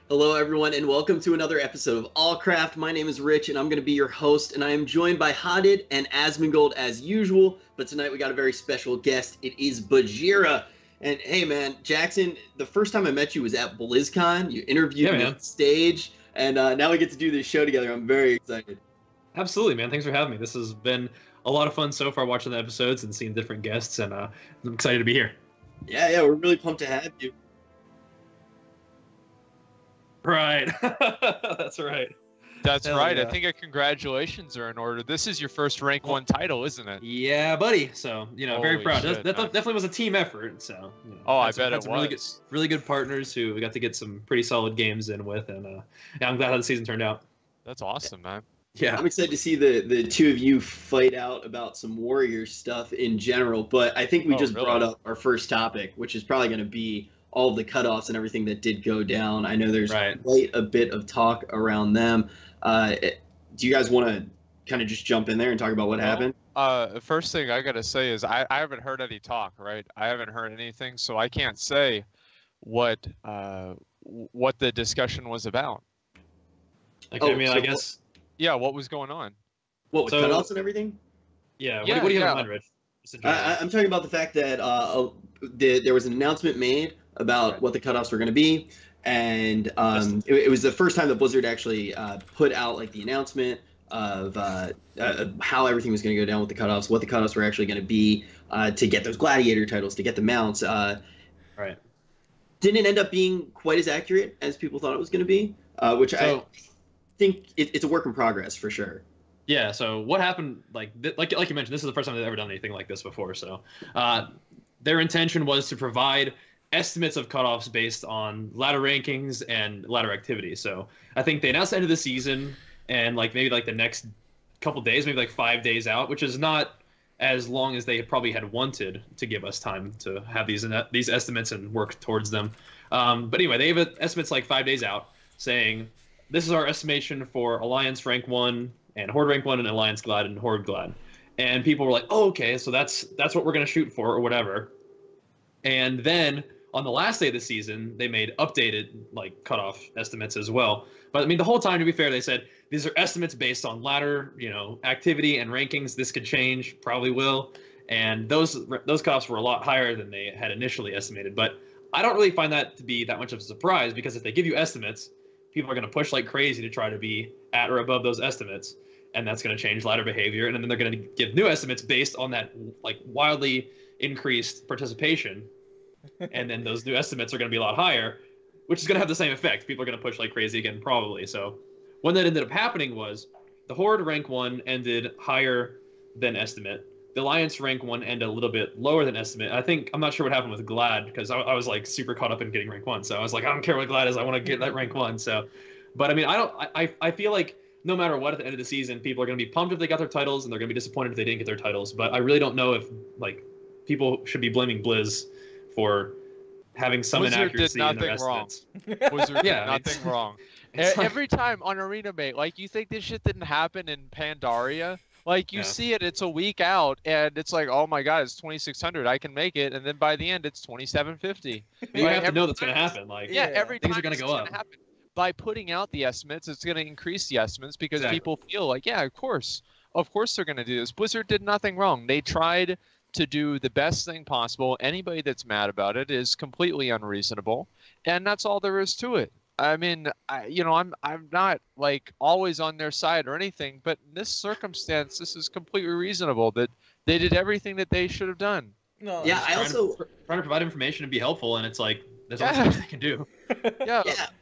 Hello, everyone, and welcome to another episode of Allcraft. My name is Rich, and I'm going to be your host, and I am joined by Hadid and Asmongold as usual, but tonight we got a very special guest. It is Bajheera. And hey, man, Jackson, the first time I met you was at BlizzCon. You interviewed me on stage, and now we get to do this show together. I'm very excited. Absolutely, man. Thanks for having me. This has been a lot of fun so far watching the episodes and seeing different guests, and I'm excited to be here. Yeah, we're really pumped to have you. Right. That's right. That's right. Yeah. I think congratulations are in order. This is your first rank 1 title, isn't it? Yeah, buddy. So, very proud. That definitely was a team effort. So, I bet it was. Really good partners who we got to get some pretty solid games in with, and I'm glad how the season turned out. That's awesome, man. Yeah, I'm excited to see the two of you fight out about some Warriors stuff in general, but I think we brought up our first topic, which is probably going to be all of the cutoffs and everything that did go down. I know there's quite a bit of talk around them. Do you guys want to kind of just jump in there and talk about what happened? First thing I got to say is I haven't heard any talk, right? I haven't heard anything, so I can't say what the discussion was about. Okay, I guess... Yeah, what was going on? What, with cutoffs and everything? Yeah, what do you have in mind, Rich? I'm talking about the fact that there was an announcement made about what the cutoffs were going to be, and it was the first time that Blizzard actually put out like the announcement of how everything was going to go down with the cutoffs, what the cutoffs were actually going to be to get those gladiator titles, to get the mounts. Right. Didn't end up being quite as accurate as people thought it was going to be, which I think it's a work in progress for sure. Yeah, so what happened, like you mentioned, this is the first time they've ever done anything like this before. So their intention was to provide estimates of cutoffs based on ladder rankings and ladder activity. So I think they announced the end of the season and maybe the next couple days, maybe 5 days out, which is not as long as they probably had wanted to give us time to have these estimates and work towards them. But anyway, they have estimates 5 days out saying, this is our estimation for Alliance Rank 1 and Horde Rank 1 and Alliance Glad and Horde Glad. And people were like, oh, okay, so that's what we're going to shoot for or whatever. And then on the last day of the season, they made updated cutoff estimates as well. But I mean, the whole time, to be fair, they said these are estimates based on ladder, activity and rankings. This could change, probably will. And those cutoffs were a lot higher than they had initially estimated. But I don't really find that to be that much of a surprise, because if they give you estimates, people are going to push like crazy to try to be at or above those estimates, and that's going to change ladder behavior. And then they're going to give new estimates based on that wildly increased participation, and then those new estimates are going to be a lot higher, which is going to have the same effect. People are going to push like crazy again, probably. So when that ended up happening was the Horde Rank 1 ended higher than estimate. The Alliance Rank 1 ended a little bit lower than estimate. I'm not sure what happened with Glad, because I was super caught up in getting rank 1. So I was like, I don't care what Glad is, I want to get that rank 1. So, but I mean, I feel like no matter what, at the end of the season, people are going to be pumped if they got their titles, and they're going to be disappointed if they didn't get their titles. But I really don't know if people should be blaming Blizz for having some inaccuracy in their estimates. Wizard did nothing wrong. Every time on Arena Mate, you think this shit didn't happen in Pandaria? You see it, it's a week out, and it's like, oh my god, it's 2,600, I can make it, and then by the end, it's 2,750. You have to know that's going to happen. Every things time are going to go up. Happen. By putting out the estimates, it's going to increase the estimates, because people feel like, yeah, of course they're going to do this. Blizzard did nothing wrong. They tried to do the best thing possible. Anybody that's mad about it is completely unreasonable, and that's all there is to it. I mean, I'm not always on their side or anything, but in this circumstance, this is completely reasonable that they did everything that they should have done. No, yeah, I also trying to provide information and be helpful, and it's there's only so much they can do. Yeah.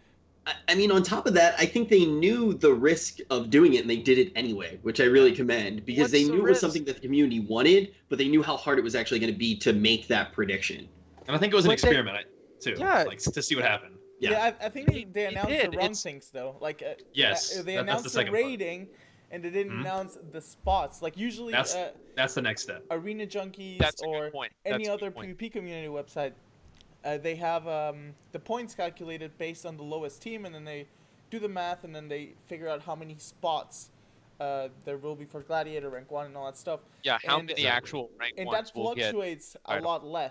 I mean, on top of that, I think they knew the risk of doing it, and they did it anyway, which I really commend, because they knew it was something that the community wanted, but they knew how hard it was actually going to be to make that prediction. And I think it was an experiment too, to see what happened. Yeah, I think they announced the wrong things though. Yes, they announced the rating, and they didn't announce the spots. Usually, that's the next step. Arena Junkies or any other PvP community website, they have the points calculated based on the lowest team, and then they do the math, and then they figure out how many spots there will be for Gladiator, Rank 1, and all that stuff. Yeah, how many actual Rank 1s and that fluctuates a lot less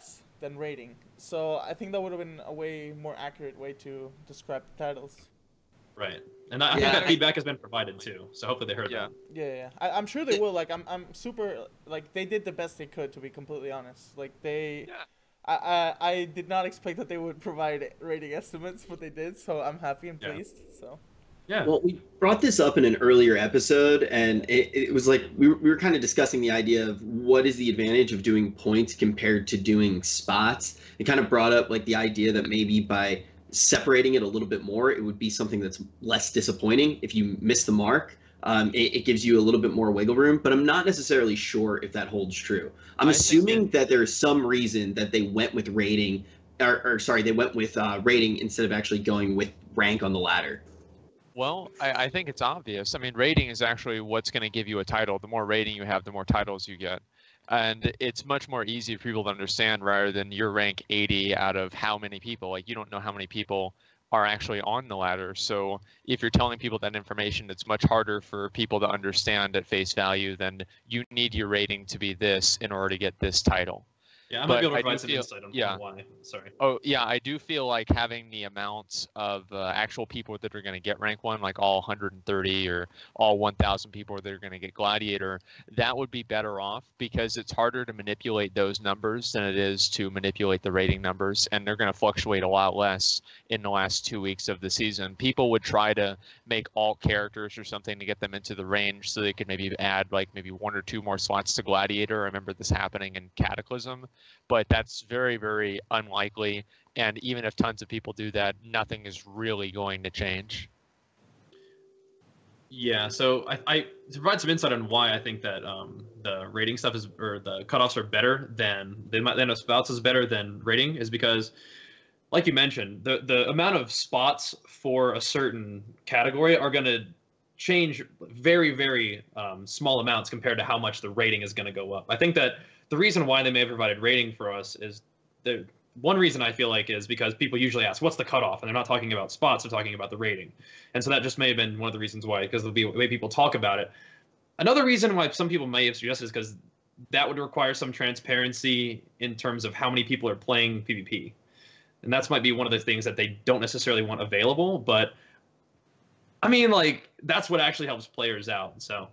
than rating. So I think that would have been a way more accurate way to describe the titles. Right. And I think that feedback has been provided too. So hopefully they heard that. Yeah. I'm sure they will. Like I'm super like they did the best they could, to be completely honest. Like they I did not expect that they would provide rating estimates, but they did, so I'm happy and pleased. So yeah. Well, we brought this up in an earlier episode, and it was like we were kind of discussing the idea of what is the advantage of doing points compared to doing spots. It kind of brought up like the idea that maybe by separating it a little bit more, it would be something that's less disappointing if you miss the mark. It gives you a little bit more wiggle room, but I'm not necessarily sure if that holds true. I'm assuming that there's some reason that they went with rating, they went with rating instead of actually going with rank on the ladder. Well, I think it's obvious. I mean, rating is actually what's going to give you a title. The more rating you have, the more titles you get. And it's much more easy for people to understand rather than your rank 80 out of how many people. Like, you don't know how many people are actually on the ladder. So if you're telling people that information, it's much harder for people to understand at face value than you need your rating to be this in order to get this title. Yeah, I might be able to provide some insight on why. Sorry. Oh, yeah, I do feel like having the amounts of actual people that are going to get rank 1, like all 130 or all 1,000 people that are going to get Gladiator, that would be better off because it's harder to manipulate those numbers than it is to manipulate the rating numbers, and they're going to fluctuate a lot less in the last 2 weeks of the season. People would try to make alt characters or something to get them into the range so they could maybe add like maybe 1 or 2 more slots to Gladiator. I remember this happening in Cataclysm. But that's very, very unlikely. And even if tons of people do that, nothing is really going to change. Yeah, so I to provide some insight on why I think that the rating stuff is, or the cutoffs are better than spots is better than rating, is because, like you mentioned, the amount of spots for a certain category are going to change very, very small amounts compared to how much the rating is going to go up. I think that the reason why they may have provided rating for us is one reason I feel like is because people usually ask, what's the cutoff? And they're not talking about spots, they're talking about the rating. And so that just may have been one of the reasons why, because of the way people talk about it. Another reason why some people may have suggested is because that would require some transparency in terms of how many people are playing PvP. And that's might be one of the things that they don't necessarily want available, but I mean, like, that's what actually helps players out. So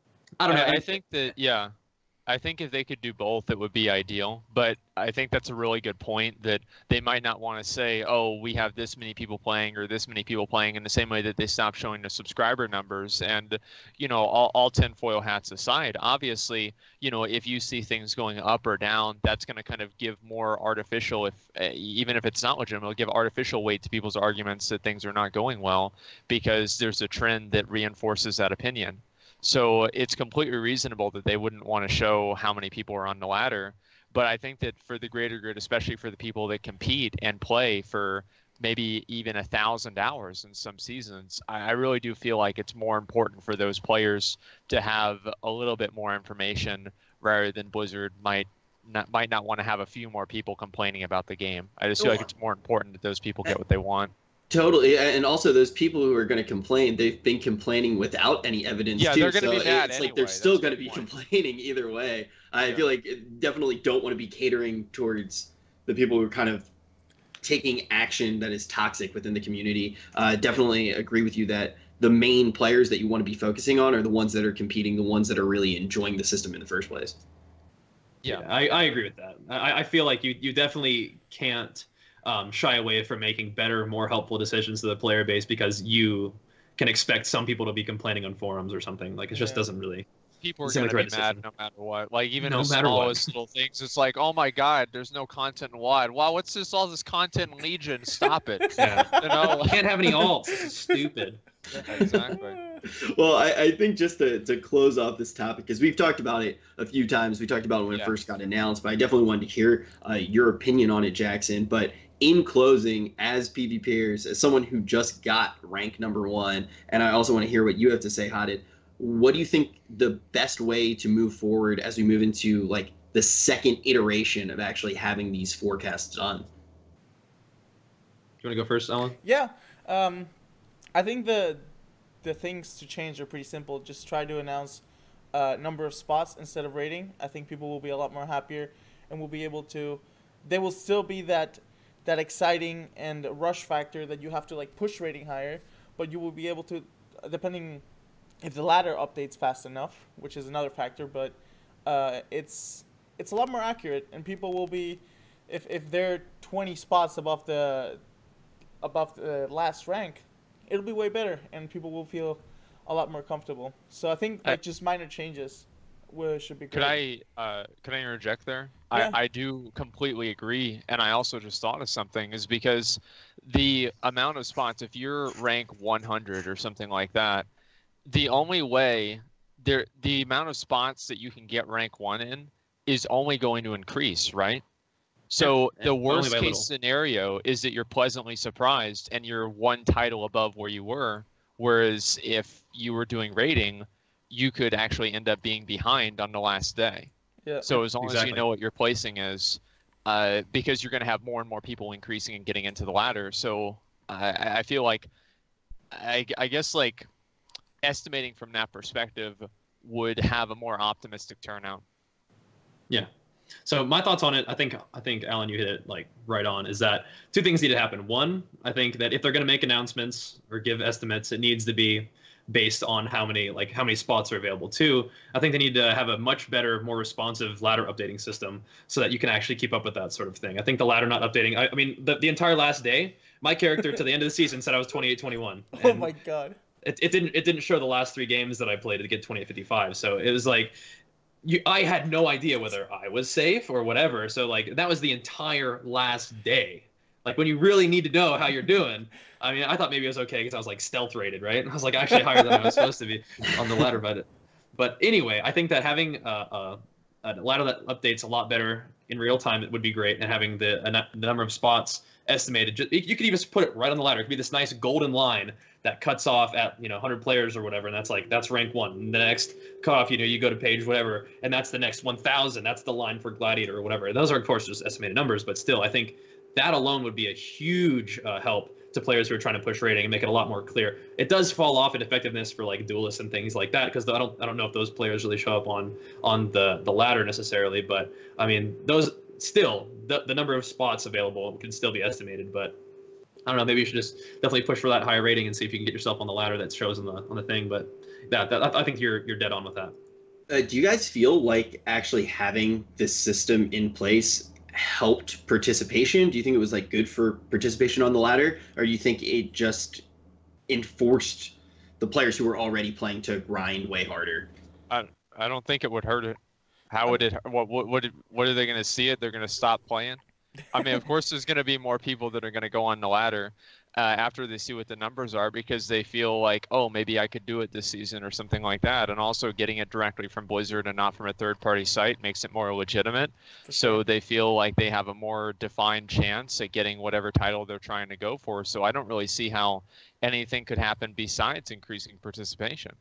I don't know. I think that, yeah. I think if they could do both, it would be ideal. But I think that's a really good point that they might not want to say, oh, we have this many people playing or this many people playing, in the same way that they stopped showing the subscriber numbers. And, you know, all tinfoil hats aside, obviously, you know, if you see things going up or down, that's going to kind of give more artificial, even if it's not legitimate, it'll give artificial weight to people's arguments that things are not going well because there's a trend that reinforces that opinion. So it's completely reasonable that they wouldn't want to show how many people are on the ladder. But I think that for the greater good, especially for the people that compete and play for maybe even 1,000 hours in some seasons, I really do feel like it's more important for those players to have a little bit more information rather than Blizzard might not want to have a few more people complaining about the game. I just feel like it's more important that those people get what they want. Totally, and also those people who are going to complain, they've been complaining without any evidence. Yeah, too. They're going to be mad it's anyway. Like they're still going to be complaining either way. I feel like definitely don't want to be catering towards the people who are kind of taking action that is toxic within the community. Definitely agree with you that the main players that you want to be focusing on are the ones that are competing, the ones that are really enjoying the system in the first place. Yeah, I agree with that. I feel like you definitely can't shy away from making better, more helpful decisions to the player base because you can expect some people to be complaining on forums or something. Like, it just doesn't really. People are going to be mad no matter what. Like, even the smallest little things. It's like, oh my God, there's no content in WoD. Wow, what's this? All this content in Legion? Stop it. Yeah. You know, can't have any alts. This is stupid. Yeah, exactly. Well, I think just to close off this topic, because we've talked about it a few times. We talked about it when it first got announced, but I definitely wanted to hear your opinion on it, Jackson. But in closing, as PvPers, as someone who just got rank #1, and I also want to hear what you have to say, Hadid, what do you think the best way to move forward as we move into like the second iteration of actually having these forecasts done? You want to go first, Alan? Yeah. I think the things to change are pretty simple. Just try to announce number of spots instead of rating. I think people will be a lot more happier and will be able to there will still be that exciting and rush factor that you have to like push rating higher, but you will be able to, depending if the ladder updates fast enough, which is another factor, but it's a lot more accurate, and people will be, if they're 20 spots above the last rank, it'll be way better, and people will feel a lot more comfortable. So I think like just minor changes should be great. Could I interject there? Yeah. I do completely agree, and I also just thought of something, is because the amount of spots, if you're rank 100 or something like that, the only way the amount of spots that you can get rank 1 in is only going to increase, right? So the worst case scenario is that you're pleasantly surprised and you're one title above where you were, whereas if you were doing rating, you could actually end up being behind on the last day. Yeah. So as long as you know what your placing is, because you're going to have more and more people increasing and getting into the ladder. So I feel like, I guess like estimating from that perspective would have a more optimistic turnout. Yeah. So my thoughts on it, I think Alan, you hit it like right on, is that two things need to happen. One, I think that if they're going to make announcements or give estimates, it needs to be based on how many spots are available. Two, I think they need to have a much better, more responsive ladder updating system so that you can actually keep up with that sort of thing. I think the ladder not updating, I mean, the entire last day, my character to the end of the season said I was 28-21. Oh my God. It didn't show the last 3 games that I played to get 28-55. So it was like, I had no idea whether I was safe or whatever. So like that was the entire last day. Like when you really need to know how you're doing. I mean, I thought maybe it was okay because I was like stealth rated, right? And I was like actually higher than I was supposed to be on the ladder. But anyway, I think that having a ladder that updates a lot better in real time, it would be great. And having the number of spots estimated, you could even put it right on the ladder. It could be this nice golden line that cuts off at 100 players or whatever, and that's rank 1. And the next cutoff, you go to page whatever, and that's the next 1,000. That's the line for Gladiator or whatever. Those are of course just estimated numbers, but still, I think that alone would be a huge help to players who are trying to push rating and make it a lot more clear. It does fall off in effectiveness for like duelists and things like that, because I don't know if those players really show up on the ladder necessarily, but I mean those still the number of spots available can still be estimated, but I don't know. Maybe you should just definitely push for that higher rating and see if you can get yourself on the ladder that shows on the thing. But I think you're dead on with that. Do you guys feel like actually having this system in place helped participation? Do you think it was like good for participation on the ladder, or do you think it just enforced the players who were already playing to grind way harder? I don't think it would hurt it. How would it? What are they going to see it? They're going to stop playing. I mean, of course, there's going to be more people that are going to go on the ladder after they see what the numbers are, because they feel like, oh, maybe I could do it this season or something like that. And also getting it directly from Blizzard and not from a third-party site makes it more legitimate. So they feel like they have a more defined chance at getting whatever title they're trying to go for. So I don't really see how anything could happen besides increasing participation.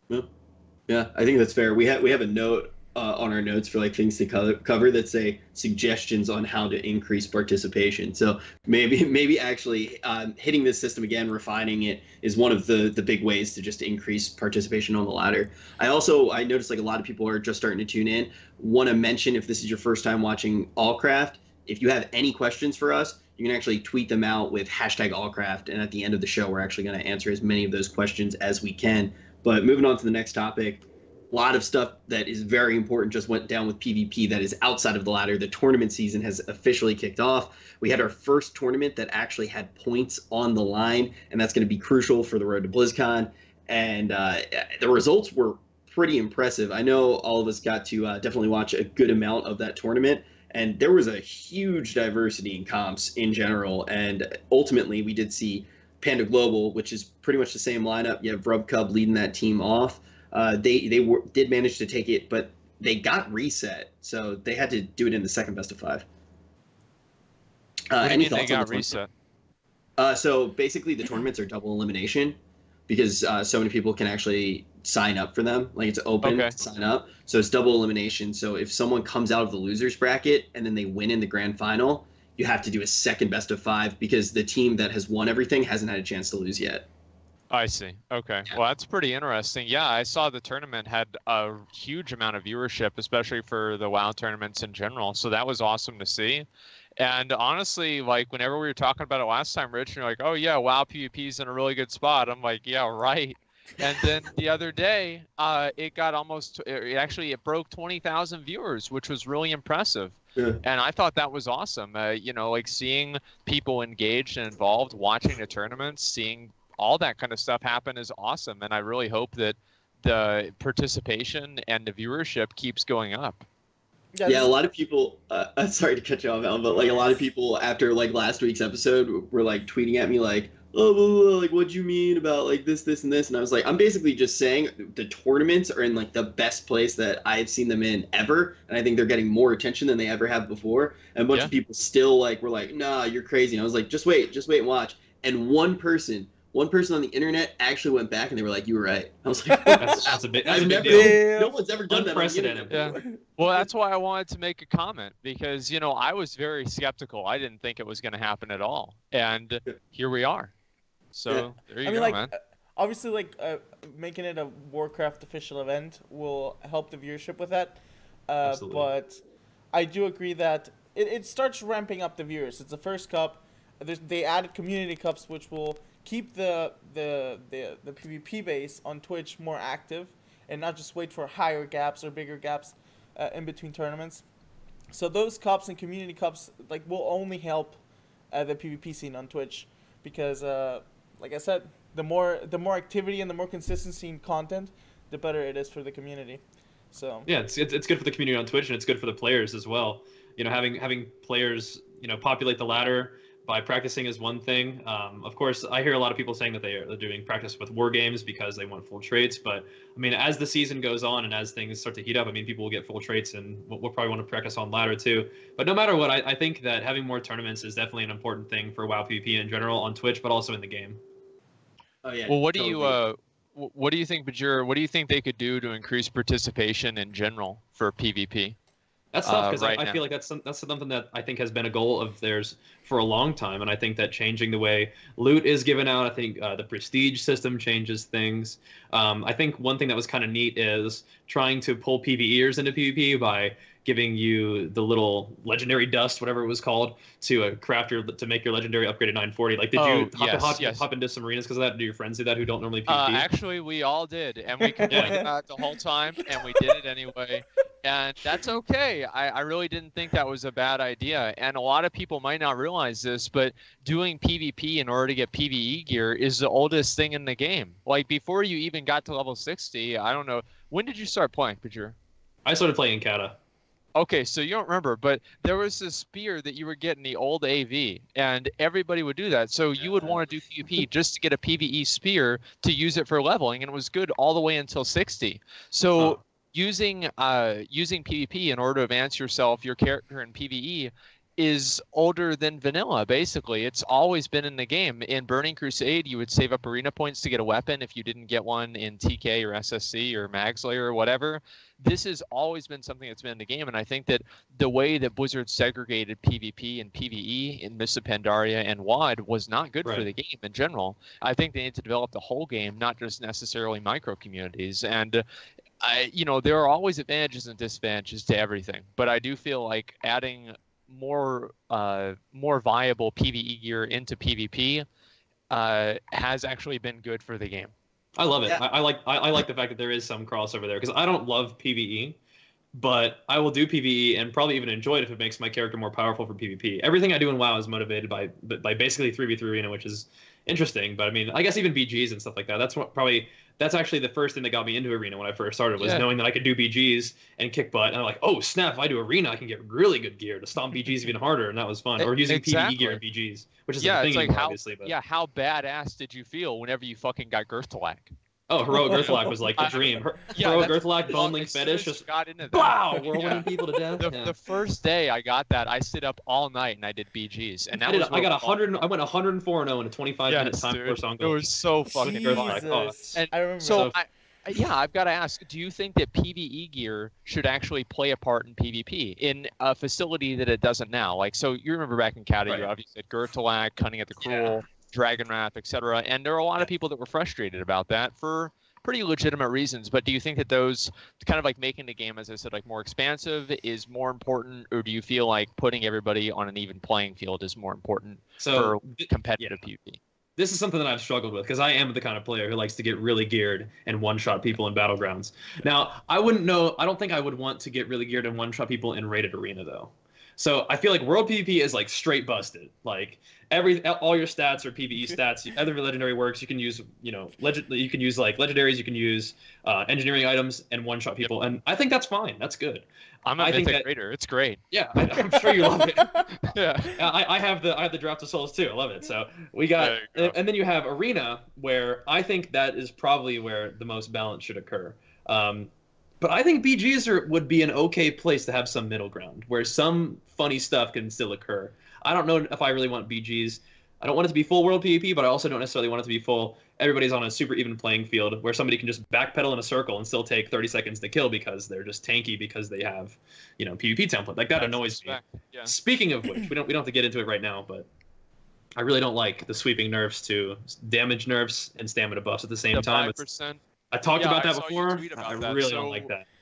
Yeah, I think that's fair. We have a note on our notes for like things to cover that say suggestions on how to increase participation. So maybe actually hitting this system again, refining it, is one of the big ways to just increase participation on the ladder. I noticed like a lot of people are just starting to tune in. Want to mention, if this is your first time watching Allcraft, if you have any questions for us, you can actually tweet them out with #Allcraft, and at the end of the show, we're actually going to answer as many of those questions as we can. But moving on to the next topic, a lot of stuff that is very important just went down with PvP that is outside of the ladder. The tournament season has officially kicked off. We had our first tournament that actually had points on the line, and that's going to be crucial for the road to BlizzCon. And the results were pretty impressive. I know all of us got to definitely watch a good amount of that tournament, and there was a huge diversity in comps in general. And ultimately, we did see Panda Global, which is pretty much the same lineup. You have Rubcub leading that team off. They did manage to take it, but they got reset, so they had to do it in the second best of 5. What do you mean they got reset? So basically, the tournaments are double elimination because so many people can actually sign up for them. Like, it's open to sign up, so it's double elimination. So if someone comes out of the losers bracket and then they win in the grand final, you have to do a second best of 5 because the team that has won everything hasn't had a chance to lose yet. I see. Okay. Yeah. Well, that's pretty interesting. Yeah, I saw the tournament had a huge amount of viewership, especially for the WoW tournaments in general. So that was awesome to see. And honestly, like whenever we were talking about it last time, Rich, you're like, "Oh yeah, WoW PvP's in a really good spot." I'm like, "Yeah, right." And then the other day, it got it broke 20,000 viewers, which was really impressive. Yeah. And I thought that was awesome. Like seeing people engaged and involved, watching the tournaments, seeing all that kind of stuff happen is awesome. And I really hope that the participation and the viewership keeps going up. Yeah, a lot of people. Sorry to cut you off, Alan, but like a lot of people after like last week's episode were like tweeting at me like, "Oh, blah, blah, blah, like what do you mean about like this, and this?" And I was like, I'm basically just saying the tournaments are in like the best place that I've seen them in ever, and I think they're getting more attention than they ever have before. And a bunch of people still like were like, "Nah, you're crazy." And I was like, just wait and watch. And one person on the internet actually went back and they were like, "You were right." I was like, that's a big deal. No one's ever done that. Unprecedented. Yeah. Well, that's why I wanted to make a comment because, I was very skeptical. I didn't think it was going to happen at all. And here we are. So there you go, man. Obviously, making it a Warcraft official event will help the viewership with that. But I do agree that it starts ramping up the viewers. It's the first cup. They added community cups, which will keep the PvP base on Twitch more active and not just wait for higher gaps or bigger gaps in between tournaments. So those cups and community cups will only help the PvP scene on Twitch because, like I said, the more activity and the more consistency in content, the better it is for the community. So yeah, it's good for the community on Twitch and it's good for the players as well. Having players populate the ladder by practicing is one thing. Of course, I hear a lot of people saying that they're doing practice with war games because they want full traits. But I mean, as the season goes on and as things start to heat up, I mean, people will get full traits and we'll probably want to practice on ladder too. But no matter what, I think that having more tournaments is definitely an important thing for WoW PvP in general on Twitch, but also in the game. Oh yeah. Well, what do you think, Bajir? What do you think they could do to increase participation in general for PvP? That's tough because I feel like that's something that I think has been a goal of theirs for a long time, and I think that changing the way loot is given out, I think the prestige system changes things. I think one thing that was kind of neat is trying to pull PvEers into PvP by giving you the little legendary dust, whatever it was called, to to make your legendary upgrade at 940. Like, did you hop into some arenas because of that? Do your friends do that who don't normally PvP? Actually, we all did, and we complained about it the whole time, and we did it anyway. And that's okay. I really didn't think that was a bad idea. And a lot of people might not realize this, but doing PvP in order to get PvE gear is the oldest thing in the game. Like, before you even got to level 60, I don't know. When did you start playing, Bajir? I started playing in Kata. Okay, so you don't remember, but there was this spear that you were getting, the old AV, and everybody would do that. So you would want to do PvP just to get a PvE spear to use it for leveling, and it was good all the way until 60. So using PvP in order to advance your character in PvE is older than vanilla, basically. It's always been in the game. In Burning Crusade, you would save up arena points to get a weapon if you didn't get one in TK or SSC or Magslayer or whatever. This has always been something that's been in the game, and I think that the way that Blizzard segregated PvP and PvE in Mists of Pandaria and WoD was not good for the game in general. I think they need to develop the whole game, not just necessarily micro communities. And there are always advantages and disadvantages to everything, but I do feel like adding more viable PvE gear into PvP has actually been good for the game. I love it. Yeah. I like the fact that there is some crossover there because I don't love PvE, but I will do PvE and probably even enjoy it if it makes my character more powerful for PvP. Everything I do in WoW is motivated by basically 3v3 arena, which is interesting. But I mean, I guess even BGs and stuff like that. That's actually the first thing that got me into arena when I first started was knowing that I could do BGs and kick butt. And I'm like, oh snap! If I do arena, I can get really good gear to stomp BGs even harder, and that was fun. Or using PvE gear in BGs, which is a thing anymore, obviously. But how badass did you feel whenever you fucking got Girthalak? Oh, Heroic Girthalak was like the dream. Heroic Girthalak, Bone Link Fetish, just got into that. Wow, whirlwinding people to death. The first day I got that, I stayed up all night and I did BGs, and that I got 100. I went 104-0 in a 25-minute time before song. It was so fucking Girthalak. I remember. So I've got to ask, do you think that PvE gear should actually play a part in PvP in a facility that it doesn't now? Like, so you remember back in Kata, you obviously had Girthalak, Cunning at the Cruel, Dragon Wrath, etc. And there are a lot of people that were frustrated about that for pretty legitimate reasons. But do you think that those kind of like making the game, as I said, like more expansive is more important, or do you feel like putting everybody on an even playing field is more important for competitive PvP? This is something that I've struggled with because I am the kind of player who likes to get really geared and one-shot people in Battlegrounds. Now, I don't think I would want to get really geared and one-shot people in Rated Arena, though. So I feel like World PvP is like straight busted. Like all your stats are PvE stats. Other legendary works, you can use, you can use like legendaries, you can use engineering items and one-shot people, and I think that's fine. That's good. I'm a Mythic Raider. It's great. Yeah, I'm sure you love it. Yeah. I have the Draft of Souls too. I love it. So we got, and then you have Arena, where I think that is probably where the most balance should occur. But I think BGs would be an okay place to have some middle ground where some funny stuff can still occur. I don't know if I really want BGs. I don't want it to be full world PvP, but I also don't necessarily want it to be full. Everybody's on a super even playing field where somebody can just backpedal in a circle and still take 30 seconds to kill because they're just tanky because they have, PvP template. Like that annoys me. Yeah. Speaking of which, we don't have to get into it right now, but I really don't like the sweeping nerfs to damage nerfs and stamina buffs at the same time. 5%. I talked about that before. I really don't like that.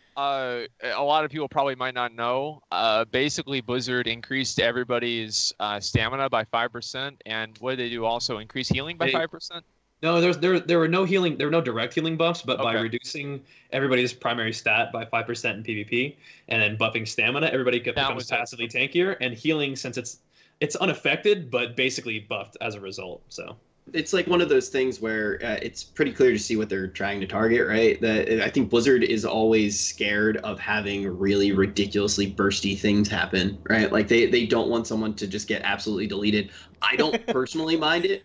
A lot of people probably might not know. Basically, Blizzard increased everybody's stamina by 5%, and what did they do? Also increase healing by 5%. No, there were no healing. There were no direct healing buffs, but by reducing everybody's primary stat by 5% in PvP, and then buffing stamina, everybody becomes passively tankier, and healing, since it's unaffected, but basically buffed as a result. So. It's like one of those things where it's pretty clear to see what they're trying to target, right? That I think Blizzard is always scared of having really ridiculously bursty things happen, right? Like they don't want someone to just get absolutely deleted. I don't personally mind it.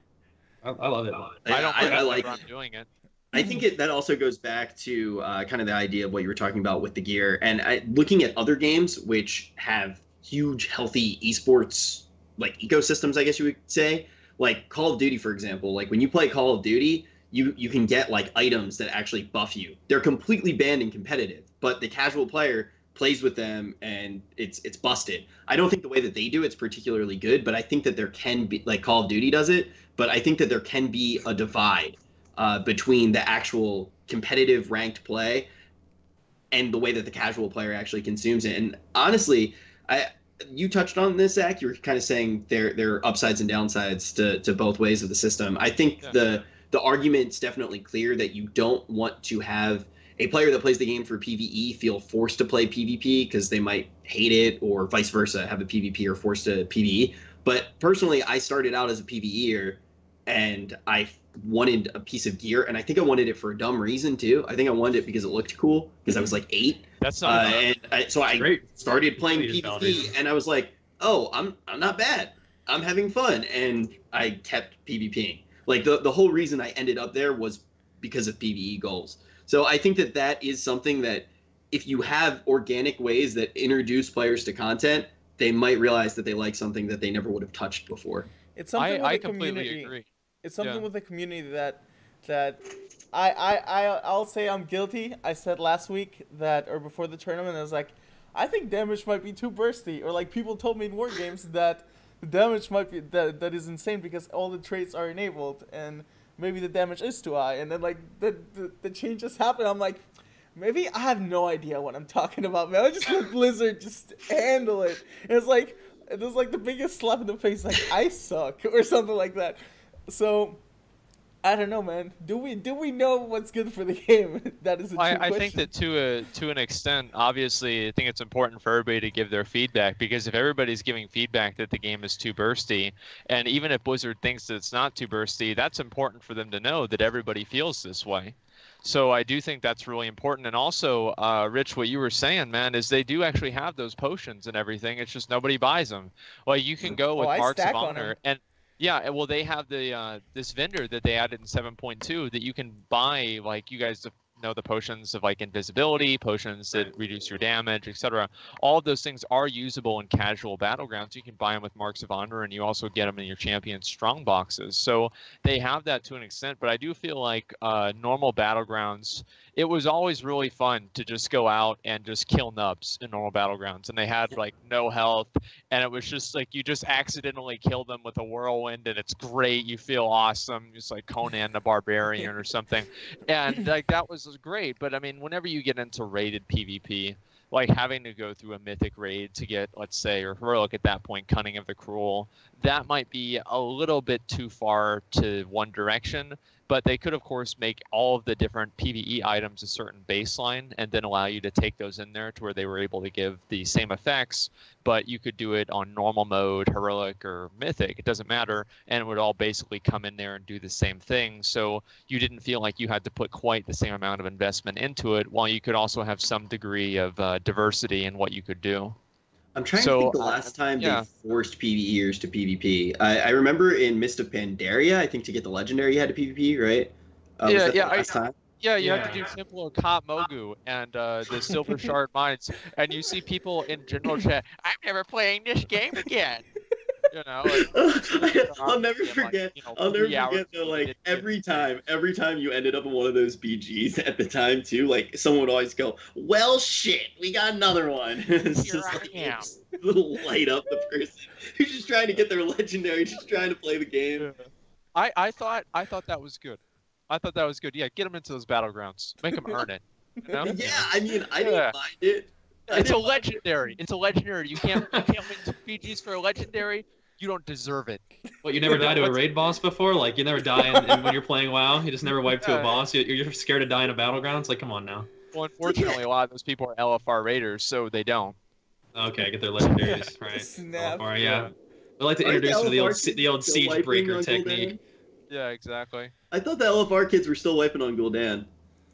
I love it. I like doing it. I think that also goes back to kind of the idea of what you were talking about with the gear, and looking at other games which have huge, healthy esports like ecosystems, I guess you would say. Like Call of Duty, for example, like when you play Call of Duty, you can get like items that actually buff you. They're completely banned in competitive, but the casual player plays with them and it's busted. I don't think the way that they do it's particularly good, but I think that there can be, like Call of Duty does it, but I think that there can be a divide between the actual competitive ranked play and the way that the casual player actually consumes it. And honestly, you touched on this, Zach. You were kind of saying there are upsides and downsides to both ways of the system. I think the argument's definitely clear that you don't want to have a player that plays the game for PvE feel forced to play PvP because they might hate it, or vice versa, have a PvP or forced to PvE. But personally, I started out as a PvEer, and I wanted a piece of gear, and I think I wanted it for a dumb reason too. I think I wanted it because it looked cool because I was like 8. That's not so I started playing PvP, and I was like, oh, I'm not bad. I'm having fun, and I kept PvPing. Like the whole reason I ended up there was because of PvE goals. So I think that is something that if you have organic ways that introduce players to content, they might realize that they like something that they never would have touched before. It's something with I the completely community. agree. It's something with the community that I'll say I'm guilty. I said last week or before the tournament, I was like, I think damage might be too bursty, or like people told me in war games that the damage might be that is insane because all the traits are enabled and maybe the damage is too high. And then like the changes happen. I'm like, maybe I have no idea what I'm talking about, man. I just let Blizzard just handle it. And it's like the biggest slap in the face, like I suck or something like that. So, I don't know, man. Do we know what's good for the game? That is a true question. I think that to an extent, obviously, I think it's important for everybody to give their feedback, because if everybody's giving feedback that the game is too bursty, and even if Blizzard thinks that it's not too bursty, that's important for them to know that everybody feels this way. So I do think that's really important. And also, Rich, what you were saying, man, is they do actually have those potions and everything. It's just nobody buys them. Well, you can go with Marks of Honor, and yeah, well, they have the this vendor that they added in 7.2 that you can buy, like you guys the potions of like invisibility, potions that reduce your damage, etc. All of those things are usable in casual battlegrounds. You can buy them with Marks of Honor, and you also get them in your champion's strong boxes. So they have that to an extent, but I do feel like normal battlegrounds, it was always really fun to just go out and just kill nubs in normal battlegrounds, and they had like no health, and it was just like you just accidentally kill them with a whirlwind, and it's great. You feel awesome, just like Conan the Barbarian or something, and like that was great. But I mean, whenever you get into rated PvP, like having to go through a mythic raid to get, let's say, or heroic at that point, Cunning of the Cruel, that might be a little bit too far to one direction. But they could, of course, make all of the different PvE items a certain baseline and then allow you to take those in there to where they were able to give the same effects, but you could do it on normal mode, heroic, or mythic. It doesn't matter, and it would all basically come in there and do the same thing. So you didn't feel like you had to put quite the same amount of investment into it, while you could also have some degree of diversity in what you could do. I'm trying to think the last time they forced PvEers to PvP. I remember in Mist of Pandaria, I think to get the legendary you had to PvP, right? You had to do simple Kot Mogu and the Silver Shard Mines, and you see people in general chat, I'm never playing this game again. You know, I'll never forget. I'll never forget though. Like every time you ended up in one of those BGs at the time too, like someone would always go, "Well, shit, we got another one." It's Here just I like am. little light up the person who's just trying to get their legendary, just trying to play the game. I thought that was good. I thought that was good. Yeah, get them into those battlegrounds. Make them earn it. You know? Yeah, I mean, I didn't mind it. It's a legendary. It's a legendary. You can't win two BGs for a legendary. You don't deserve it. What, you never died to a raid boss before? Like, you never die and when you're playing WoW? You just never wipe to a boss? You're scared to die in a battleground? Like, come on now. Well, unfortunately, a lot of those people are LFR raiders, so they don't. Okay, get their legendaries, right. LFR, yeah. I like to introduce them to the old Siege Breaker technique. Yeah, exactly. I thought the LFR kids were still wiping on Gul'dan.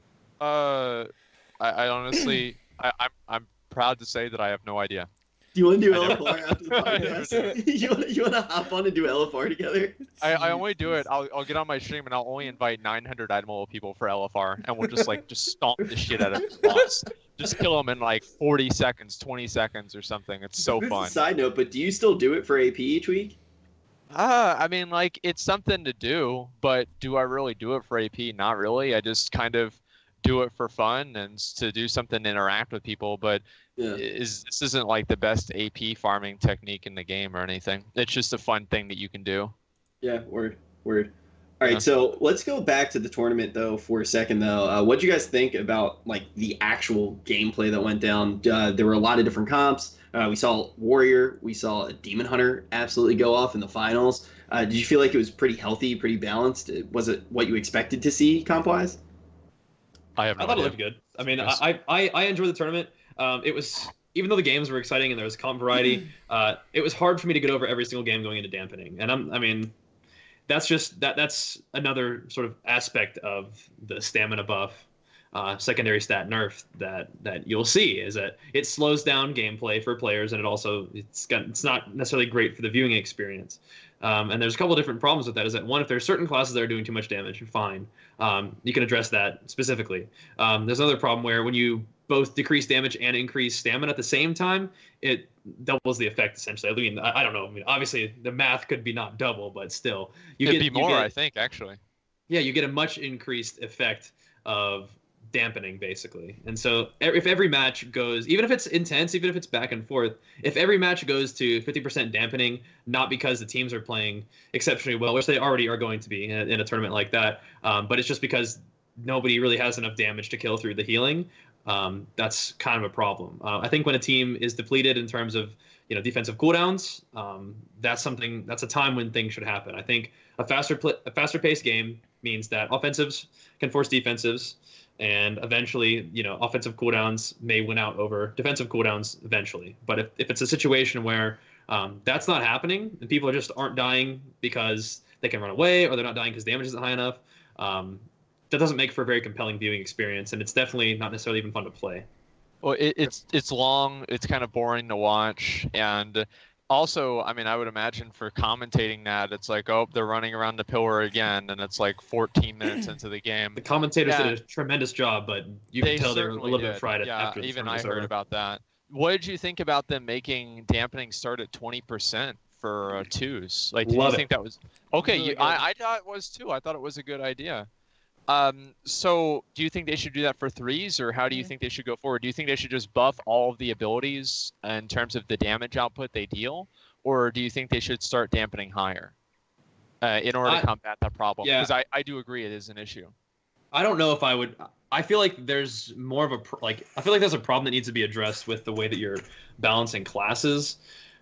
I honestly, I'm proud to say that I have no idea. Do you want to do LFR after the podcast? you want to hop on and do LFR together? I only do it. I'll get on my stream and I'll only invite 900 Idle people for LFR, and we'll just stomp the shit out of the boss. Just kill them in like 40 seconds, 20 seconds or something. It's so fun. This is a side note, but do you still do it for AP each week? I mean, like, it's something to do, but do I really do it for AP? Not really. I just kind of do it for fun and to do something to interact with people, but this isn't like the best AP farming technique in the game or anything. It's just a fun thing that you can do. Yeah, word. All right, so let's go back to the tournament though for a second though. What do you guys think about like the actual gameplay that went down? There were a lot of different comps. We saw Warrior, we saw a Demon Hunter absolutely go off in the finals. Did you feel like it was pretty healthy, pretty balanced? Was it what you expected to see comp-wise? I thought it looked good. I mean, yes. I enjoyed the tournament. It was, even though the games were exciting and there was comp variety, it was hard for me to get over every single game going into dampening. And that's another sort of aspect of the stamina buff, secondary stat nerf that you'll see, is that it slows down gameplay for players, and it's not necessarily great for the viewing experience. And there's a couple of different problems with that. Is that one, if there's certain classes that are doing too much damage, fine, you can address that specifically. There's another problem where when you both decrease damage and increase stamina at the same time, it doubles the effect essentially. I mean, I don't know. I mean, obviously the math could be not double, but still, it'd be more. I think actually. Yeah, you get a much increased effect of dampening basically. And so if every match goes, even if it's intense, even if it's back and forth, if every match goes to 50% dampening, not because the teams are playing exceptionally well, which they already are going to be in a tournament like that, but it's just because nobody really has enough damage to kill through the healing, that's kind of a problem. I think when a team is depleted in terms of defensive cooldowns, that's a time when things should happen. I think a faster paced game means that offensives can force defensives, and eventually, offensive cooldowns may win out over defensive cooldowns eventually. But if it's a situation where that's not happening and people just aren't dying because they can run away, or they're not dying because damage isn't high enough, that doesn't make for a very compelling viewing experience, and it's definitely not necessarily even fun to play. Well, it's long, it's kind of boring to watch, and Also, I mean, I would imagine for commentating that, it's like, oh, they're running around the pillar again, and it's like 14 minutes into the game. The commentators did a tremendous job, but you can tell they were a little bit fried after the even I heard about that. What did you think about them making dampening start at 20% for twos? Like, did you think that was okay? Really I thought it was too. I thought it was a good idea. So do you think they should do that for threes, or how do you think they should go forward? Do you think they should just buff all of the abilities in terms of the damage output they deal, or do you think they should start dampening higher in order to combat that problem? Because I do agree it is an issue. I don't know if I would. I feel like there's more of a I feel like there's a problem that needs to be addressed with the way that you're balancing classes.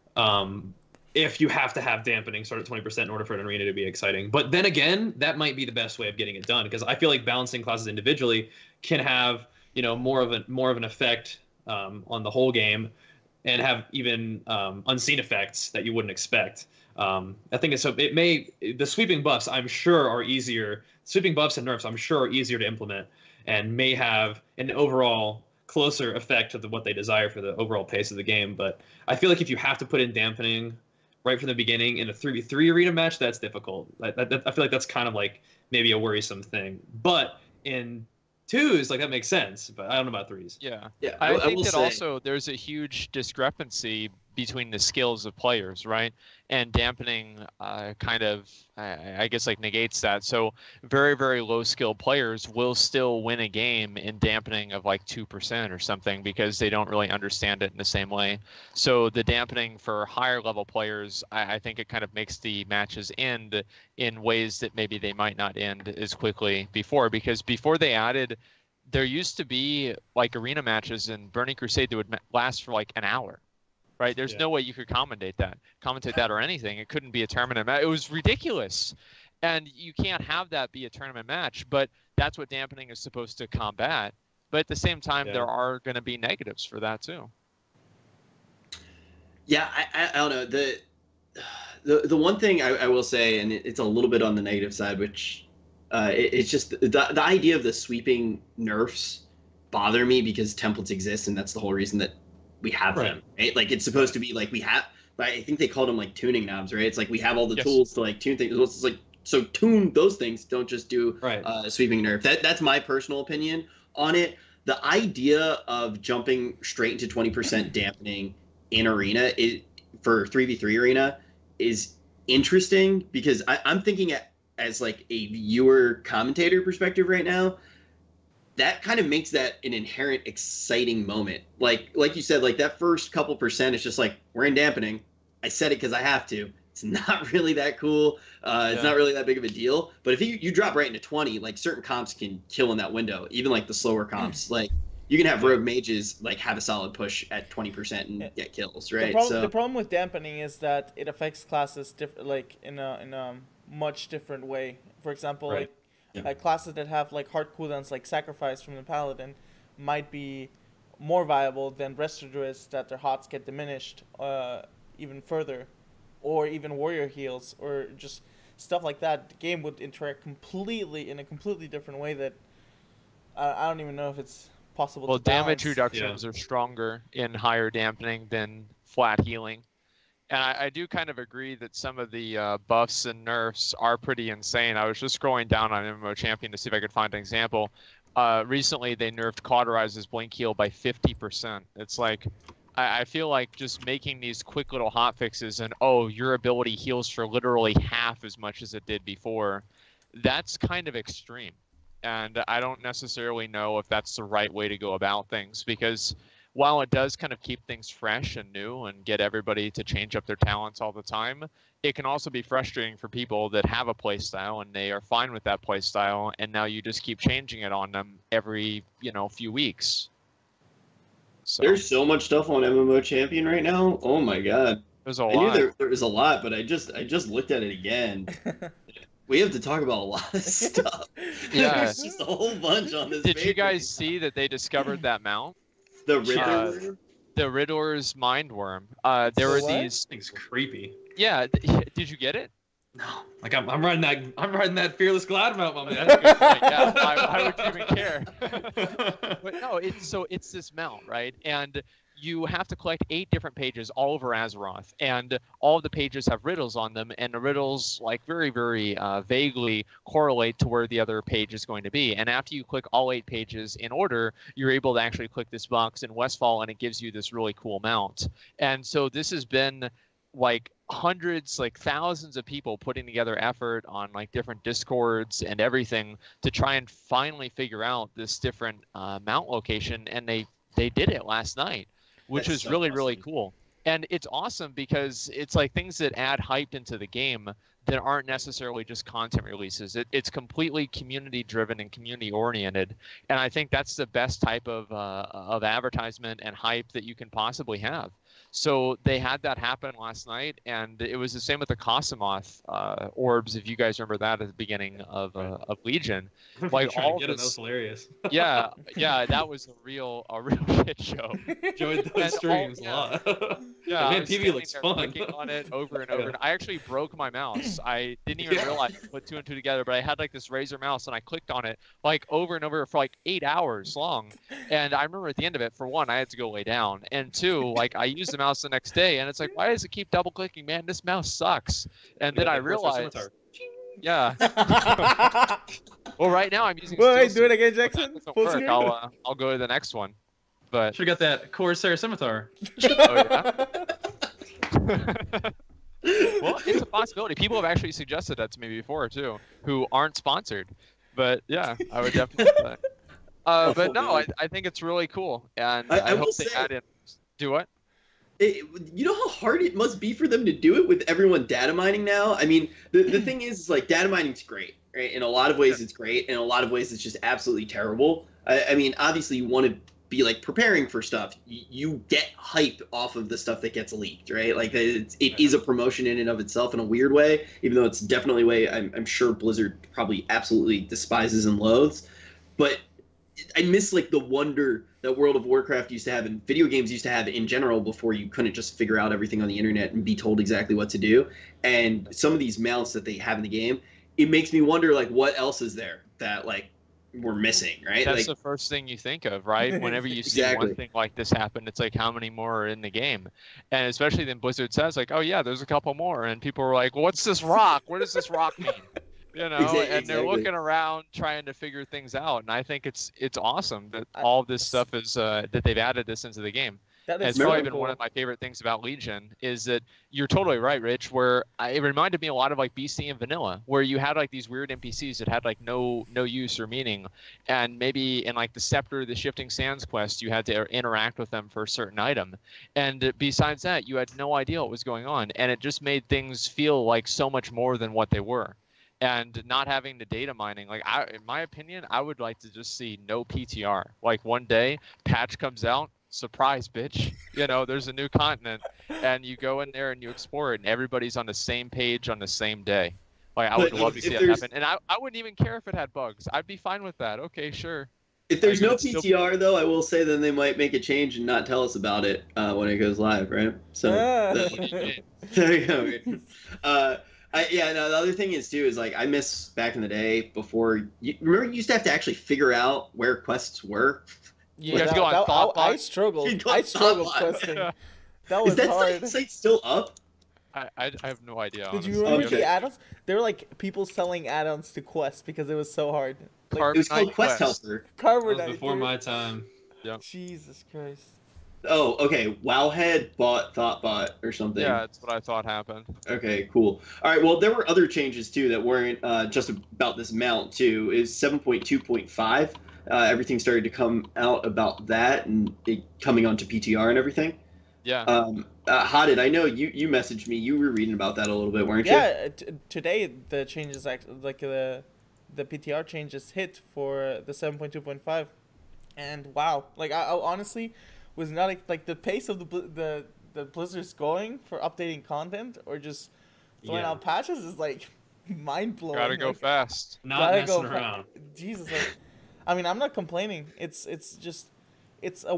If you have to have dampening start at 20% in order for an arena to be exciting. But then again, that might be the best way of getting it done, because I feel like balancing classes individually can have, you know, more of an effect on the whole game, and have even unseen effects that you wouldn't expect. I think the sweeping buffs, I'm sure, are easier. Sweeping buffs and nerfs, I'm sure, are easier to implement and may have an overall closer effect to what they desire for the overall pace of the game. But I feel like if you have to put in dampening right from the beginning in a 3v3 arena match, that's difficult. I feel like that's kind of like maybe a worrisome thing. But in twos, like, that makes sense. But I don't know about threes. Yeah. I think that also there's a huge discrepancy between the skills of players, right? And dampening kind of, I guess, like, negates that. So very, very low skill players will still win a game in dampening of like 2% or something, because they don't really understand it in the same way. So the dampening for higher level players, I think it kind of makes the matches end in ways that maybe they might not end as quickly before, because before they added, there used to be like arena matches in Burning Crusade that would last for like an hour. Right, there's no way you could commentate that or anything. It couldn't be a tournament match. It was ridiculous, and you can't have that be a tournament match. But that's what dampening is supposed to combat. But at the same time, there are going to be negatives for that too. Yeah, I don't know. The one thing I will say, and it's a little bit on the negative side, which it's just the idea of the sweeping nerfs bother me, because templates exist, and that's the whole reason that we have them, right? Like, it's supposed to be like we have, I think they called them like tuning knobs, right? It's like we have all the tools to like tune things. It's like, so tune those things, don't just do sweeping nerf. That's my personal opinion on it. The idea of jumping straight into 20% dampening in arena for 3v3 arena is interesting, because I'm thinking as like a viewer commentator perspective right now. That kind of makes that an inherent exciting moment. Like you said, like that first couple percent is just like, we're in dampening. I said it because I have to. It's not really that cool. It's not really that big of a deal. But if you drop right into 20, like, certain comps can kill in that window, even like the slower comps. Like, you can have rogue mages like have a solid push at 20% and get kills, right? The problem with dampening is that it affects classes in a much different way. For example, like classes that have like hard cooldowns, like Sacrifice from the Paladin, might be more viable than Resto Druids that their hots get diminished even further, or even Warrior heals, or just stuff like that. The game would interact in a completely different way that I don't even know if it's possible to balance. Well, damage reductions are stronger in higher dampening than flat healing. And I do kind of agree that some of the buffs and nerfs are pretty insane. I was just scrolling down on MMO Champion to see if I could find an example. Recently, they nerfed Cauterize's Blink Heal by 50%. It's like, I feel like just making these quick little hotfixes and, your ability heals for literally half as much as it did before, that's kind of extreme. And I don't necessarily know if that's the right way to go about things, because while it does kind of keep things fresh and new and get everybody to change up their talents all the time, it can also be frustrating for people that have a play style and they are fine with that play style, and now you just keep changing it on them every, few weeks. So there's so much stuff on MMO Champion right now. Oh my god. There's a lot. I knew there was a lot, but I just looked at it again. We have to talk about a lot of stuff. Yeah. There's just a whole bunch on this. Did you guys see that they discovered that mount? The Riddler? The Riddler's Mind Worm. There were these things creepy. Yeah, did you get it? No. Like, I'm riding that Fearless Glad mount, my man. That's a good point. Yeah, why would you even care? But no, it's this mount, right? And you have to collect 8 different pages all over Azeroth, and all of the pages have riddles on them, and the riddles like very, very vaguely correlate to where the other page is going to be. And after you click all 8 pages in order, you're able to actually click this box in Westfall, and it gives you this really cool mount. And so this has been like hundreds, like thousands of people putting together effort on like different discords and everything to try and finally figure out this different mount location, and they did it last night, which is really, really cool. And it's awesome because it's like things that add hype into the game that aren't necessarily just content releases. It's completely community driven and community oriented. And I think that's the best type of advertisement and hype that you can possibly have. So they had that happen last night, and it was the same with the Cosmoth orbs, if you guys remember that at the beginning of Legion. Like all that was hilarious. Yeah, that was a real shit show. Enjoyed those streams a lot. Yeah, man, PV looks fun. Clicking on it over and over. I actually broke my mouse. I didn't even realize I put 2 and 2 together, but I had like this Razer mouse, and I clicked on it like over and over for like 8 hours long. And I remember at the end of it, for one, I had to go lay down, and 2, like I used the mouse the next day, and it's like, why does it keep double clicking? Man, this mouse sucks. And then I realized, yeah. Well, right now I'm using. Wait, do it again, Jackson. I'll go to the next one. But should have got that Corsair Scimitar. Oh, yeah. Well, it's a possibility. People have actually suggested that to me before too, who aren't sponsored. But yeah, I would definitely say. But no, I think it's really cool, and I hope they add in. Do what? You know how hard it must be for them to do it with everyone data mining now? I mean, the thing is like data mining's great, right? In a lot of ways it's great. In a lot of ways it's just absolutely terrible. I mean, obviously you want to be like preparing for stuff. You get hype off of the stuff that gets leaked, right? Like it is a promotion in and of itself in a weird way, even though it's definitely a way I'm sure Blizzard probably absolutely despises and loathes. But I miss like the wonder that World of Warcraft used to have and video games used to have in general before you couldn't just figure out everything on the internet and be told exactly what to do. And some of these mounts that they have in the game, it makes me wonder like what else is there that like we're missing, right? That's like, the first thing you think of, right? Whenever you see one thing like this happen, it's like how many more are in the game? And especially then Blizzard says like, oh yeah, there's a couple more, and people are like, what's this rock? What does this rock mean? You know, and they're looking around trying to figure things out, and I think it's awesome that all this stuff is that they've added this into the game. It's probably been one of my favorite things about Legion is that you're totally right, Rich. Where it reminded me a lot of like BC and Vanilla, where you had like these weird NPCs that had like no use or meaning, and maybe in like the Scepter, the Shifting Sands quest, you had to interact with them for a certain item, and besides that, you had no idea what was going on, and it just made things feel like so much more than what they were. And not having the data mining, like in my opinion, I would like to just see no PTR. Like one day, patch comes out, surprise, bitch. You know, there's a new continent, and you go in there and you explore it, and everybody's on the same page on the same day. Like I would love to see that happen, and I wouldn't even care if it had bugs. I'd be fine with that. Okay, sure. If there's no PTR though, I will say then they might make a change and not tell us about it when it goes live, right? So there you go. The other thing is too is like I miss back in the day before. Remember, you used to have to actually figure out where quests were. You have to go on Thoughtbot. I struggled questing. That was hard. Is that site still up? I have no idea. Did you remember the add-ons? There were like people selling add-ons to Quest because it was so hard. Like, it was called Quest Helper. Carbonite, before my time. Yep. Jesus Christ. Oh, okay. Wowhead bought Thoughtbot or something. Yeah, that's what I thought happened. Okay, cool. All right, well, there were other changes, too, that weren't just about this mount, too. Is 7.2.5. Everything started to come out about that and it coming onto PTR and everything. Yeah. Hadid, I know you messaged me. You were reading about that a little bit, weren't you? Yeah, today the changes, like the PTR changes hit for the 7.2.5. And wow, like I honestly was not like the pace of the Blizzard's going for updating content or just throwing out patches is like mind blowing. Gotta go fast. Not messing around. Jesus, I mean, I'm not complaining. It's a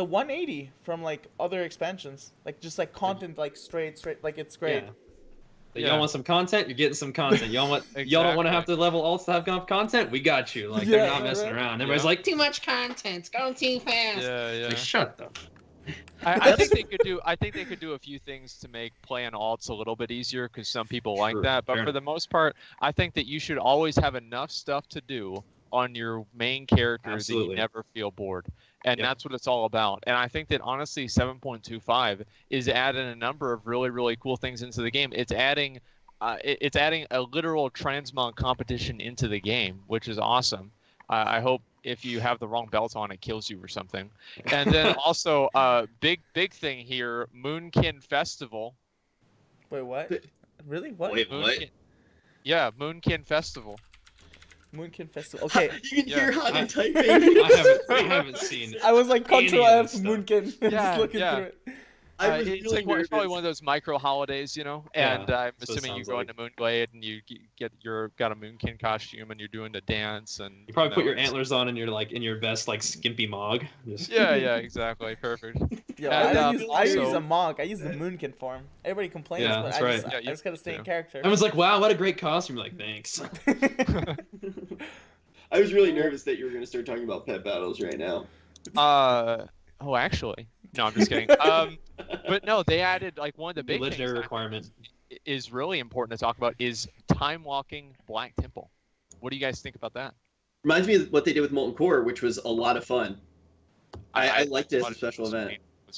180 from like other expansions, like just like content like straight like it's great. Y'all want some content? You're getting some content. Y'all want Exactly. y'all don't want to have to level alts to have enough content? We got you. Like they're not messing around. Everybody's like, too much content. It's going too fast. Yeah. Like, shut up. I think they could do. I think they could do a few things to make playing alts a little bit easier because some people like that. But for the most part, I think that you should always have enough stuff to do on your main character that you never feel bored. And that's what it's all about. And I think that honestly, 7.25 is adding a number of really, really cool things into the game. It's adding a literal transmog competition into the game, which is awesome. I hope if you have the wrong belt on, it kills you or something. And then also, big thing here, Moonkin Festival. Wait, what? Really? What? Wait, what? Yeah, Moonkin Festival. Moonkin Festival. Okay. You can hear how they typing. I haven't seen. I was like Control F stuff. Moonkin. Just looking through it. It's really it's probably one of those micro holidays, you know. And I'm assuming you go into Moonglade and you got a Moonkin costume and you're doing the dance and you probably put your antlers on and you're like in your best like skimpy mog. Yeah, exactly, perfect. Yeah, I use a mog. I use the Moonkin form. Everybody complains, but I just gotta stay in character. I was like, wow, what a great costume. You're like, thanks. I was really nervous that you were gonna start talking about pet battles right now. Oh, actually. No, I'm just kidding. But no, they added like one of the big legendary things requirement is really important to talk about is time walking Black Temple. What do you guys think about that? Reminds me of what they did with Molten Core, which was a lot of fun. I liked it as a special event.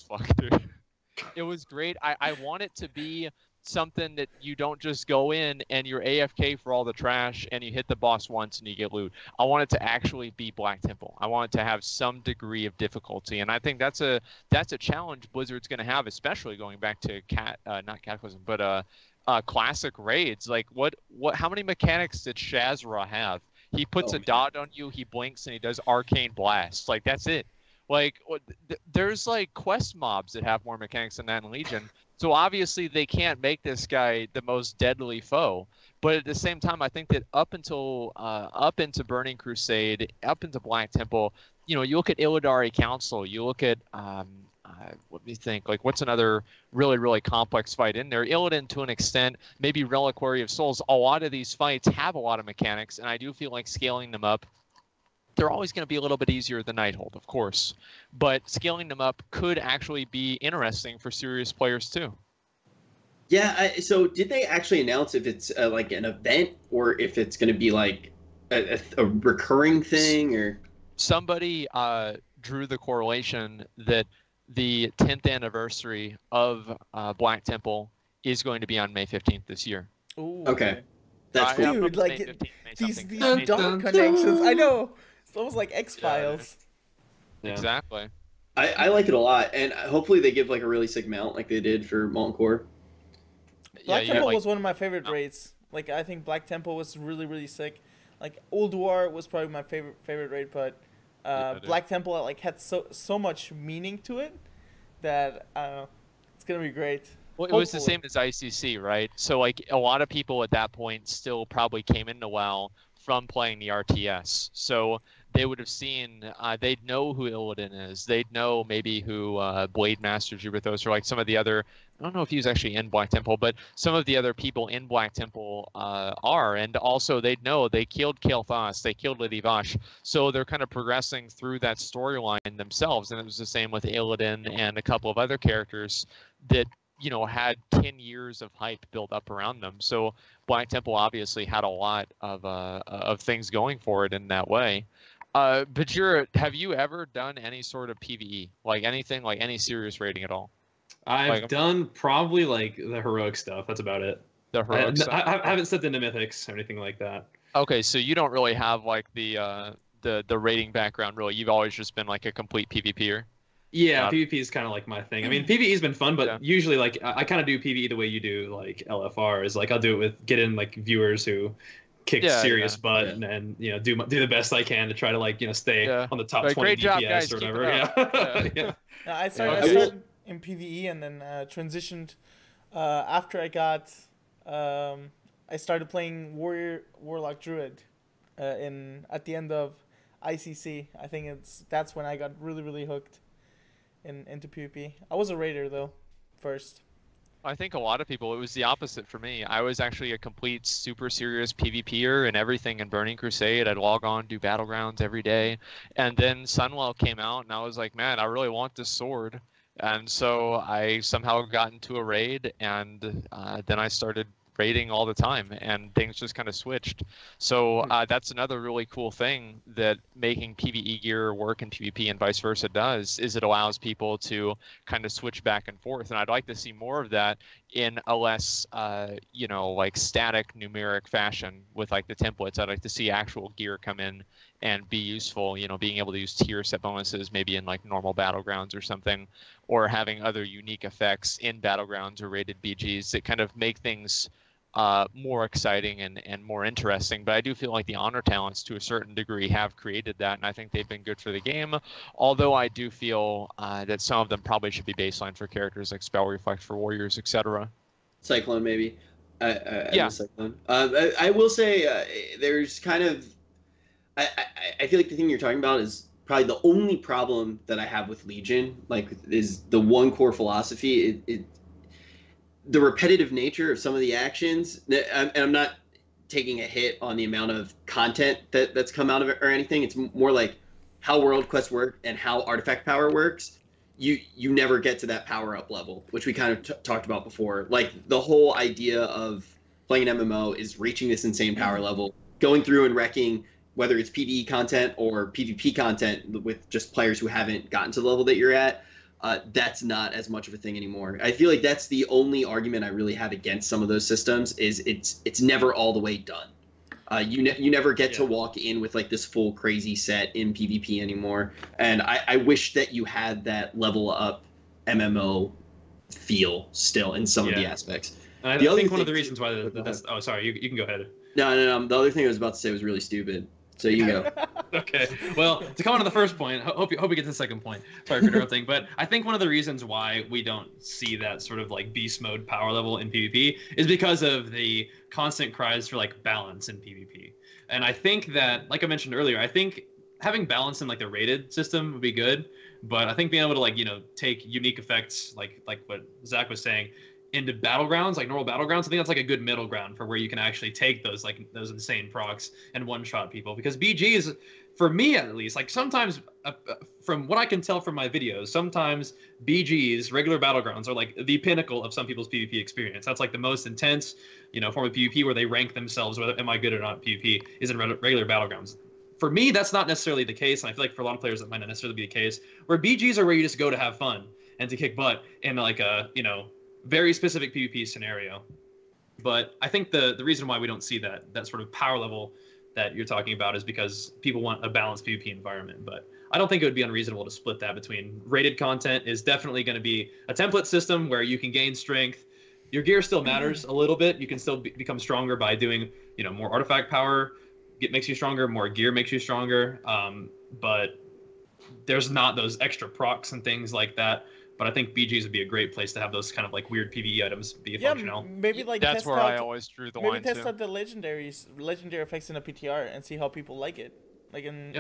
It was great. I want it to be something that you don't just go in and you're AFK for all the trash and you hit the boss once and you get loot. I want it to actually be Black Temple. I want it to have some degree of difficulty, and I think that's a challenge Blizzard's going to have, especially going back to not Cataclysm, but classic raids. Like how many mechanics did Shazra have? He puts a dot on you, he blinks, and he does arcane blast. Like that's it. Like there's like quest mobs that have more mechanics than that in Legion. So obviously they can't make this guy the most deadly foe, but at the same time, I think that up into Burning Crusade, up into Black Temple, you know, you look at Illidari Council, you look at what do you think? Like, what's another really, really complex fight in there? Illidan to an extent, maybe Reliquary of Souls. A lot of these fights have a lot of mechanics, and I do feel like scaling them up. They're always going to be a little bit easier than Nighthold, of course, but scaling them up could actually be interesting for serious players too. Yeah, so did they actually announce if it's like an event or if it's going to be like a recurring thing? Or somebody drew the correlation that the 10th anniversary of Black Temple is going to be on May 15th this year. Ooh. Okay, that's cool. Dude, like these dark connections. I know. It's almost like X-Files. Yeah. Exactly. I like it a lot, and hopefully they give like a really sick mount like they did for Molten Core. Black Temple was one of my favorite raids. Like I think Black Temple was really, really sick. Like Ulduar was probably my favorite raid, but Black Temple like had so much meaning to it that it's gonna be great. Well, it was the same as ICC, right? So like a lot of people at that point still probably came into WoW from playing the RTS. So they would have seen, they'd know who Illidan is. They'd know maybe who Blade Master Jubithos or like some of the other, I don't know if he was actually in Black Temple, but some of the other people in Black Temple are. And also they'd know they killed Kael'thas, they killed Lady Vash. So they're kind of progressing through that storyline themselves. And it was the same with Illidan and a couple of other characters that, you know, had 10 years of hype built up around them. So Black Temple obviously had a lot of things going for it in that way. Bajheera, have you ever done any sort of PvE? Like anything, like any serious raiding at all? I've done probably like the heroic stuff. That's about it. The heroic stuff? I haven't stepped into mythics or anything like that. Okay, so you don't really have like the raiding background, really. You've always just been like a complete PvPer. Yeah, PvP is kind of like my thing. I mean, PvE's been fun, but usually like I kind of do PvE the way you do like LFR. Is like I'll do it with get in like viewers who kick serious butt and you know do the best I can to try to like, you know, stay on the top 20 great DPS job, guys. or whatever. Yeah. I started in PvE and then transitioned after I got I started playing Warlock Druid at the end of ICC. I think that's when I got really, really hooked into PvP. I was a raider though first. I think a lot of people, it was the opposite for me. I was actually a complete super serious PvPer and everything in Burning Crusade. I'd log on, do Battlegrounds every day. And then Sunwell came out and I was like, man, I really want this sword. And so I somehow got into a raid and then I started raiding all the time and things just kind of switched. So that's another really cool thing that making PvE gear work in PvP and vice versa does, is it allows people to kind of switch back and forth. And I'd like to see more of that in a less, you know, like static numeric fashion with like the templates. I'd like to see actual gear come in and be useful, you know, being able to use tier set bonuses maybe in like normal Battlegrounds or something, or having other unique effects in Battlegrounds or rated BGs that kind of make things more exciting and more interesting. But I do feel like the honor talents to a certain degree have created that, and I think they've been good for the game. Although I do feel that some of them probably should be baseline for characters like Spell Reflect for Warriors, etc. Cyclone, maybe. Yeah. Cyclone. I will say there's kind of... I feel like the thing you're talking about is probably the only problem that I have with Legion, like, is the one core philosophy. The repetitive nature of some of the actions, and I'm not taking a hit on the amount of content that's come out of it or anything. It's more like how World Quest work and how artifact power works. You never get to that power up level, which we kind of talked about before. Like, the whole idea of playing an MMO is reaching this insane power level, going through and wrecking, whether it's PvE content or PvP content with just players who haven't gotten to the level that you're at. That's not as much of a thing anymore. I feel like that's the only argument I really have against some of those systems, is it's never all the way done. You never get to walk in with like this full crazy set in PvP anymore. And I wish that you had that level up MMO feel still in some of the aspects. I think one of the reasons why that's... Oh, sorry, you can go ahead. No. The other thing I was about to say was really stupid. So you go. Okay. Well, to come on to the first point, hope we get to the second point. Sorry for interrupting, but I think one of the reasons why we don't see that sort of like beast mode power level in PvP is because of the constant cries for like balance in PvP. And I think that, like I mentioned earlier, I think having balance in like the rated system would be good, but I think being able to like, you know, take unique effects like what Zach was saying into Battlegrounds, like normal Battlegrounds, I think that's like a good middle ground for where you can actually take those insane procs and one-shot people. Because BGs, for me at least, like sometimes, from what I can tell from my videos, sometimes BGs, regular Battlegrounds, are like the pinnacle of some people's PvP experience. That's like the most intense, you know, form of PvP where they rank themselves, whether am I good or not at PvP, is in regular Battlegrounds. For me, that's not necessarily the case, and I feel like for a lot of players that might not necessarily be the case, where BGs are where you just go to have fun and to kick butt in like a, you know, very specific PvP scenario. But I think the reason why we don't see that sort of power level that you're talking about is because people want a balanced PvP environment. But I don't think it would be unreasonable to split that between rated content is definitely going to be a template system where you can gain strength. Your gear still matters a little bit. You can still become stronger by doing, you know, more artifact power. It makes you stronger. More gear makes you stronger. But there's not those extra procs and things like that. But I think BGs would be a great place to have those kind of like weird PvE items be functional. Maybe like that's where I always drew the line. Maybe test out the legendary effects in a PTR and see how people like it. Like in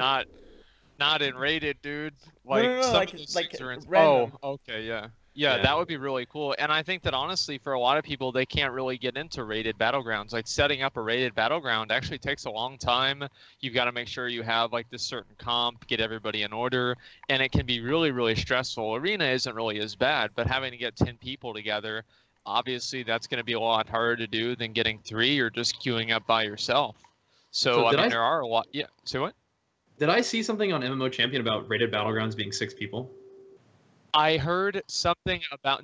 not in rated, dude. Like no, like random. Oh, okay, yeah, that would be really cool. And I think that honestly, for a lot of people, they can't really get into rated Battlegrounds. Like setting up a rated Battleground actually takes a long time. You've got to make sure you have like this certain comp, get everybody in order, and it can be really, really stressful. Arena isn't really as bad, but having to get 10 people together, obviously that's going to be a lot harder to do than getting 3 or just queuing up by yourself. So I mean, there are a lot. Yeah. So what? Did I see something on MMO Champion about rated Battlegrounds being 6 people? I heard something about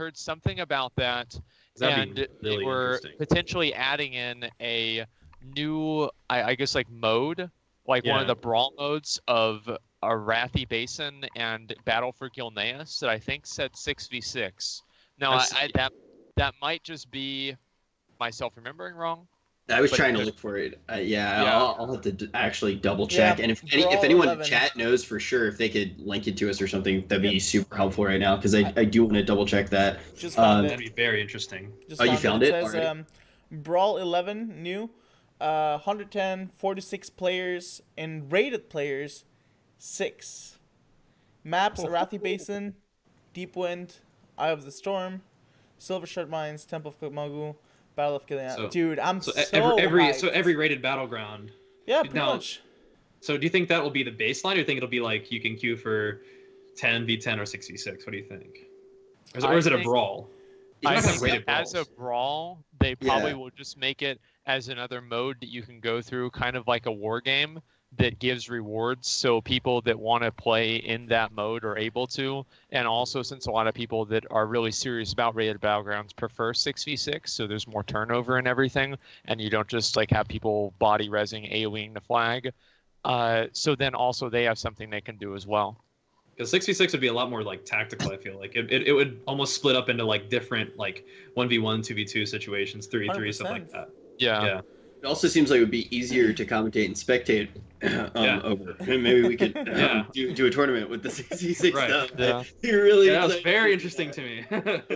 that, and really they were potentially adding in a new, I guess, like mode, like one of the brawl modes of Arathi Basin and Battle for Gilneas that I think said 6v6. Now, that might just be myself remembering wrong. I was trying to look for it. I'll have to actually double check. And if anyone in chat knows for sure, if they could link it to us or something, that'd be super helpful right now, because I do want to double check that. That'd be very interesting. You found it? It says Brawl 11 new, 110, 46 players, and rated players 6. Maps: Arathi Basin, Deep Wind, Eye of the Storm, Silver Shirt Mines, Temple of Kamagu, Battle of Gilead. Dude, I'm so every rated battleground. Yeah, pretty much. So do you think that will be the baseline, or do you think it'll be like you can queue for 10v10 or 6v6? What do you think? Or is it a brawl? I think as a brawl, they probably will just make it as another mode that you can go through, kind of like a war game that gives rewards, so people that want to play in that mode are able to. And also, since a lot of people that are really serious about rated battlegrounds prefer 6v6, so there's more turnover and everything, and you don't just like have people body rezzing, AoEing the flag. So then also they have something they can do as well. Because 6v6 would be a lot more like tactical. I feel like it would almost split up into like different like 1v1, 2v2 situations, 3v3, stuff like that. Yeah. It also seems like it would be easier to commentate and spectate over. Maybe we could do a tournament with the 6v6 stuff. Yeah. That was very interesting to me.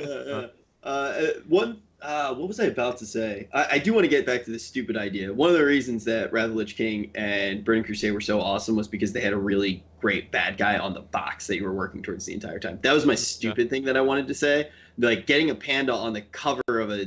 What was I about to say? I do want to get back to this stupid idea. One of the reasons that Wrath of the Lich King and Burning Crusade were so awesome was because they had a really great bad guy on the box that you were working towards the entire time. That was my stupid thing that I wanted to say. Like getting a panda on the cover of a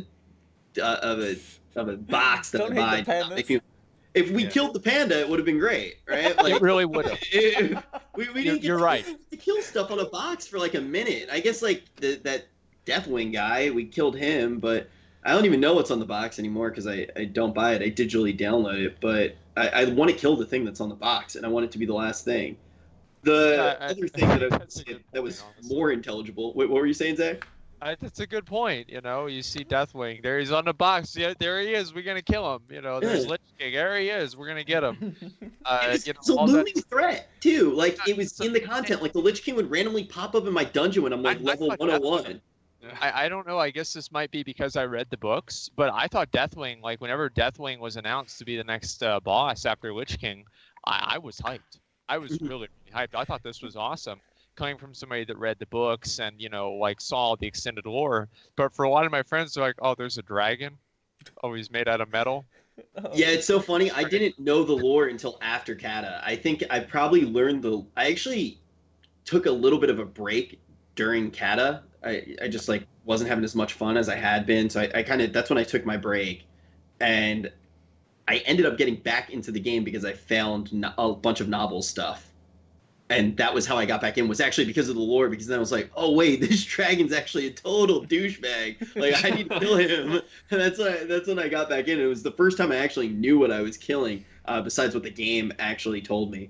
box that I buy. If we killed the panda, it would have been great, right? Like, it really would have. We didn't get to kill stuff on a box for like a minute. I guess like that Deathwing guy, we killed him, but I don't even know what's on the box anymore because I don't buy it. I digitally download it, but I want to kill the thing that's on the box, and I want it to be the last thing. The other thing that was more intelligible. What were you saying, Zach? That's a good point. You know, you see Deathwing. There he's on the box. Yeah, there he is. We're gonna kill him. You know, there's Lich King. There he is. We're gonna get him. It's a looming threat too. Like it was in the content. Like the Lich King would randomly pop up in my dungeon when I'm like level 101. I don't know. I guess this might be because I read the books, but I thought Deathwing, like whenever Deathwing was announced to be the next boss after Lich King, I was hyped. I was really hyped. I thought this was awesome. Coming from somebody that read the books and, you know, like saw the extended lore. But for a lot of my friends, they're like, oh, there's a dragon. Oh, he's made out of metal. Yeah, it's so funny. I didn't know the lore until after Kata. I think I probably learned I actually took a little bit of a break during Kata. I just like wasn't having as much fun as I had been. So I kind of, that's when I took my break. And I ended up getting back into the game because I found a bunch of novel stuff. And that was how I got back in, was actually because of the lore, because then I was like, oh, wait, this dragon's actually a total douchebag. Like, I need to kill him. And that's when I got back in. It was the first time I actually knew what I was killing, besides what the game actually told me.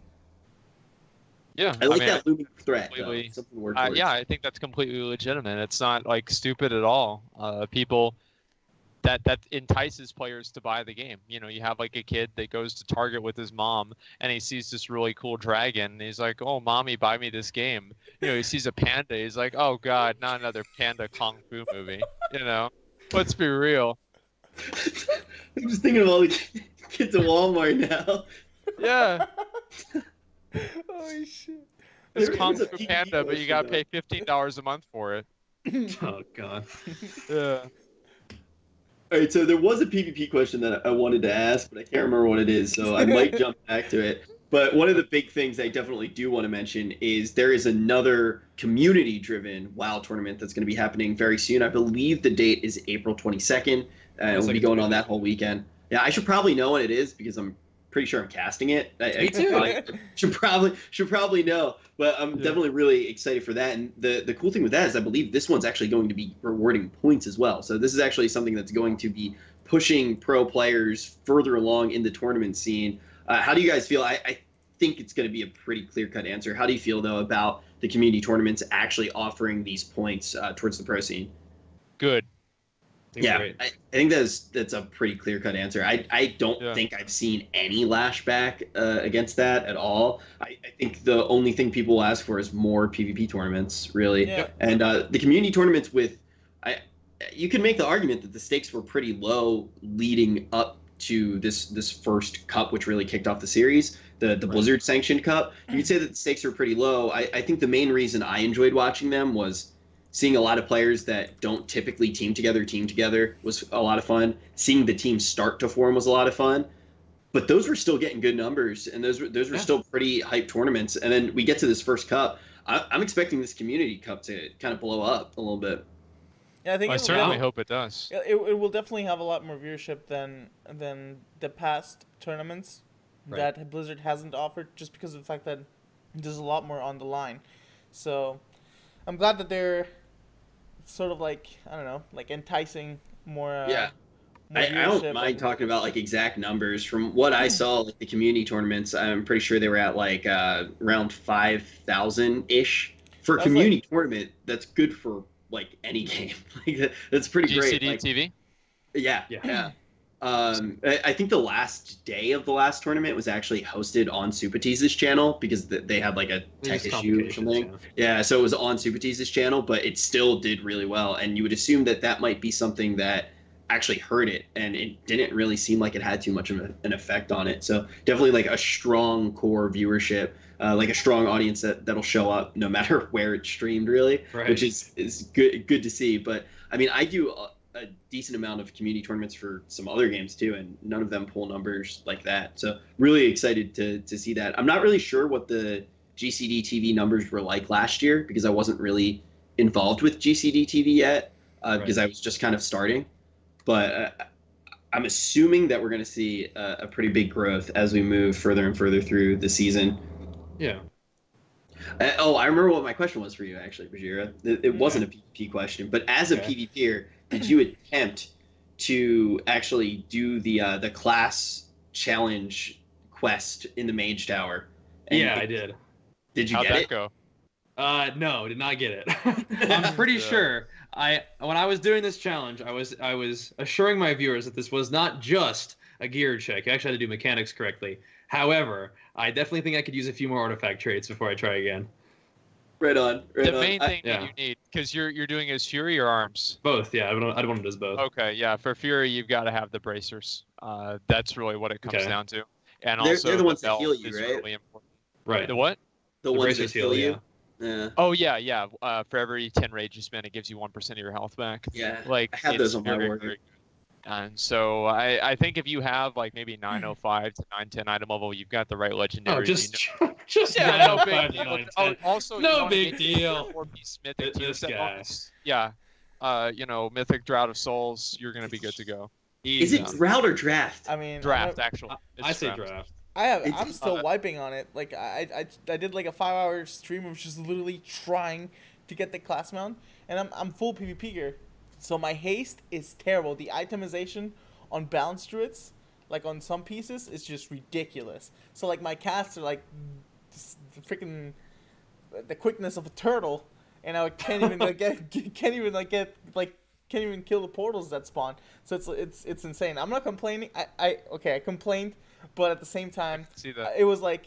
Yeah. I like that looming threat. Yeah, I think that's completely legitimate. It's not, like, stupid at all. People... That entices players to buy the game. You know, you have like a kid that goes to Target with his mom and he sees this really cool dragon and he's like, oh, mommy, buy me this game. You know, he sees a panda. He's like, oh, God, not another panda Kung Fu movie. You know, let's be real. I'm just thinking of all the kids at Walmart now. Yeah. Holy shit. It's Kung Fu Panda, but you got to pay $15 a month for it. Oh, God. Yeah. All right, so there was a PvP question that I wanted to ask, but I can't remember what it is, so I might jump back to it. But one of the big things I definitely do want to mention is there is another community-driven WoW tournament that's going to be happening very soon. I believe the date is April 22nd. It will be going on that whole weekend. Yeah, I should probably know what it is because I'm pretty sure I'm casting it. Me too. Should probably know, but I'm definitely really excited for that. And the cool thing with that is I believe this one's actually going to be rewarding points as well. So this is actually something that's going to be pushing pro players further along in the tournament scene. How do you guys feel? I think it's going to be a pretty clear-cut answer. How do you feel, though, about the community tournaments actually offering these points towards the pro scene? Good. Yeah, I think that's a pretty clear-cut answer. I don't think I've seen any lashback against that at all. I think the only thing people will ask for is more PvP tournaments, really. Yeah. And the community tournaments you can make the argument that the stakes were pretty low leading up to this first cup, which really kicked off the series, the Blizzard sanctioned cup. You could say that the stakes were pretty low. I think the main reason I enjoyed watching them was seeing a lot of players that don't typically team together was a lot of fun. Seeing the team start to form was a lot of fun. But those were still getting good numbers, and those were still pretty hype tournaments. And then we get to this first cup. I'm expecting this community cup to kind of blow up a little bit. Yeah, I think I certainly hope it does. It will definitely have a lot more viewership than the past tournaments that Blizzard hasn't offered, just because of the fact that there's a lot more on the line. So I'm glad that they're sort of like, I don't know, like enticing more. I don't mind talking about like exact numbers. From what I saw, like the community tournaments, I'm pretty sure they were at like around 5,000 ish for a community tournament. That's good for like any game. Like that's pretty great. GCD like, TV. Yeah. I think the last day of the last tournament was actually hosted on Supertease's channel because they had like a tech issue or something. Yeah, so it was on Supertease's channel, but it still did really well. And you would assume that that might be something that actually hurt it, and it didn't really seem like it had too much of an effect on it. So definitely like a strong core viewership, like a strong audience that'll show up no matter where it's streamed, really, which is good to see. But I mean, I do a decent amount of community tournaments for some other games too, and none of them pull numbers like that. So really excited to see that. I'm not really sure what the GCD TV numbers were like last year because I wasn't really involved with GCD TV yet because I was just kind of starting. But I'm assuming that we're going to see a pretty big growth as we move further and further through the season. Yeah. I remember what my question was for you, actually, Bajheera. It wasn't a PvP question, but as a PvPer, did you attempt to actually do the class challenge quest in the Mage Tower? Yeah, I did. Did you How'd get that it? go? No, did not get it. I'm pretty sure. When I was doing this challenge, I was assuring my viewers that this was not just a gear check. I actually had to do mechanics correctly. However, I definitely think I could use a few more artifact traits before I try again. Right on. The main thing that you need, because you're doing is Fury or Arms? Both, yeah. I'd want to do both. Okay, yeah. For Fury, you've got to have the bracers. That's really what it comes down to. And also, they're the ones that heal you, right? Really important. Right. The what? The ones that heal you. Yeah. Oh yeah. For every 10 rage you spend, it gives you 1% of your health back. Yeah. Like I have those on my warrior. And so I think if you have like maybe 905 to 910 item level, you've got the right legendary. Oh, just no big deal. Also, no big deal. Mythic this guy. Yeah. Mythic Drought of Souls, you're gonna be good to go. Is it drought or draft? I mean, draft actually. I say draft. I'm still wiping on it. Like I did like a 5-hour stream of just literally trying to get the class mount, and I'm full PvP gear, so my haste is terrible. The itemization on balance druids, like on some pieces, is just ridiculous. So like my casts are like the quickness of a turtle, and I can't even can't even kill the portals that spawn. So it's insane. I'm not complaining. I complained. But at the same time, it was like,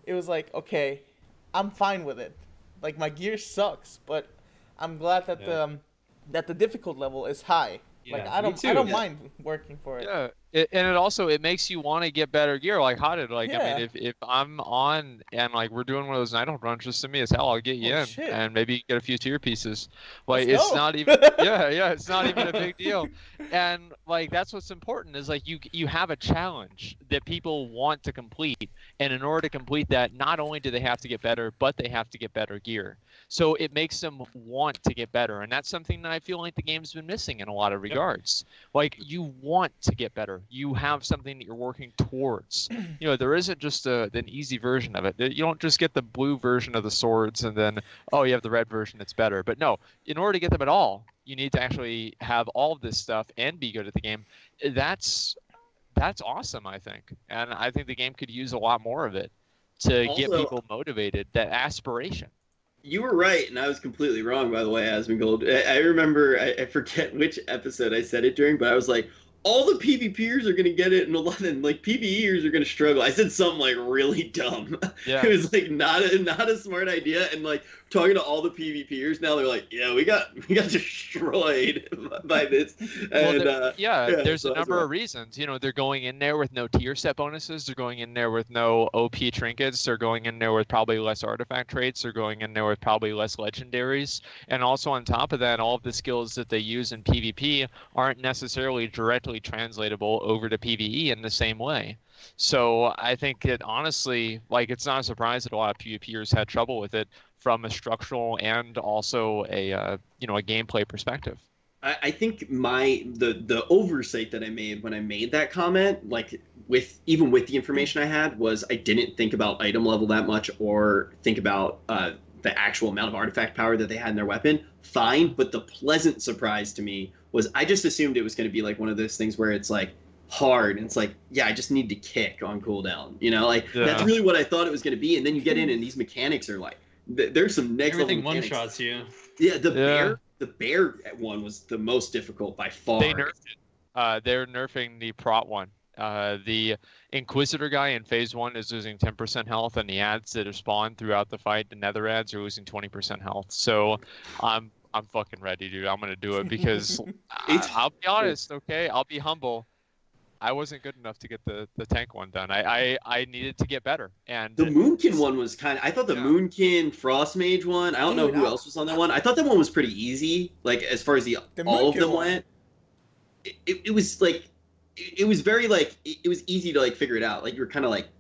okay, I'm fine with it. Like my gear sucks, but I'm glad that the difficult level is high. Yeah, like I don't mind working for it. Yeah, and it makes you want to get better gear. Like Haunted, I mean, if I'm on and like we're doing one of those Nighthawk runs, just send me as hell. I'll get you in shit. and maybe get a few tier pieces. Like Let's go. not even it's not even a big deal. And like that's what's important is like you have a challenge that people want to complete, and in order to complete that, not only do they have to get better, but they have to get better gear. So it makes them want to get better, and that's something that I feel like the game's been missing in a lot of regards. Like you want to get better. You have something that you're working towards. There isn't just an easy version of it. You don't just get the blue version of the swords and then, you have the red version that's better. But no, in order to get them at all, you need to actually have all of this stuff and be good at the game. That's awesome, I think. And I think the game could use a lot more of it to get people motivated, that aspiration. You were right, and I was completely wrong, by the way, Asmongold. I remember, I forget which episode I said it during, but I was like, all the PvPers are going to get it, and like PvEers are going to struggle. I said something like really dumb. Yeah. It was like not a smart idea, and like talking to all the PvPers now, they're like, yeah, we got destroyed by this. And there's a number of reasons. They're going in there with no tier set bonuses. They're going in there with no OP trinkets. They're going in there with probably less artifact traits. They're going in there with probably less legendaries. And also on top of that, all of the skills that they use in PvP aren't necessarily directly translatable over to PvE in the same way. So I think that honestly, like, it's not a surprise that a lot of PvPers had trouble with it from a structural and also a gameplay perspective. I think the oversight that I made when I made that comment, like with the information I had, was I didn't think about item level that much or think about the actual amount of artifact power that they had in their weapon. Fine, but the pleasant surprise to me was I just assumed it was going to be like one of those things where it's like hard and it's like, yeah, I just need to kick on cooldown, you know, like that's really what I thought it was going to be. And then you get in and these mechanics are like, there's some next level everything mechanics. one shots you. Yeah, the bear one was the most difficult by far. They nerfed it. They're nerfing the prot one. The Inquisitor guy in phase 1 is losing 10% health, and the ads that are spawned throughout the fight, the nether ads, are losing 20% health. So I'm fucking ready, dude. I'm gonna do it because I'll be honest, okay? I'll be humble. I wasn't good enough to get the tank one done. I needed to get better. And the Moonkin one was I thought the Moonkin Frost Mage one, I don't know who else was on that one. I thought that one was pretty easy, like as far as all of them went. It was like it was very like it was easy to like figure it out. Like you were kind of like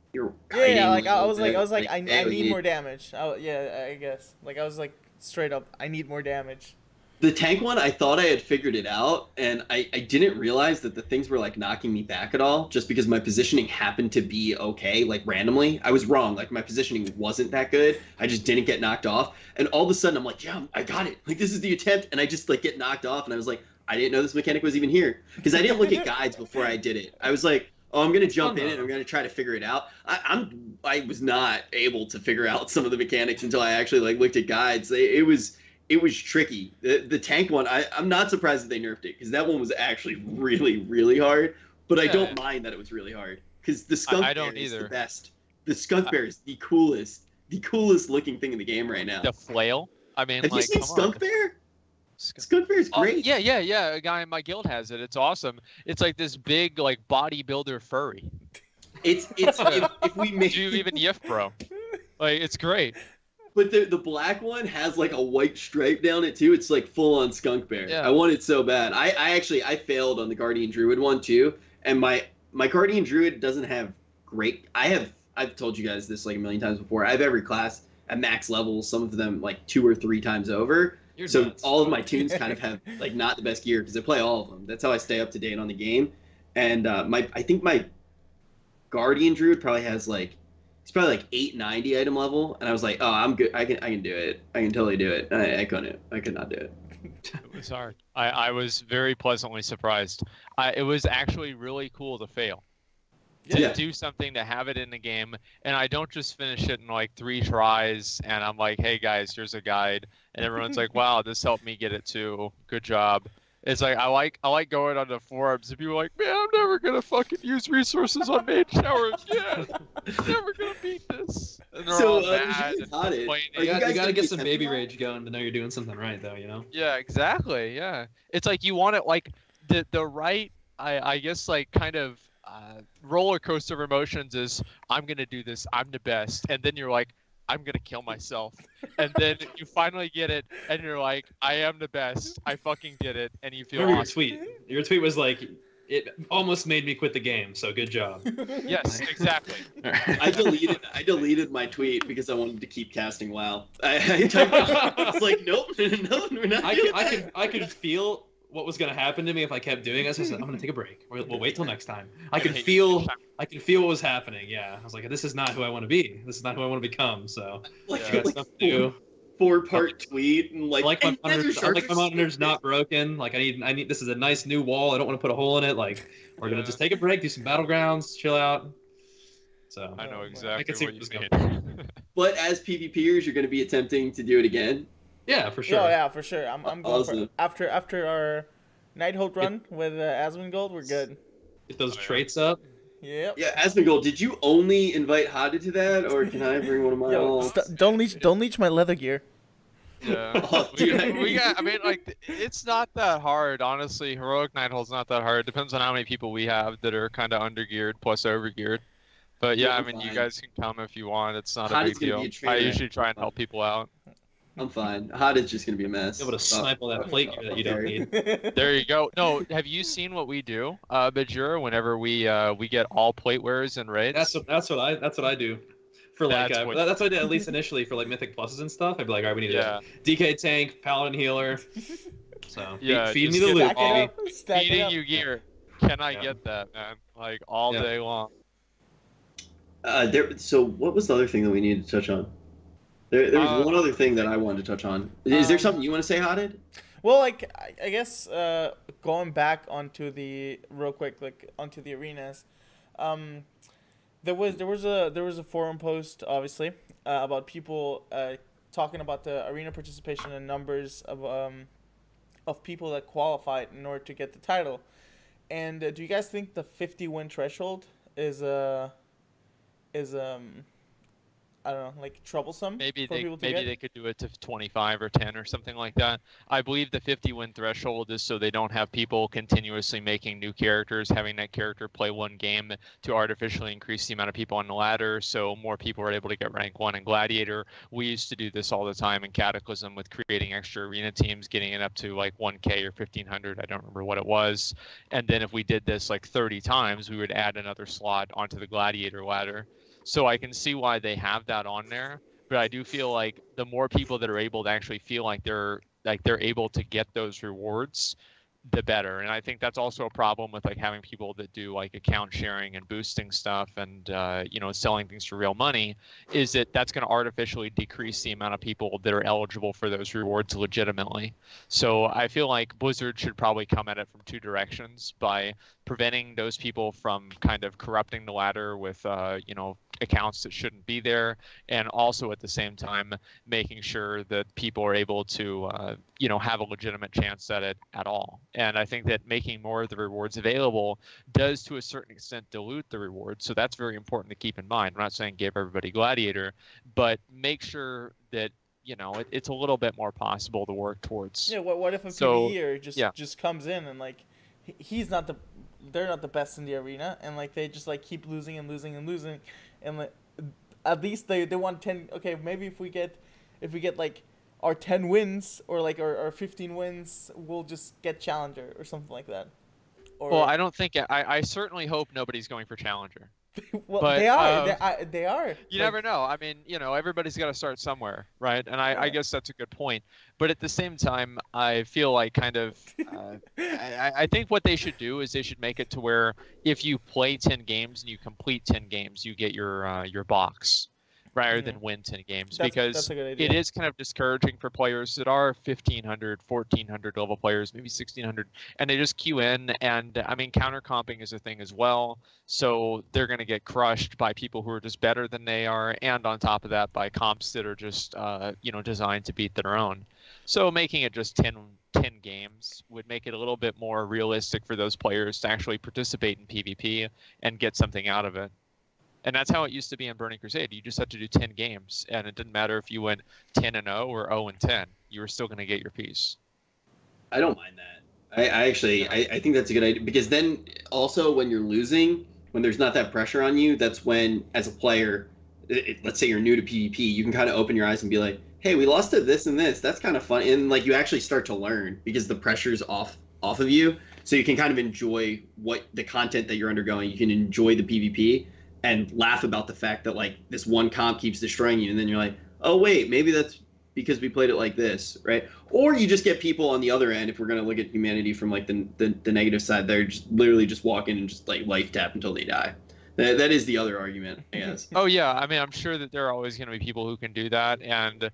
like I was like I need more damage. I guess like I was like straight up I need more damage. The tank one, I thought I had figured it out, and I didn't realize that the things were like knocking me back at all, just because my positioning happened to be okay, like randomly. I was wrong, like my positioning wasn't that good. I just didn't get knocked off, and all of a sudden I'm like, yeah, I got it. Like this is the attempt, and I just like get knocked off, and I was like, I didn't know this mechanic was even here, because I didn't look at guides before I did it. I was like, oh, I'm gonna jump in and I'm gonna try to figure it out. I was not able to figure out some of the mechanics until I actually like looked at guides. It was tricky. The tank one, I'm not surprised that they nerfed it, because that one was actually really, really hard. But I don't mind that it was really hard, because the skunk bear is the best. The skunk bear is the coolest looking thing in the game right now. The flail? I mean, have you seen skunk bear? Skunk bear is great. Yeah. A guy in my guild has it. It's awesome. It's like this big like bodybuilder furry. It's if we make you even yiff, bro. Like it's great. But the black one has like a white stripe down it too. It's like full on skunk bear. Yeah. I want it so bad. I failed on the Guardian Druid one too, and my Guardian Druid doesn't have great. I've told you guys this like a million times before. I have every class at max level. Some of them like 2 or 3 times over. So all of my tunes kind of have like not the best gear because I play all of them. That's how I stay up to date on the game. And I think my Guardian Druid probably has like. It's probably like 890 item level, and I was like, "Oh, I'm good. I can do it. I can totally do it." I couldn't. I could not do it. It was hard. I was very pleasantly surprised. It was actually really cool to fail, to do something, to have it in the game, and I don't just finish it in like 3 tries, and I'm like, "Hey guys, here's a guide," and everyone's like, "Wow, this helped me get it too. Good job." It's like I like going on the forums and people are like, man, I'm never gonna fucking use resources on Mage Shower again. I'm never gonna beat this. And they're all mad and complaining. You gotta get some baby rage going to know you're doing something right, though. You know? Yeah, exactly. Yeah, it's like you want it like the right. I guess like kind of roller coaster of emotions is I'm gonna do this. I'm the best, and then you're like, I'm gonna kill myself, and then you finally get it, and you're like, I am the best. I fucking did it, and you feel awesome. Your tweet was like, it almost made me quit the game. So good job. Yes, exactly. I deleted my tweet because I wanted to keep casting WoW. It's like, nope, no, we're not. I could feel what was gonna happen to me if I kept doing this. I said, I'm gonna take a break. We'll wait till next time. I could feel what was happening. Yeah, I was like, this is not who I want to be. This is not who I want to become. So I got stuff to do. 4-part tweet and like my monitor's not broken. Like I need. This is a nice new wall. I don't want to put a hole in it. Like we're gonna just take a break, do some battlegrounds, chill out. So I know exactly I can see what you mean. But as PvPers, you're gonna be attempting to do it again. Yeah, for sure. Oh yeah, for sure. I'm going awesome. For after our Nighthold run with Asmongold, we're good. Get those traits up. Yep. Yeah, Asmongold, did you only invite Hada to that, or can I bring one of my don't leech my leather gear. Yeah. we got. I mean, like, it's not that hard, honestly. Heroic Nighthold's not that hard. It depends on how many people we have that are kind of undergeared plus overgeared. But yeah, I mean, you guys can come if you want. It's not a big deal. I usually try and help people out. I'm fine. Hada's just gonna be a mess. Able to snipe all that plate gear that you don't need. There you go. No, have you seen what we do, Bajura? Whenever we get all plate wearers and raids. That's what I do. For like that's what I did at least initially for like Mythic Pluses and stuff. I'd be like, all right, we need a DK tank, Paladin healer, So Yeah, feed me just the loot, Stack it baby. up. Stack it Feeding up. you gear. Can I Yeah. get that, man? Like all Yeah. day long. So what was the other thing that we needed to touch on? There was one other thing that I wanted to touch on. Is there something you want to say, Hadid? Well, like I guess going back onto the real quick, like onto the arenas, there was a forum post obviously about people talking about the arena participation and numbers of people that qualified in order to get the title. And do you guys think the 50 win threshold is I don't know, like troublesome Maybe for people to maybe get? they could do it to 25 or 10 or something like that. I believe the 50 win threshold is so they don't have people continuously making new characters, having that character play one game to artificially increase the amount of people on the ladder, so more people are able to get rank 1 in Gladiator. We used to do this all the time in Cataclysm with creating extra arena teams, getting it up to like 1K or 1500, I don't remember what it was. And then if we did this like 30 times, we would add another slot onto the Gladiator ladder. So I can see why they have that on there, but I do feel like the more people that are able to actually feel like they're able to get those rewards, the better. And I think that's also a problem with like having people that do like account sharing and boosting stuff and selling things for real money, is that's going to artificially decrease the amount of people that are eligible for those rewards legitimately. So I feel like Blizzard should probably come at it from two directions, by preventing those people from kind of corrupting the ladder with accounts that shouldn't be there, and also at the same time making sure that people are able to have a legitimate chance at it at all. And I think that making more of the rewards available does to a certain extent dilute the rewards, so that's very important to keep in mind. I'm not saying give everybody Gladiator, but make sure that it's a little bit more possible to work towards. Yeah, what if a PvEer just comes in and like they're not the best in the arena, and like they just like keep losing and losing and losing, and like at least they want 10. Okay, maybe if we get like our 10 wins or like our 15 wins, we'll just get Challenger or something like that. Well, I don't think I certainly hope nobody's going for Challenger. Well, but, they are. You never know. I mean, everybody's got to start somewhere, right? And I guess that's a good point. But at the same time, I feel like kind of, I think what they should do is they should make it to where if you play 10 games and you complete 10 games, you get your box, rather than win 10 games. Because it is kind of discouraging for players that are 1,500, 1,400 level players, maybe 1,600, and they just queue in. And I mean, counter comping is a thing as well. So they're going to get crushed by people who are just better than they are, and on top of that, by comps that are just designed to beat their own. So making it just 10 games would make it a little bit more realistic for those players to actually participate in PvP and get something out of it. And that's how it used to be in Burning Crusade. You just had to do 10 games, and it didn't matter if you went 10-0 or 0-10. You were still going to get your piece. I don't mind that. I actually think that's a good idea, because then also when you're losing, when there's not that pressure on you, that's when, as a player, let's say you're new to PvP, you can kind of open your eyes and be like, hey, we lost to this and this. That's kind of fun. And like you actually start to learn because the pressure's off of you. So you can kind of enjoy the content that you're undergoing. You can enjoy the PvP and laugh about the fact that like this one comp keeps destroying you, and then you're like, oh wait, maybe that's because we played it like this, right? Or you just get people on the other end, if we're gonna look at humanity from like the negative side, they're just literally just walk in and just like life tap until they die. That is the other argument, I guess. Oh yeah, I mean, I'm sure that there are always going to be people who can do that, and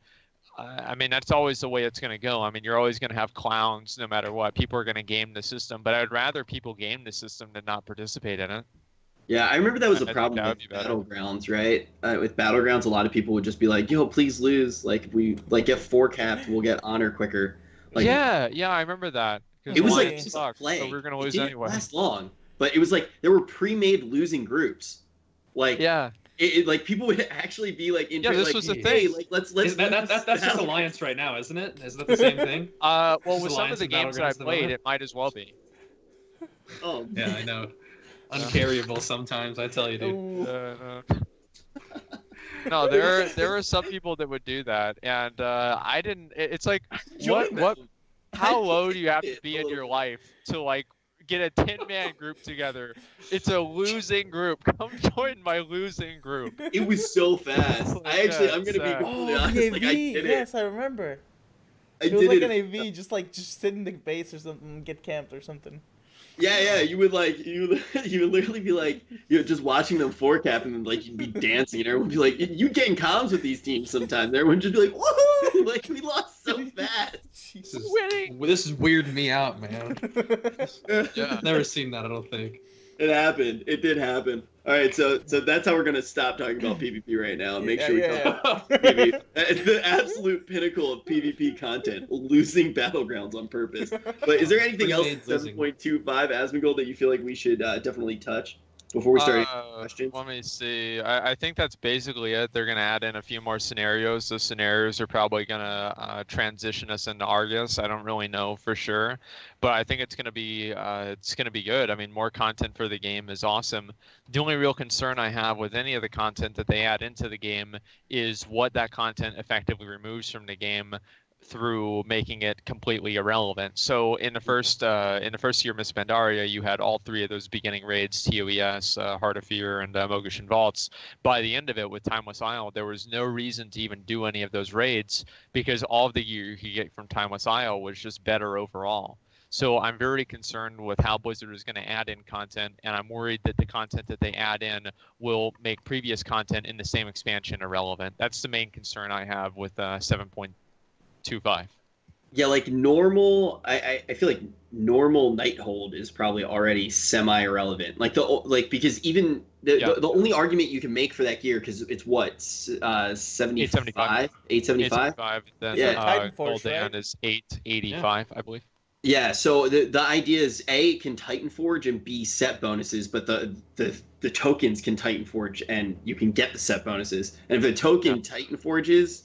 I mean, that's always the way it's going to go. I mean, you're always going to have clowns no matter what. People are going to game the system, but I'd rather people game the system than not participate in it. Yeah, I remember that was a problem with Battlegrounds, right? With Battlegrounds, a lot of people would just be like, yo, please lose. Like, if we get 4 capped, we'll get honor quicker. Like, yeah, I remember that. It was like just a play. So we were going to lose anyway. It didn't last long, but it was like there were pre-made losing groups. Like, yeah. Like people would actually be like, this like, was the hey, thing. like let's that's just Alliance right now, isn't it? Isn't that the same thing? Well, with some of the games that I played, it might as well be. Oh yeah, I know. Uncarryable sometimes, I tell you, dude. No, there are some people that would do that, and I didn't. It's like what? How low do you have to be in your life to like get a 10-man group together? It's a losing group. Come join my losing group. It was so fast. I'm gonna be completely honest. Like, I did it. Yes, I remember. It was like an AV, just sit in the base or something and get camped or something. Yeah, you would literally be like, just watching them forecap and then like you'd be dancing and everyone would be like, you getting comms with these teams sometimes. Everyone would just be like, woohoo! Like we lost so fast. This is weirding me out, man. Yeah, never seen that, I don't think. It happened. It did happen. All right, so that's how we're gonna stop talking about PvP right now and make sure we talk about PvP. It's the absolute pinnacle of PvP content, losing Battlegrounds on purpose. But is there anything else in 7.25 Asmongold that you feel like we should definitely touch before we start questions? Let me see. I think that's basically it. They're going to add in a few more scenarios. Those scenarios are probably going to transition us into Argus. I don't really know for sure, but I think it's going to be good. I mean, more content for the game is awesome. The only real concern I have with any of the content that they add into the game is what that content effectively removes from the game through making it completely irrelevant. So in the first year of Miss Pandaria, you had all three of those beginning raids, TOES, Heart of Fear, and Mogushan Vaults. By the end of it, with Timeless Isle, there was no reason to even do any of those raids because all of the gear you could get from Timeless Isle was just better overall. So I'm very concerned with how Blizzard is going to add in content, and I'm worried that the content that they add in will make previous content in the same expansion irrelevant. That's the main concern I have with 7.25. Yeah, like normal. I feel like normal Nighthold is probably already semi-irrelevant. Because even the only argument you can make for that gear, because it's what 75, 875. Then Gul'dan is 885, I believe. Yeah, so the idea is A, it can Titan Forge, and B, set bonuses, but the tokens can Titan Forge and you can get the set bonuses. And if the token Titan Forges,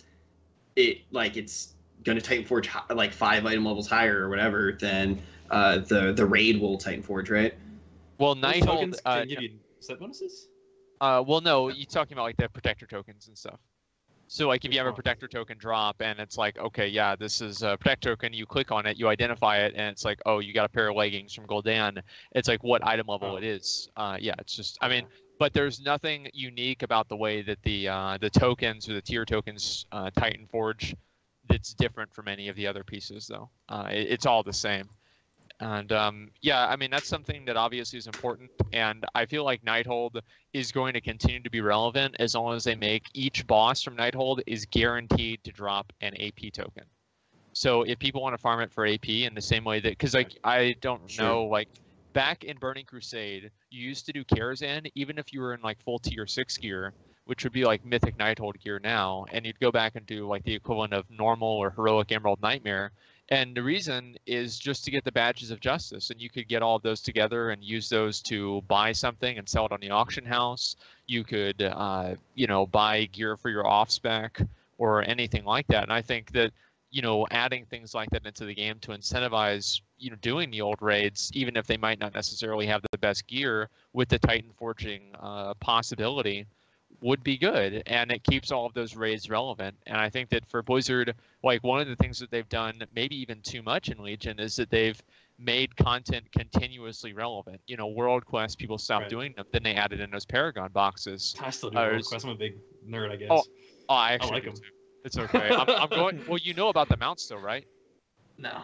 it's going to Titan Forge like 5 item levels higher or whatever, then the raid will Titan Forge, right? Well, Nighthold can give you set bonuses? Well, no, you're talking about like the protector tokens and stuff. So like if you have a protector token drop and it's like, okay, yeah, this is a protector token, you click on it, you identify it, and it's like, oh, you got a pair of leggings from Gul'dan. It's like what item level it is. It's just, I mean, but there's nothing unique about the way that the tokens or the tier tokens Titan Forge that's different from any of the other pieces, though. It's all the same. And I mean, that's something that obviously is important, and I feel like Nighthold is going to continue to be relevant as long as they make each boss from Nighthold is guaranteed to drop an AP token. So if people want to farm it for AP in the same way that, because like I don't know, like back in Burning Crusade, you used to do Karazhan even if you were in like full tier 6 gear, which would be like Mythic Nighthold gear now, and you'd go back and do like the equivalent of normal or heroic Emerald Nightmare. And the reason is just to get the Badges of Justice, and you could get all of those together and use those to buy something and sell it on the auction house. You could, buy gear for your off-spec or anything like that. And I think that, adding things like that into the game to incentivize, doing the old raids, even if they might not necessarily have the best gear, with the Titan Forging possibility, would be good, and it keeps all of those raids relevant. And I think that for Blizzard, like one of the things that they've done, maybe even too much in Legion, is that they've made content continuously relevant. World Quest, people stopped doing them, then they added in those Paragon boxes. I still do World Quest. I'm a big nerd, I guess. I actually like them. It's okay. I'm going. Well, you know about the mounts, though, right? No.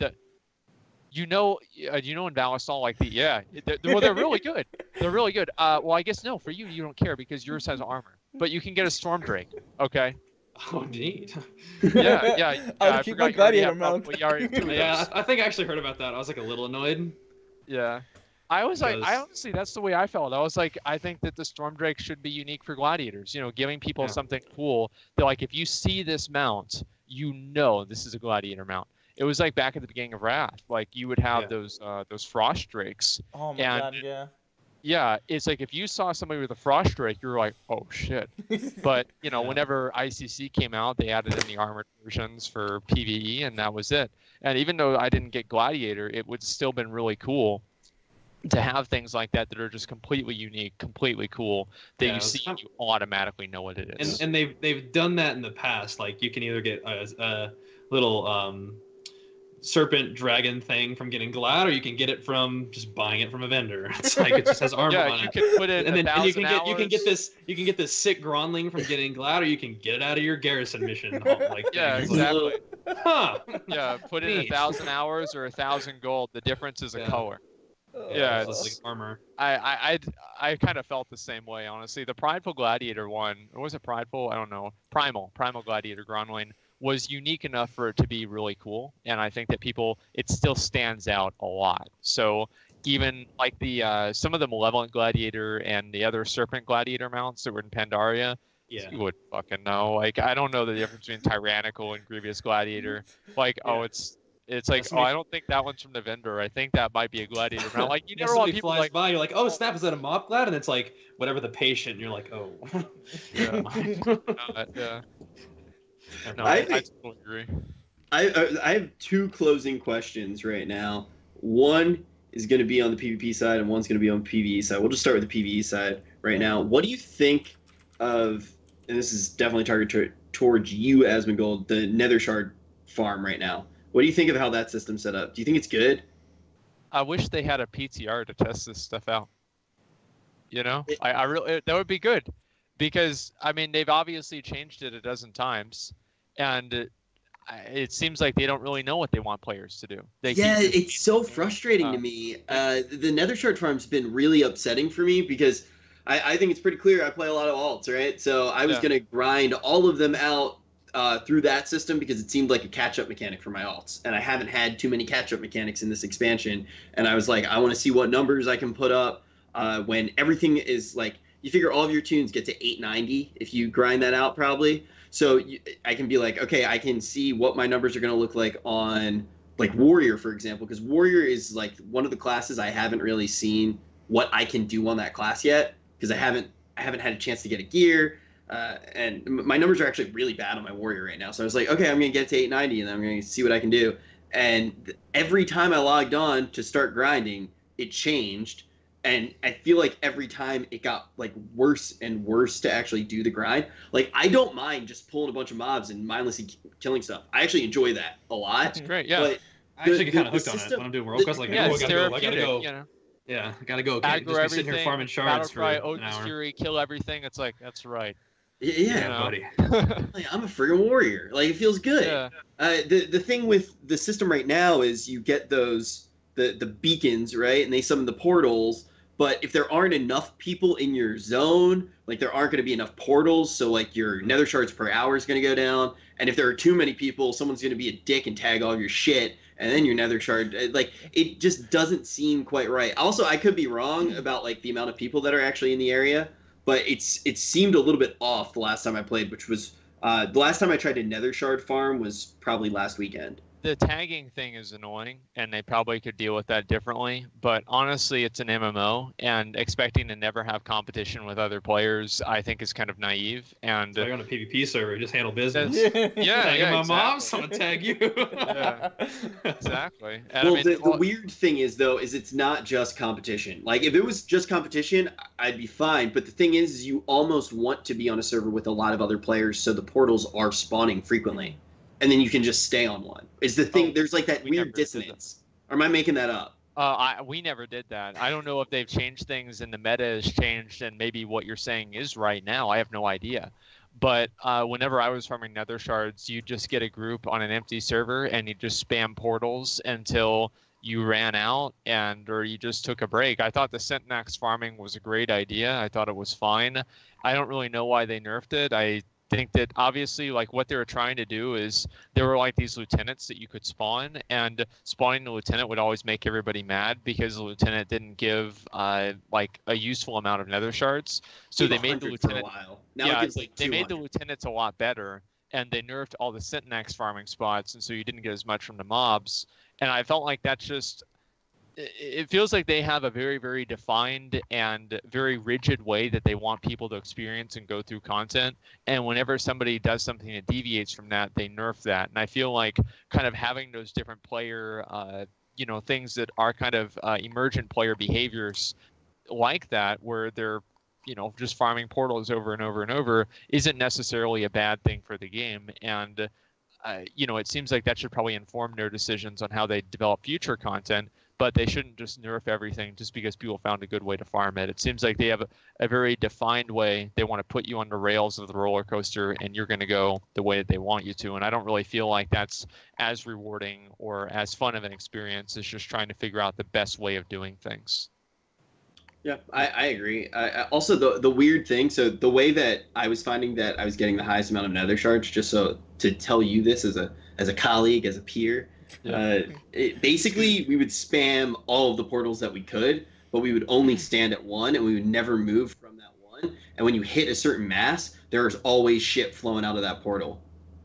In Valisol, they're really good. They're really good. Well, I guess no, for you don't care because yours has armor, but you can get a Storm Drake. Okay. Oh, neat. Yeah. I keep my gladiator mount. Yeah, I think I actually heard about that. I was like a little annoyed. Yeah. I was like, I honestly, that's the way I felt. I was like, I think that the Storm Drake should be unique for gladiators. Giving people something cool. That like, if you see this mount, this is a gladiator mount. It was like back at the beginning of Wrath. Like you would have those Frost Drakes. Oh my god, yeah. Yeah, it's like if you saw somebody with a Frost Drake, you were like, oh shit. But whenever ICC came out, they added in the armored versions for PvE, and that was it. And even though I didn't get Gladiator, it would still been really cool to have things like that are just completely unique, completely cool, that you see and you automatically know what it is. And they've done that in the past. Like you can either get a little serpent dragon thing from getting Glad, or you can get it from just buying it from a vendor. It's like it just has armor on it. You can put it and you can get this sick Gronling from getting Glad, or you can get it out of your garrison mission. Exactly. Huh. Yeah, put in 1,000 hours or 1,000 gold. The difference is a color. Yeah, it's like armor. I kind of felt the same way, honestly. The Prideful Gladiator one, or was it Prideful? I don't know. Primal Gladiator Gronwyn was unique enough for it to be really cool, and I think that it still stands out a lot. So even like the some of the Malevolent Gladiator and the other Serpent Gladiator mounts that were in Pandaria, you would fucking know. Like, I don't know the difference between Tyrannical and Grievous Gladiator. Like, it's like, I don't think that one's from the vendor. I think that might be a gladiator. But I'm like, you never want people flies like by. You're like, oh snap, is that a mob glad? And it's like whatever the patient. And you're like, oh. Yeah. No, I totally agree. I have two closing questions right now. One is going to be on the PvP side, and one's going to be on the PvE side. We'll just start with the PvE side right now. What do you think of? And this is definitely targeted towards you, Asmongold, the Nether Shard farm right now. What do you think of how that system's set up? Do you think it's good? I wish they had a PTR to test this stuff out. You know, I really, that would be good, because I mean, they've obviously changed it a dozen times, and it seems like they don't really know what they want players to do. It's so frustrating to me. The Nether Shard farm's been really upsetting for me, because I think it's pretty clear I play a lot of alts, right? So I was going to grind all of them out through that system, because it seemed like a catch-up mechanic for my alts, and I haven't had too many catch-up mechanics in this expansion, and I was like, I want to see what numbers I can put up when everything is like, you figure all of your tunes get to 890 if you grind that out, probably. So I can be like, okay, I can see what my numbers are going to look like on like Warrior, for example, because Warrior is like one of the classes I haven't really seen what I can do on that class yet, because I haven't had a chance to get a gear. And my numbers are actually really bad on my Warrior right now. So I was like, okay, I'm going to get to 890, and then I'm going to see what I can do. And every time I logged on to start grinding, it changed. And I feel like every time it got like worse and worse to actually do the grind. Like, I don't mind just pulling a bunch of mobs and mindlessly killing stuff. I actually enjoy that a lot. That's great, yeah. But I actually get kind of hooked on it when I'm doing World Quest. Like, I gotta go. You know? Yeah, gotta go. Can't just be sitting here farming shards for an hour. Fury, kill everything. It's like, that's right. Yeah, buddy. Like, I'm a friggin' warrior. Like, it feels good. Yeah. The thing with the system right now is you get those the beacons, right? And they summon the portals. But if there aren't enough people in your zone, like, there aren't going to be enough portals, so like your nether shards per hour is going to go down. And if there are too many people, someone's going to be a dick and tag all of your shit, and then your nether shard, like, it just doesn't seem quite right. Also, I could be wrong about like the amount of people that are actually in the area, but it seemed a little bit off the last time I played, which was the last time I tried to nether shard farm was probably last weekend. The tagging thing is annoying, and they probably could deal with that differently. But honestly, it's an MMO, and expecting to never have competition with other players, I think, is kind of naive. And so you're on a PvP server, just handle business. Yeah, my moms, I'm gonna tag you. Yeah, exactly. And well, the weird thing is, though, is it's not just competition. Like, if it was just competition, I'd be fine. But the thing is you almost want to be on a server with a lot of other players, so the portals are spawning frequently. And then you can just stay on one. Is the thing, there's like that weird dissonance. Or am I making that up? We never did that. I don't know if they've changed things and the meta has changed, and maybe what you're saying is right now. I have no idea. But whenever I was farming nether shards, you just get a group on an empty server and you just spam portals until you ran out or you just took a break. I thought the Centnax farming was a great idea. I thought it was fine. I don't really know why they nerfed it. I think that obviously, like, what they were trying to do is there were like these lieutenants that you could spawn, and spawning the lieutenant would always make everybody mad because the lieutenant didn't give like a useful amount of nether shards. So they made the lieutenant they made the lieutenants a lot better, and they nerfed all the Centnax farming spots, and so you didn't get as much from the mobs. And I felt like that's just, it feels like they have a very, very defined and very rigid way that they want people to experience and go through content. And whenever somebody does something that deviates from that, they nerf that. And I feel like kind of having those different player, things that are kind of emergent player behaviors like that, where they're, just farming portals over and over and over, isn't necessarily a bad thing for the game. And, it seems like that should probably inform their decisions on how they develop future content. but they shouldn't just nerf everything just because people found a good way to farm it. It seems like they have a very defined way. They want to put you on the rails of the roller coaster, and you're going to go the way that they want you to. And I don't really feel like that's as rewarding or as fun of an experience as just trying to figure out the best way of doing things. Yeah, I agree. Also, the weird thing, so the way that I was finding that I was getting the highest amount of nether shards, just so to tell you this as a colleague, as a peer, basically we would spam all of the portals that we could, but we would only stand at one, and we would never move from that one. And when you hit a certain mass, there's always shit flowing out of that portal.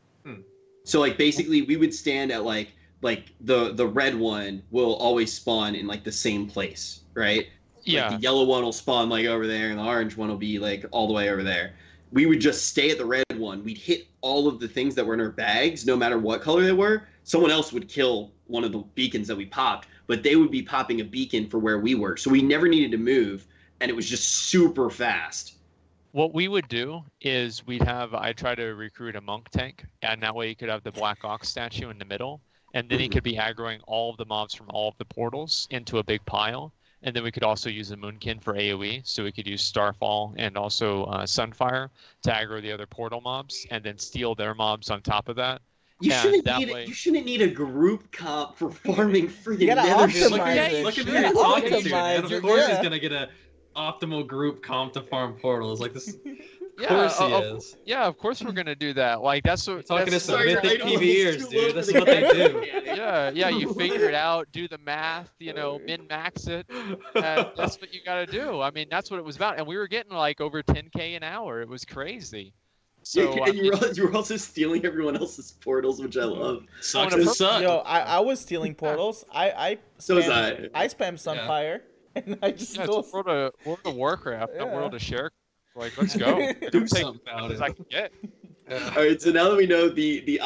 So like basically we would stand at like the red one will always spawn in like the same place, right? Yeah. Like the yellow one will spawn like over there, and the orange one will be like all the way over there. We would just stay at the red one. We'd hit all of the things that were in our bags, no matter what color they were. Someone else would kill one of the beacons that we popped, but they would be popping a beacon for where we were. So we never needed to move, and it was just super fast. What we would do is I try to recruit a monk tank, and that way you could have the Black Ox statue in the middle, and then he could be aggroing all of the mobs from all of the portals into a big pile. And then we could also use a Moonkin for AoE, so we could use Starfall and also Sunfire to aggro the other portal mobs, and then steal their mobs on top of that. You shouldn't need a group comp for farming freaking nether shit. Look at me talking to, man. Of course he's gonna get a optimal group comp to farm portals. Like this. Of course he is. Yeah, of course we're gonna do that. Like that's what. Talking to some mythic PvEers, dude. That's what they do. Yeah. You figure it out, do the math, min-max it. That's what you gotta do. I mean, that's what it was about. And we were getting like over 10K an hour. It was crazy. So and you were also stealing everyone else's portals, which I love. Sucks to suck. Yo, I was stealing portals. I spam Sunfire, and I just it's World of Warcraft, not World of Share. Like, let's go. Do something about it. I can get. All right, so now that we know the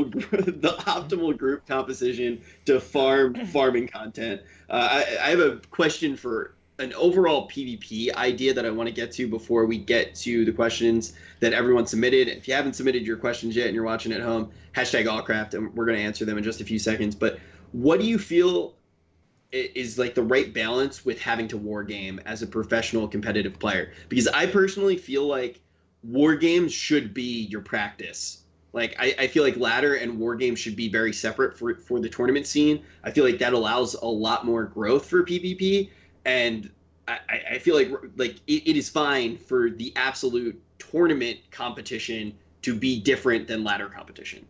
optimal group composition to farming content, I have a question for an overall PvP idea that I want to get to before we get to the questions that everyone submitted. If you haven't submitted your questions yet and you're watching at home, #allcraft, and we're going to answer them in just a few seconds. But what do you feel is like the right balance with having to war game as a professional competitive player? Because I personally feel like war games should be your practice. Like I feel like ladder and war games should be very separate for the tournament scene. I feel like that allows a lot more growth for PvP, and I feel like it is fine for the absolute tournament competition to be different than ladder competition.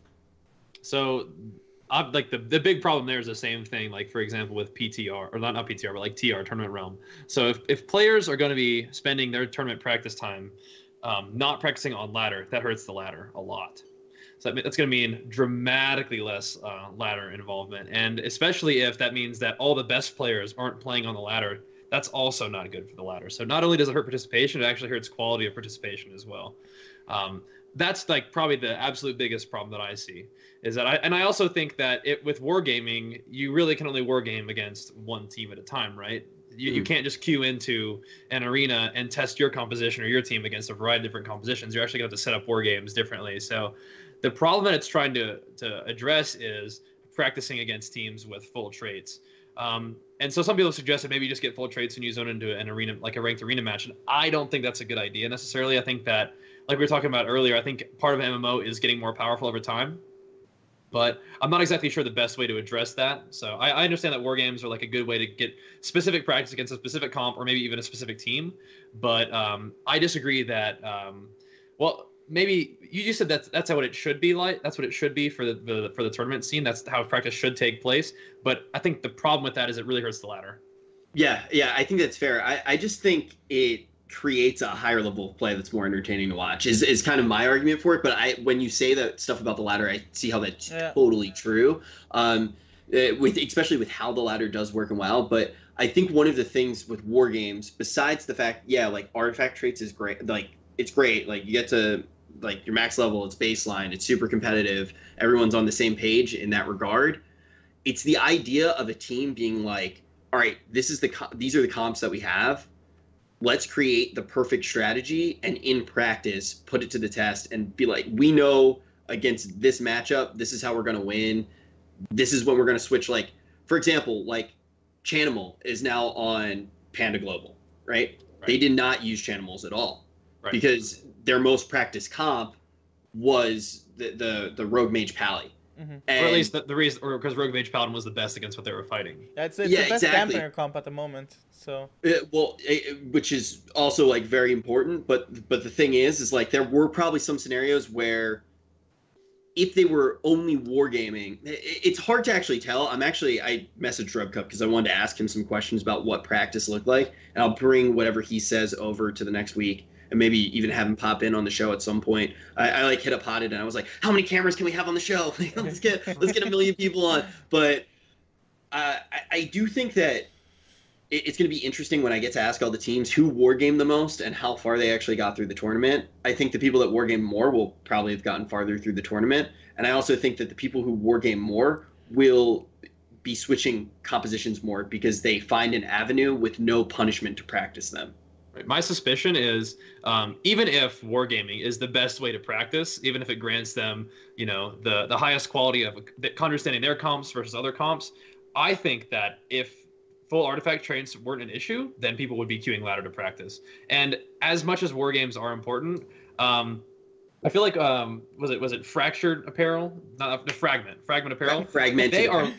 So like the big problem there is the same thing, like for example with PTR, or not PTR, but like TR, Tournament Realm. So if players are going to be spending their tournament practice time not practicing on ladder, that hurts the ladder a lot. So that's going to mean dramatically less ladder involvement, and especially if that means that all the best players aren't playing on the ladder, that's also not good for the ladder. So not only does it hurt participation, it actually hurts quality of participation as well. That's like probably the absolute biggest problem that I see, is that I also think that with wargaming, you really can only wargame against one team at a time, right? You can't just queue into an arena and test your composition or your team against a variety of different compositions. You're actually going to have to set up war games differently. So the problem that it's trying to address is practicing against teams with full traits. And so some people suggest that maybe you just get full traits and you zone into an arena, like a ranked arena match. And I don't think that's a good idea necessarily. I think that, like we were talking about earlier, I think part of MMO is getting more powerful over time. But I'm not exactly sure the best way to address that. So I understand that war games are like a good way to get specific practice against a specific comp or maybe even a specific team. But I disagree that, maybe you said that's how it should be like. That's what it should be for the tournament scene. That's how practice should take place. But I think the problem with that is it really hurts the ladder. Yeah, I think that's fair. I just think it creates a higher level of play that's more entertaining to watch is kind of my argument for it. But when you say that stuff about the ladder, I see how that's totally true. Especially with how the ladder does work and WoW. But I think one of the things with war games, besides the fact, like artifact traits is great. Like it's great. Like you get to like your max level, it's baseline, it's super competitive. Everyone's on the same page in that regard. It's the idea of a team being like, all right, these are the comps that we have. Let's create the perfect strategy and in practice put it to the test and be like, we know against this matchup, this is how we're going to win. This is when we're going to switch. Like, for example, like Chanimal is now on Panda Global, right? Right. They did not use Chanimals at all, Right. because their most practiced comp was the Rogue Mage Pally. Mm-hmm. Or at least the reason, or because Rogue Mage Paladin was the best against what they were fighting. Yeah, it's the best dampener comp at the moment. So which is also like very important. But the thing is like there were probably some scenarios where if they were only wargaming, it's hard to actually tell. I messaged Rubcup because I wanted to ask him some questions about what practice looked like, and I'll bring whatever he says over to the next week, and maybe even have him pop in on the show at some point. I like hit up Hotted, and I was like, how many cameras can we have on the show? let's get a million people on. But I do think that it's going to be interesting when I get to ask all the teams who wargamed the most and how far they actually got through the tournament. I think the people that wargame more will probably have gotten farther through the tournament. And I also think that the people who wargame more will be switching compositions more because they find an avenue with no punishment to practice them. Right. My suspicion is even if wargaming is the best way to practice, even if it grants them, the highest quality of understanding their comps versus other comps, I think that if full artifact traits weren't an issue, then people would be queuing ladder to practice. And as much as war games are important, I feel like was it Fractured Apparel? Not the Fragment Apparel. Fragmented.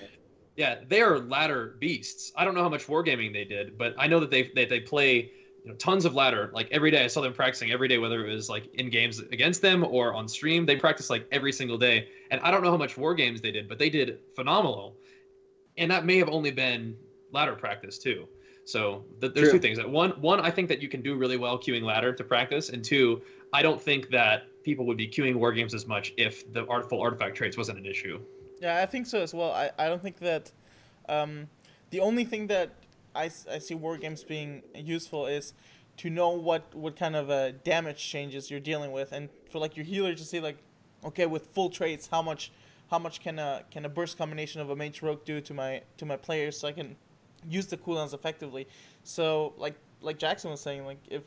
They are ladder beasts. I don't know how much wargaming they did, but I know that they play tons of ladder like every day. I saw them practicing every day, whether it was like in games against them or on stream. They practice like every single day. And I don't know how much war games they did, but they did phenomenal. And that may have only been ladder practice too. So there's two things. One, I think that you can do really well queuing ladder to practice, and two, I don't think that people would be queuing war games as much if the full artifact traits wasn't an issue. Yeah, I think so as well. I don't think that the only thing that I see war games being useful is to know what kind of damage changes you're dealing with, and for like your healer to see like, okay, with full traits, how much can a burst combination of a mage rogue do to my players, so I can use the cooldowns effectively. So like Jackson was saying, like if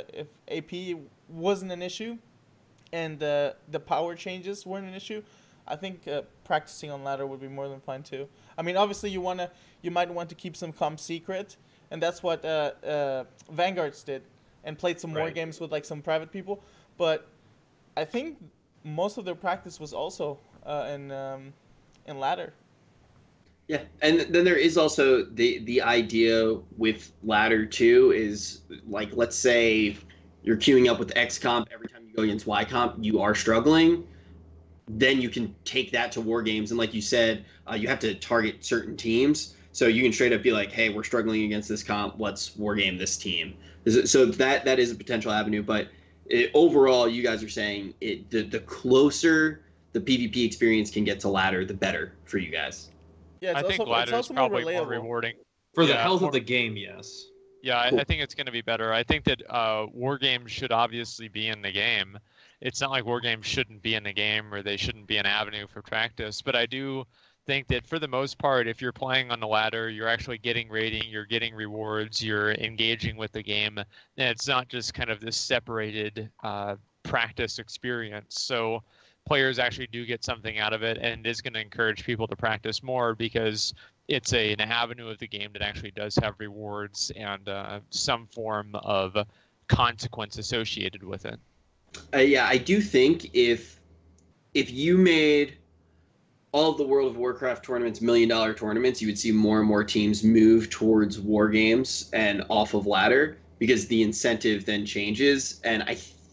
AP wasn't an issue and the power changes weren't an issue, I think practicing on ladder would be more than fine too. I mean, obviously you might want to keep some comp secret, and that's what Vanguards did, and played some war games with like some private people. But I think most of their practice was also in ladder. Yeah, and then there is also the idea with ladder too is like, let's say you're queuing up with X comp, every time you go against Y comp you are struggling, then you can take that to war games, and like you said, you have to target certain teams, so you can straight up be like, hey, we're struggling against this comp, let's war game this team. So that is a potential avenue. But overall, you guys are saying the closer the PvP experience can get to ladder, the better for you guys. Yeah, I think ladder is probably more rewarding for the health of the game. Yes. Yeah, cool. I think it's going to be better. I think that war games should obviously be in the game. It's not like war games shouldn't be in the game or they shouldn't be an avenue for practice. But I do think that for the most part, if you're playing on the ladder, you're actually getting rating, you're getting rewards, you're engaging with the game, and it's not just kind of this separated practice experience. So players actually do get something out of it, and is going to encourage people to practice more because it's an avenue of the game that actually does have rewards and some form of consequence associated with it. Yeah, I do think if you made all of the World of Warcraft tournaments $1 million tournaments, you would see more and more teams move towards war games and off of ladder, because the incentive then changes. And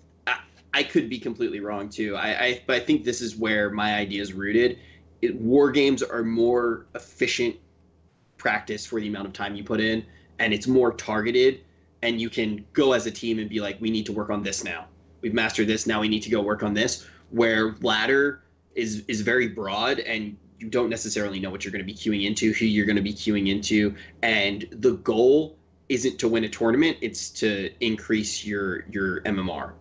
I could be completely wrong too. But I think this is where my idea is rooted. War games are more efficient practice for the amount of time you put in, and it's more targeted, and you can go as a team and be like, we need to work on this now. We've mastered this, now we need to go work on this. Where ladder is very broad, and you don't necessarily know what you're going to be queuing into, who you're going to be queuing into, and the goal isn't to win a tournament, it's to increase your MMR.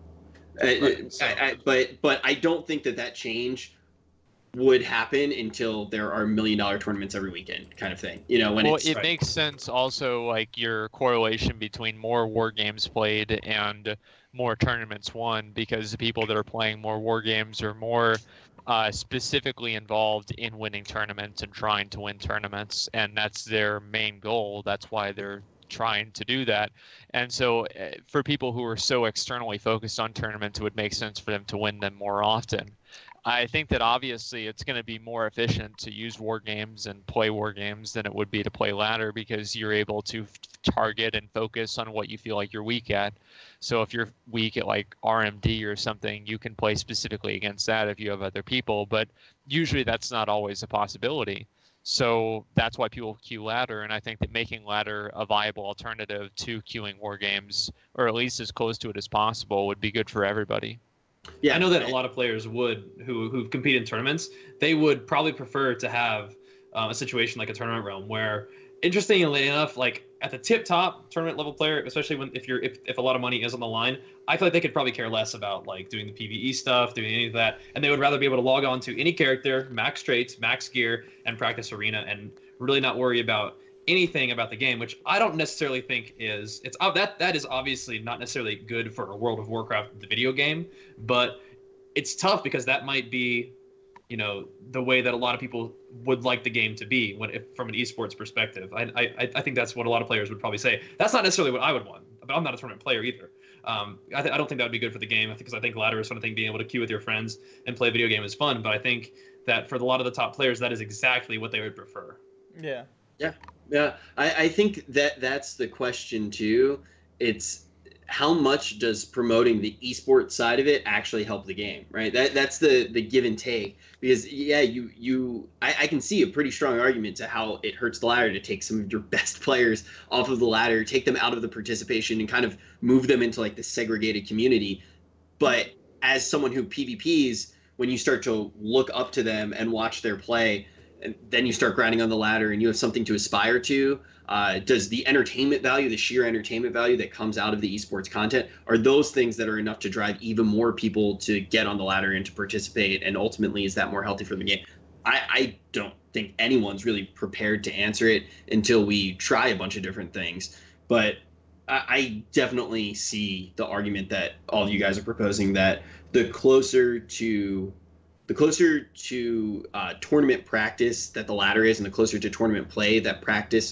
But I don't think that change would happen until there are $1 million tournaments every weekend, kind of thing. It makes sense also, like your correlation between more war games played and more tournaments won, because the people that are playing more war games are more specifically involved in winning tournaments and trying to win tournaments, and that's their main goal. That's why they're trying to do that. And so for people who are so externally focused on tournaments, it would make sense for them to win them more often. I think that obviously it's going to be more efficient to use war games and play war games than it would be to play ladder, because you're able to target and focus on what you feel like you're weak at. So if you're weak at like RMD or something, you can play specifically against that if you have other people, but usually that's not always a possibility. So that's why people queue ladder, and I think that making ladder a viable alternative to queuing war games, or at least as close to it as possible, would be good for everybody. Yeah, I know that a lot of players who compete in tournaments, they would probably prefer to have a situation like a tournament realm where, interestingly enough, like at the tip top tournament level player, especially if a lot of money is on the line, I feel like they could probably care less about like doing the PvE stuff, doing any of that, and they would rather be able to log on to any character, max traits, max gear, and practice arena, and really not worry about anything about the game, which I don't necessarily think that is obviously not necessarily good for World of Warcraft, the video game, but it's tough because that might be, the way that a lot of people would like the game to be from an esports perspective. I think that's what a lot of players would probably say. That's not necessarily what I would want, but I'm not a tournament player either. I don't think that would be good for the game, because I think ladder is something, being able to queue with your friends and play a video game is fun, but I think that for a lot of the top players, that is exactly what they would prefer. Yeah. Yeah, I think that's the question too. It's how much does promoting the esports side of it actually help the game, right? That's the give and take. Because I can see a pretty strong argument to how it hurts the ladder to take some of your best players off of the ladder, take them out of the participation, and kind of move them into like the segregated community. But as someone who PvPs, when you start to look up to them and watch their play, and then you start grinding on the ladder and you have something to aspire to, does the entertainment value, the sheer entertainment value that comes out of the esports content, are those things that are enough to drive even more people to get on the ladder and to participate? And ultimately, is that more healthy for the game? I don't think anyone's really prepared to answer it until we try a bunch of different things. But I definitely see the argument that all of you guys are proposing, that the closer to tournament practice that the ladder is, and the closer to tournament play that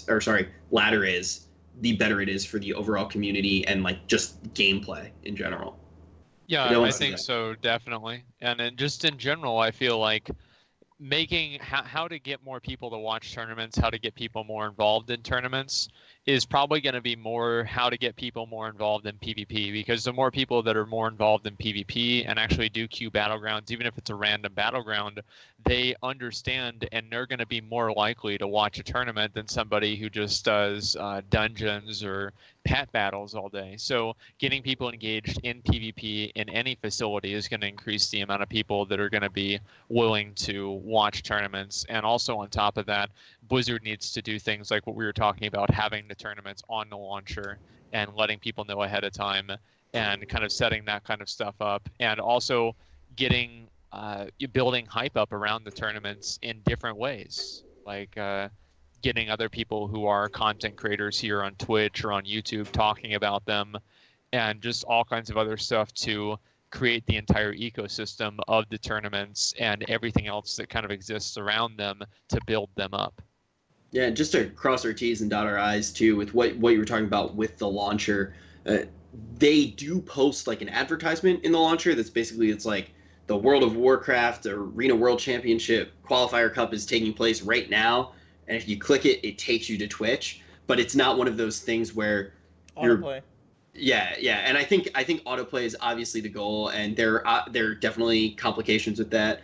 ladder is, the better it is for the overall community and like just gameplay in general. Yeah, I think so, definitely. And then just in general, I feel like making how to get more people to watch tournaments, how to get people more involved in tournaments, is probably going to be more how to get people more involved in PvP, because the more people that are more involved in PvP and actually do queue battlegrounds, even if it's a random battleground, they understand and they're going to be more likely to watch a tournament than somebody who just does dungeons or pet battles all day. So getting people engaged in PvP in any facility is going to increase the amount of people that are going to be willing to watch tournaments. And also on top of that, Blizzard needs to do things like what we were talking about, having the tournaments on the launcher and letting people know ahead of time and kind of setting that kind of stuff up, and also getting building hype up around the tournaments in different ways, like getting other people who are content creators here on Twitch or on YouTube talking about them, and just all kinds of other stuff to create the entire ecosystem of the tournaments and everything else that kind of exists around them to build them up. Yeah, just to cross our T's and dot our I's too, with what you were talking about with the launcher, they do post like an advertisement in the launcher that's basically, it's like the World of Warcraft Arena World Championship Qualifier Cup is taking place right now, and if you click it, it takes you to Twitch. But it's not one of those things where autoplay. Yeah, and I think autoplay is obviously the goal, and there are definitely complications with that.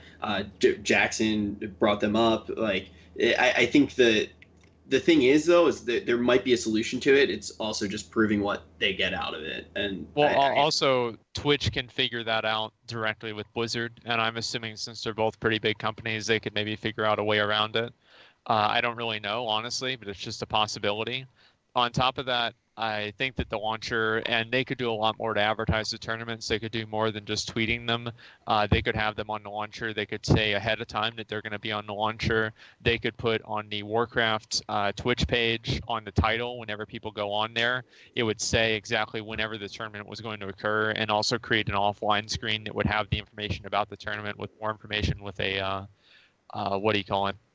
Jackson brought them up. Like, I think the thing is, though, is that there might be a solution to it. It's also just proving what they get out of it. And also Twitch can figure that out directly with Blizzard, and I'm assuming since they're both pretty big companies, they could maybe figure out a way around it. I don't really know, honestly, but it's just a possibility. On top of that, I think that the launcher, and they could do a lot more to advertise the tournaments. They could do more than just tweeting them. They could have them on the launcher. They could say ahead of time that they're going to be on the launcher. They could put on the Warcraft Twitch page on the title whenever people go on there. It would say exactly whenever the tournament was going to occur, and also create an offline screen that would have the information about the tournament with more information with a, what do you call it?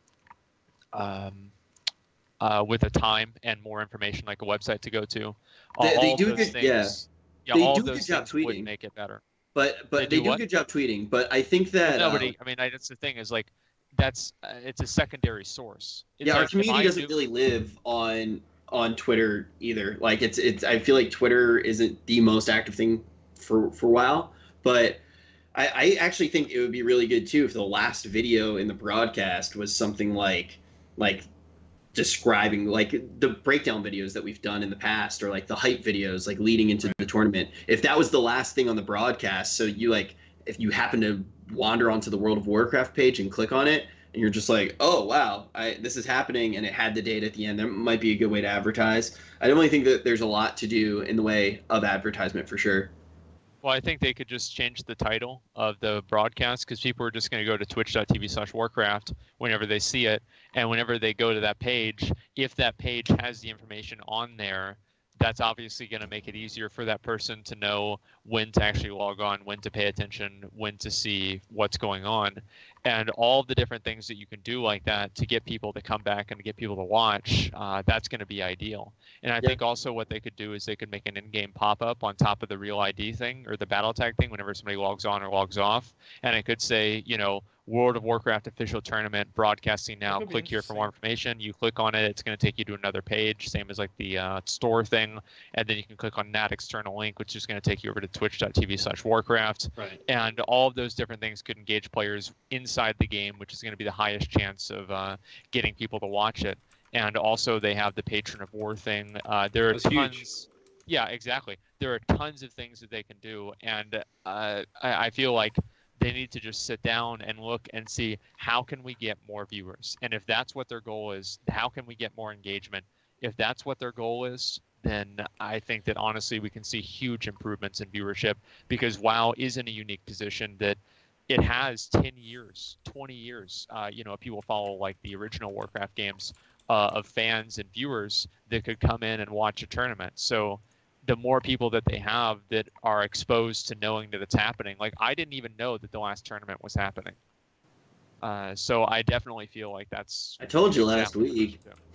With a time and more information, like a website to go to. They do good, yeah. Yeah, all do of a those good job things would tweeting. make it better. But they do a good job tweeting. But I think that nobody. I mean, that's the thing is like that's it's a secondary source. It's yeah, like our community doesn't really live on Twitter either. Like it's I feel like Twitter isn't the most active thing for a while. But I actually think it would be really good too if the last video in the broadcast was something like describing like the breakdown videos that we've done in the past, or like the hype videos like leading into the tournament. If that was the last thing on the broadcast, so you like if you happen to wander onto the World of Warcraft page and click on it and you're just like, oh wow, this is happening, and it had the date at the end, that might be a good way to advertise. I definitely think that there's a lot to do in the way of advertisement for sure. Well, I think they could just change the title of the broadcast, because people are just going to go to twitch.tv/Warcraft whenever they see it. And whenever they go to that page, if that page has the information on there, that's obviously going to make it easier for that person to know when to actually log on, when to pay attention, when to see what's going on. And all the different things that you can do like that to get people to come back and to get people to watch, that's going to be ideal. And I think also what they could do is they could make an in-game pop-up on top of the real ID thing or the battle tag thing whenever somebody logs on or logs off. And it could say, you know, World of Warcraft official tournament broadcasting now. Click here for more information. You click on it, it's going to take you to another page, same as like the store thing. And then you can click on that external link, which is going to take you over to twitch.tv/Warcraft. Right. And all of those different things could engage players inside the game, which is going to be the highest chance of getting people to watch it. And also they have the Patron of War thing. There are tons. Huge. Yeah, exactly. There are tons of things that they can do. And I feel like they need to just sit down and look and see how can we get more viewers. And if that's what their goal is, how can we get more engagement? If that's what their goal is, then I think that honestly we can see huge improvements in viewership, because WoW is in a unique position that it has 10 years, 20 years, you know, if people follow like the original Warcraft games, of fans and viewers that could come in and watch a tournament. So the more people that they have that are exposed to knowing that it's happening, like I didn't even know that the last tournament was happening. So I definitely feel like that's. I told you last week.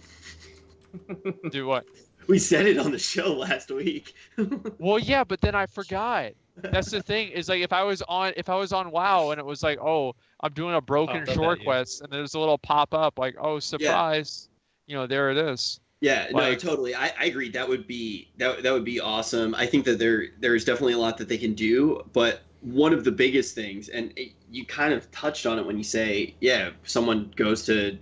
Do what? We said it on the show last week. Well, yeah, but then I forgot. That's the thing is like if I was on WoW and it was like, oh, I'm doing a broken shore quest, and there's a little pop up like, oh, surprise, you know, there it is. Yeah, like, no, totally. I agree. That would be awesome. I think that there's definitely a lot that they can do, but one of the biggest things, and you kind of touched on it when you say, yeah, someone goes to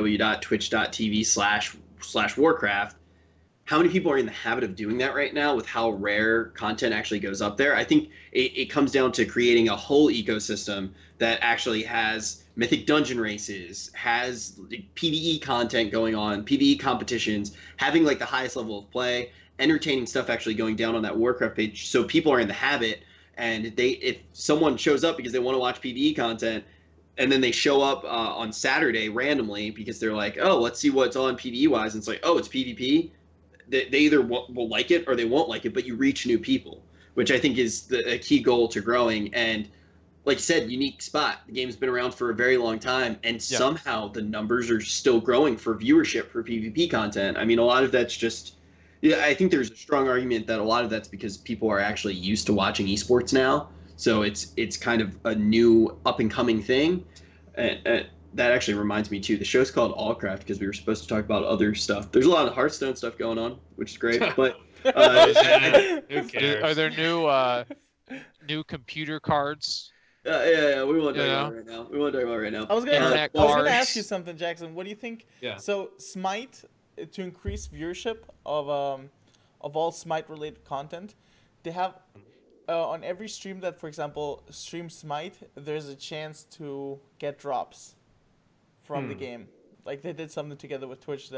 www.twitch.tv/Warcraft. How many people are in the habit of doing that right now with how rare content actually goes up there? I think it comes down to creating a whole ecosystem that actually has Mythic Dungeon races, has PvE content going on, PvE competitions, having like the highest level of play, entertaining stuff actually going down on that Warcraft page, so people are in the habit, and if someone shows up because they want to watch PvE content, and then they show up on Saturday randomly because they're like, oh, let's see what's on PvE-wise, and it's like, oh, it's PvP, they either will like it or they won't like it, but you reach new people, which I think is a key goal to growing. And like you said, unique spot. The game's been around for a very long time, and somehow the numbers are still growing for viewership for PvP content. I mean, a lot of that's just, yeah, I think there's a strong argument that a lot of that's because people are actually used to watching esports now. So it's kind of a new up and coming thing. And that actually reminds me too. The show's called Allcraft because we were supposed to talk about other stuff. There's a lot of Hearthstone stuff going on, which is great. But Who cares? Are there new computer cards? Yeah, we won't talk about it right now. I was gonna ask you something, Jackson. What do you think? Yeah. So Smite, to increase viewership of all Smite related content, they have on every stream that, for example, streams Smite, there's a chance to get drops from the game. Like they did something together with Twitch that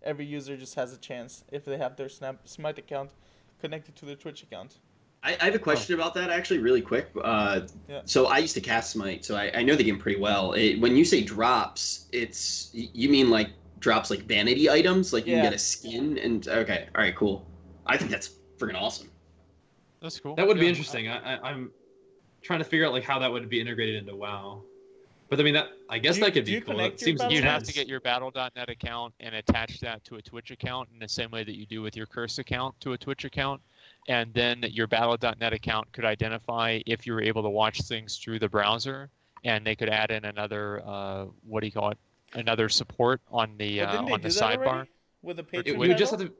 every user just has a chance if they have their Smite account connected to their Twitch account. I have a question about that, actually, really quick. Yeah. So I used to cast Smite, so I know the game pretty well. When you say drops, you mean like drops like vanity items? Like you can get a skin? And okay, all right, cool. I think that's freaking awesome. That's cool. That would be interesting. I'm trying to figure out like how that would be integrated into WoW. But I mean, I guess that could be cool. It seems you'd have to get your Battle.net account and attach that to a Twitch account in the same way that you do with your Curse account to a Twitch account. And then your Battle.net account could identify if you were able to watch things through the browser, and they could add in another what do you call it? Another support on the sidebar. With a Patreon we just have to.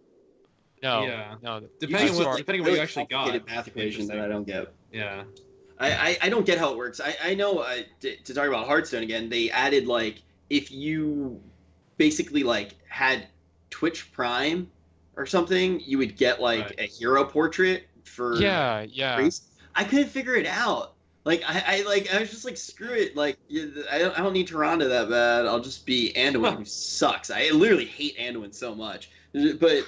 No. Depending on what you actually got. Math equation that I don't get. Yeah. I don't get how it works. I know to talk about Hearthstone again, they added like if you basically like had Twitch Prime or something, you would get like a hero portrait for Priest. I couldn't figure it out. Like I was just like, screw it. Like I don't need Tyrande that bad. I'll just be Anduin, who sucks. I literally hate Anduin so much. But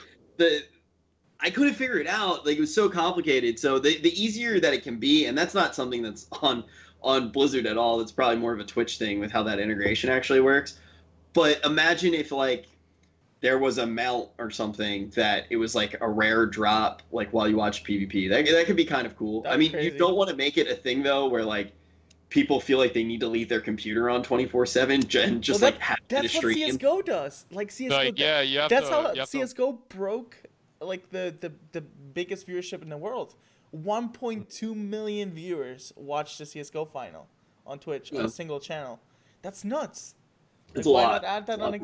I couldn't figure it out. Like it was so complicated. So the easier that it can be, and that's not something that's on Blizzard at all. It's probably more of a Twitch thing with how that integration actually works. But imagine if like there was a mount or something that it was like a rare drop like while you watch PvP. That could be kind of cool. That's I mean, crazy. You don't want to make it a thing though where like people feel like they need to leave their computer on 24/7 and just like have it that's stream. What CS:GO does. Like CS:GO. That's how CS:GO broke like the biggest viewership in the world. 1.2 million viewers watched the CS:GO final on Twitch on a single channel. That's nuts. It's like, a why lot. not add that on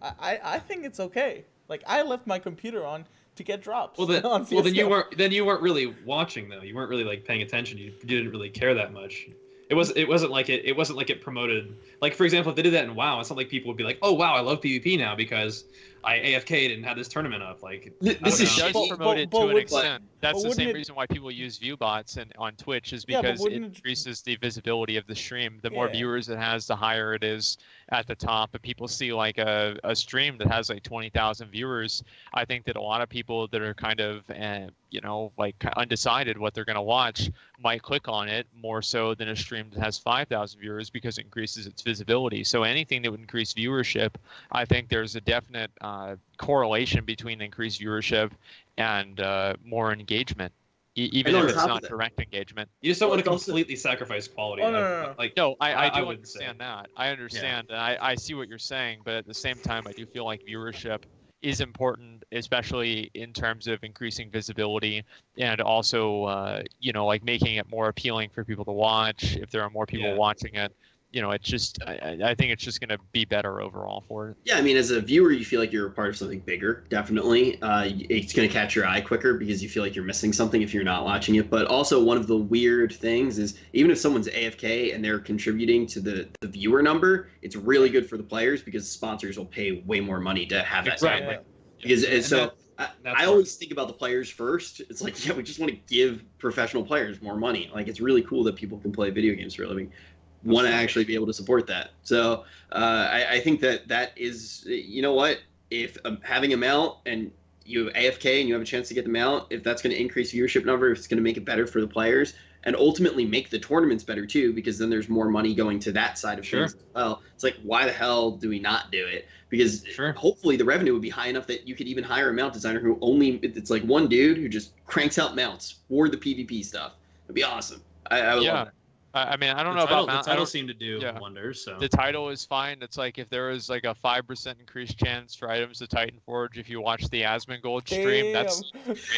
I think it's okay. Like I left my computer on to get drops. Well, then you weren't really watching though. You weren't really like paying attention. You didn't really care that much. It wasn't like it promoted. Like for example, if they did that in WoW, it's not like people would be like, "Oh wow, I love PvP now because I AFK'd and had this tournament up." Like this is does promote it to an extent. That's the same it, reason why people use ViewBots on Twitch is because it increases the visibility of the stream. The more viewers it has, the higher it is at the top. But people see like a stream that has like 20,000 viewers. I think that a lot of people that are kind of like undecided what they're going to watch might click on it more so than a stream that has 5,000 viewers because it increases its visibility. So anything that would increase viewership, I think there's a definite correlation between increased viewership and more engagement, even if it's not direct engagement. You just don't want to completely sacrifice quality. No. Like I do understand that. I understand, and I see what you're saying, but at the same time, I do feel like viewership is important, especially in terms of increasing visibility and also, like making it more appealing for people to watch. If there are more people watching it, it's just, I think it's just going to be better overall for it. Yeah, I mean, as a viewer, you feel like you're a part of something bigger, definitely. It's going to catch your eye quicker because you feel like you're missing something if you're not watching it. But also, one of the weird things is even if someone's AFK and they're contributing to the viewer number, it's really good for the players because sponsors will pay way more money to have that. Exactly. Because I always think about the players first. It's like, we just want to give professional players more money. Like, it's really cool that people can play video games for a living. Want to actually be able to support that. So I think that is, you know what, if having a mount and you have AFK and you have a chance to get the mount, if that's going to increase viewership number, if it's going to make it better for the players and ultimately make the tournaments better too, because then there's more money going to that side of things as well. It's like, why the hell do we not do it? Because hopefully the revenue would be high enough that you could even hire a mount designer who it's like one dude who just cranks out mounts for the PvP stuff. It'd be awesome. I would love that. I mean, I don't know about the title seem to do wonders. So the title is fine. It's like if there was like a 5% increased chance for items to Titanforge if you watch the Asmongold stream, that's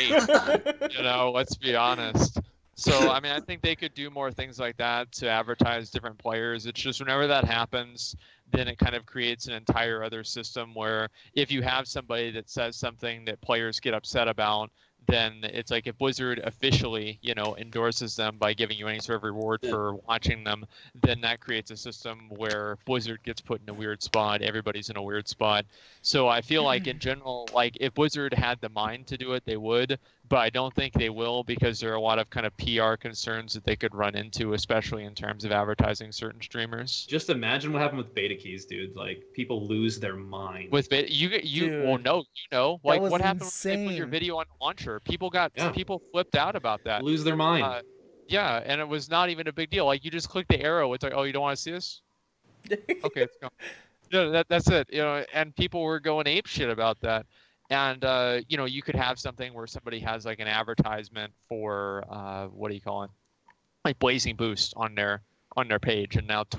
great. Let's be honest. So I mean, I think they could do more things like that to advertise different players. It's just whenever that happens, then it kind of creates an entire other system where if you have somebody that says something that players get upset about, then it's like if Blizzard officially, endorses them by giving you any sort of reward for watching them, then that creates a system where Blizzard gets put in a weird spot. Everybody's in a weird spot. So I feel like in general, like if Blizzard had the mind to do it, they would. but I don't think they will because there are a lot of kind of PR concerns that they could run into, especially in terms of advertising certain streamers. Just imagine what happened with beta keys, dude. Like, people lose their mind. With beta, well, no, like what happened when they put your video on launcher? People flipped out about that. Lose their mind. Yeah, and it was not even a big deal. Like, you just click the arrow. It's like, oh, you don't want to see this? Okay, let's go. No, that's it. And people were going ape shit about that. And you could have something where somebody has like an advertisement for what do you call it, like Blazing Boost on their page, and now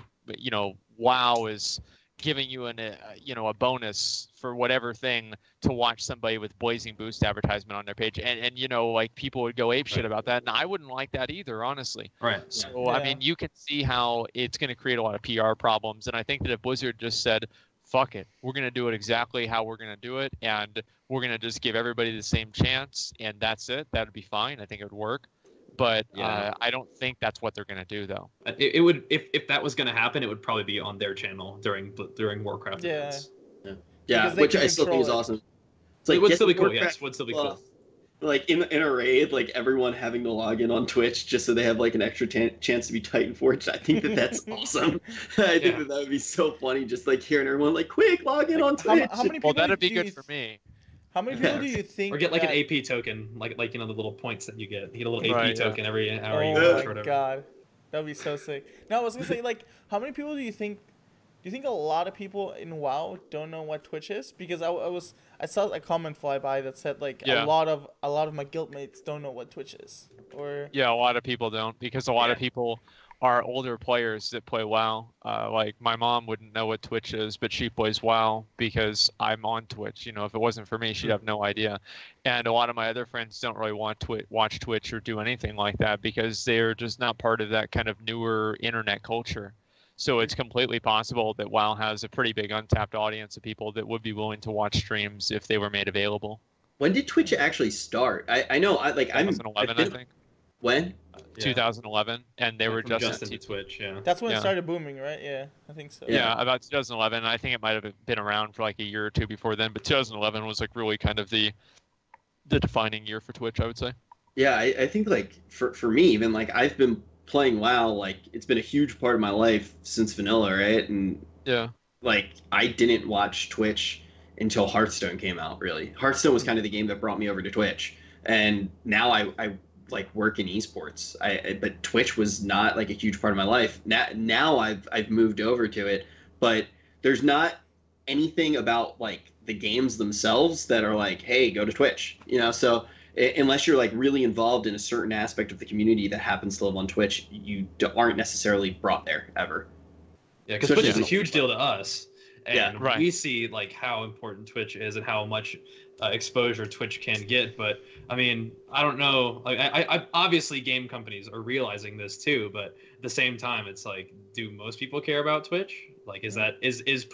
WoW is giving you a bonus for whatever thing to watch somebody with Blazing Boost advertisement on their page, and like people would go ape shit about that, and I wouldn't like that either, honestly. Right. So I mean, you can see how it's going to create a lot of PR problems, and I think that if Blizzard just said, fuck it, we're going to do it exactly how we're going to do it, and we're going to just give everybody the same chance, and that's it, that would be fine. I think it would work. But I don't think that's what they're going to do, though. It would, if that was going to happen, it would probably be on their channel during Warcraft events. Yeah, which I still think is awesome. It's like, it would still be cool. Yes, would still be cool. Like in a raid, like everyone having to log in on Twitch just so they have like an extra chance to be Titanforged. I think that's awesome. I think that would be so funny, just like hearing everyone like, quick, log in on Twitch. How many people that'd be good for me. How many people do you think? Or get like an AP token, like the little points that you get. You get a little AP token every hour. Oh my god, that'd be so sick. No, I was gonna say, like, how many people do you think? Do you think a lot of people in WoW don't know what Twitch is? Because I saw a comment fly by that said like a lot of my guildmates don't know what Twitch is. Or a lot of people don't, because a lot of people are older players that play WoW. Like my mom wouldn't know what Twitch is, but she plays WoW because I'm on Twitch. If it wasn't for me, she'd have no idea. And a lot of my other friends don't really watch Twitch or do anything like that because they're just not part of that kind of newer internet culture. So it's completely possible that WoW has a pretty big untapped audience of people that would be willing to watch streams if they were made available. When did Twitch actually start? I know, 2011, I think. When? 2011, and they were just into Twitch. Yeah. That's when it started booming, right? Yeah, I think so. Yeah, about 2011. I think it might have been around for like a year or two before then, but 2011 was like really kind of the defining year for Twitch, I would say. Yeah, I think like for me, even like I've been playing WoW, like it's been a huge part of my life since vanilla, right? And like I didn't watch Twitch until Hearthstone came out. Really, Hearthstone was kind of the game that brought me over to Twitch, and now I like work in esports. But Twitch was not like a huge part of my life. Now I've moved over to it, but there's not anything about like the games themselves that are like, hey, go to Twitch, so unless you're like really involved in a certain aspect of the community that happens to live on Twitch, you aren't necessarily brought there ever. Yeah, because Twitch is a huge deal to us, and we see like how important Twitch is and how much exposure Twitch can get. But I mean, I don't know. Like, I obviously game companies are realizing this too, but at the same time, it's like, do most people care about Twitch? Like, is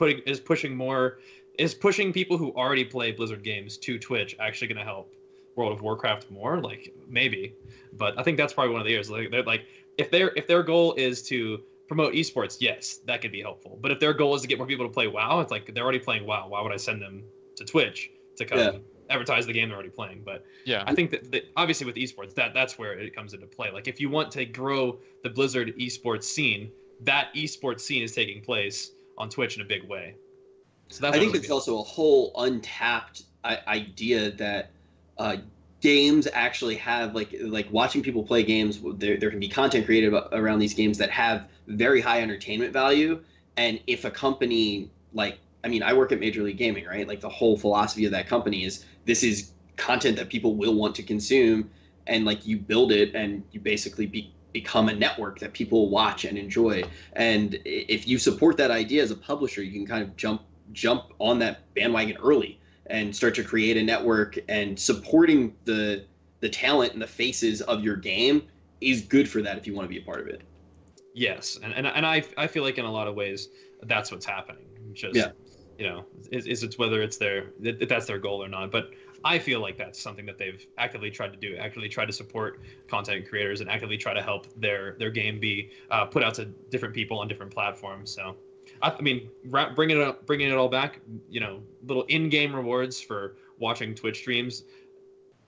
pushing people who already play Blizzard games to Twitch actually going to help World of Warcraft more? Like, maybe, but I think that's probably one of the areas. Like, they're like, if their goal is to promote esports, yes, that could be helpful. But if their goal is to get more people to play WoW, it's like they're already playing WoW. Why would I send them to Twitch to come advertise the game they're already playing? But I think that obviously with esports, that's where it comes into play. Like, if you want to grow the Blizzard esports scene, that esports scene is taking place on Twitch in a big way. So I think it's also a whole untapped idea that games actually have like watching people play games. There can be content created around these games that have very high entertainment value. And if a company I work at Major League Gaming, right? Like the whole philosophy of that company is this is content that people will want to consume, and like you build it and you basically become a network that people watch and enjoy. And if you support that idea as a publisher, you can kind of jump on that bandwagon early and start to create a network, and supporting the talent and the faces of your game is good for that if you want to be a part of it. Yes, and I feel like in a lot of ways that's what's happening. Just it's whether that's their goal or not. But I feel like that's something that they've actively tried to do, actively try to support content creators and actively try to help their game be put out to different people on different platforms. So I mean, bringing it all back, little in-game rewards for watching Twitch streams.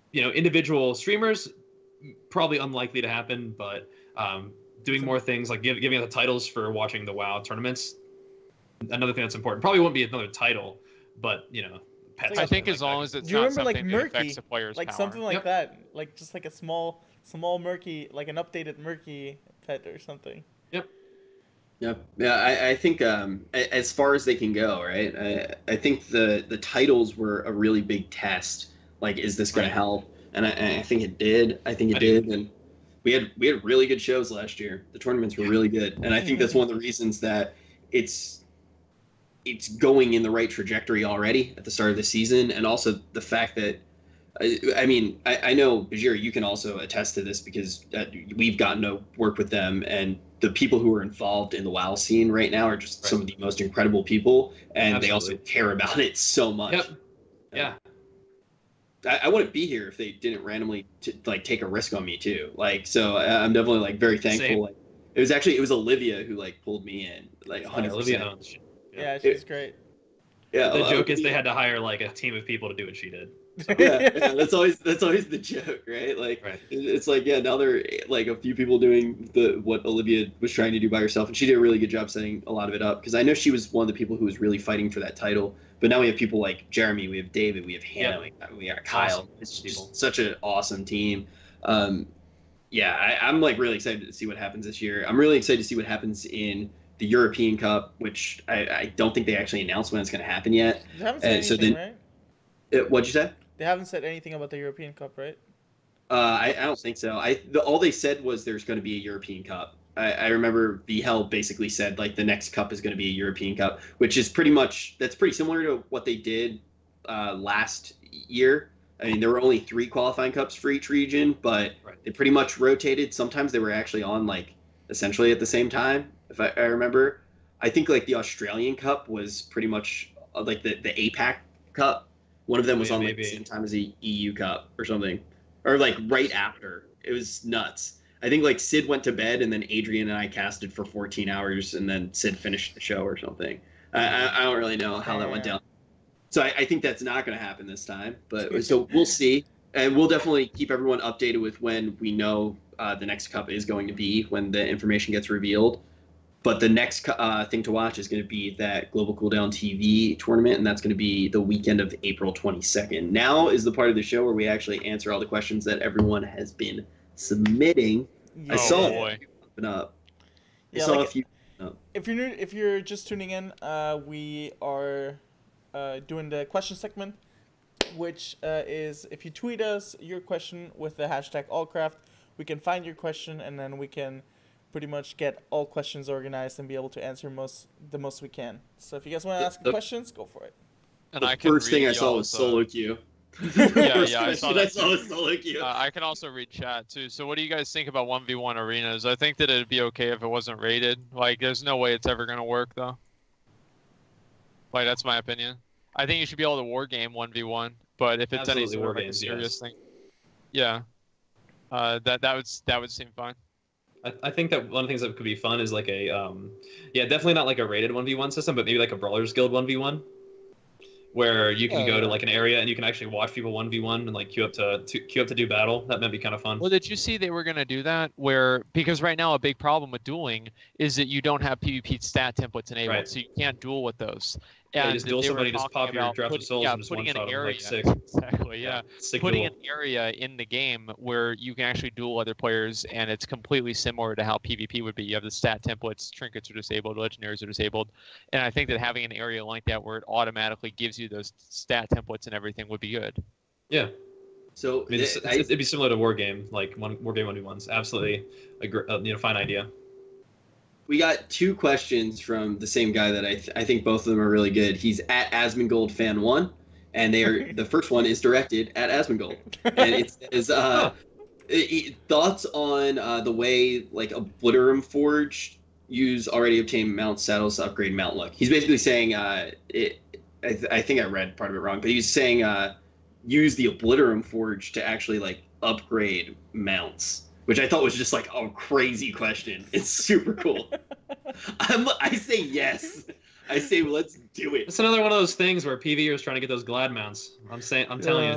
individual streamers, probably unlikely to happen, but doing more things like giving out the titles for watching the WoW tournaments, another thing that's important. Probably won't be another title, but pets. I think as long as it's not something that affects the player's like power. something like that, like just like a small Murky, like an updated Murky pet or something. Yep. Yeah, I think as far as they can go, right? I think the titles were a really big test. Like, is this going to help? And I think it did. I think it did. And we had really good shows last year. The tournaments were really good, and I think that's one of the reasons that it's going in the right trajectory already at the start of the season, and also the fact that. I mean, I know, Bajir, you can also attest to this because we've gotten to work with them, and the people who are involved in the WoW scene right now are just some of the most incredible people, and they also care about it so much. Yep. Yeah. I wouldn't be here if they didn't randomly take a risk on me too. Like, so I'm definitely very thankful. Same. Like, it was Olivia who pulled me in, 100%. Olivia. Yeah, she's great. Yeah. The joke is they had to hire a team of people to do what she did. So. Yeah, that's always the joke, right? It's now there are a few people doing what Olivia was trying to do by herself, and she did a really good job setting a lot of it up, because I know she was one of the people who was really fighting for that title. But now we have people like Jeremy, we have David, we have Hannah, we got Kyle. Awesome. It's just such an awesome team. I'm really excited to see what happens this year. I'm really excited to see what happens in the European Cup, which I don't think they actually announced when it's going to happen yet. They haven't said anything, right? What'd you say? They haven't said anything about the European Cup, right? I don't think so. All they said was there's going to be a European Cup. I remember VHL basically said the next cup is going to be a European Cup, which is that's pretty similar to what they did last year. I mean, there were only 3 qualifying cups for each region, but they pretty much rotated. Sometimes they were actually on essentially at the same time, if I remember. I think the Australian Cup was pretty much the APAC Cup. One of them was on the same time as the EU Cup or something, or right after. It was nuts. I think Sid went to bed, and then Adrian and I casted for 14 hours, and then Sid finished the show or something. I don't really know how that went down. So I think that's not going to happen this time. But so we'll see, and we'll definitely keep everyone updated with when we know the next cup is going to be, when the information gets revealed. But the next thing to watch is going to be that Global Cooldown TV tournament, and that's going to be the weekend of April 22nd. Now is the part of the show where we actually answer all the questions that everyone has been submitting. I saw it open up. Yeah, I saw a few. If you're just tuning in, we are doing the question segment, which is if you tweet us your question with the hashtag AllCraft, we can find your question, and then we can pretty much get all questions organized and be able to answer the most we can. So if you guys want to ask questions, go for it. And the first thing I saw was solo queue. I saw that. Solo queue. I can also read chat too. So what do you guys think about 1v1 arenas? I think that it'd be okay if it wasn't rated. There's no way it's ever gonna work though. That's my opinion. I think you should be able to war game 1v1, but if it's any sort of a serious thing, that would seem fine. I think that one of the things that could be fun is definitely not a rated 1v1 system, but maybe a Brawlers Guild 1v1, where you can go to an area and you can actually watch people 1v1 and queue up to do battle. That might be kind of fun. Well, did you see they were going to do that? Because right now a big problem with dueling is that you don't have PvP stat templates enabled, so you can't duel with those. And just duel somebody, just pop your Drops of Souls and just one shot area, 6. Exactly, yeah. Putting an area in the game where you can actually duel other players, and it's completely similar to how PvP would be. You have the stat templates, trinkets are disabled, legendaries are disabled, and I think that having an area like that where it automatically gives you those stat templates and everything would be good. Yeah. So it'd be similar to Wargame, Wargame 1v1s. Absolutely, fine idea. We got 2 questions from the same guy that I think both of them are really good. He's at Asmongold Fan 1, and the first one is directed at Asmongold, and it says thoughts on the way Obliterum Forge use already obtained mount saddles to upgrade mount look. He's basically saying I think I read part of it wrong, but he's saying use the Obliterum Forge to actually upgrade mounts, which I thought was just a crazy question. It's super cool. I say yes. I say let's do it. It's another one of those things where PvE is trying to get those glad mounts. I'm telling you.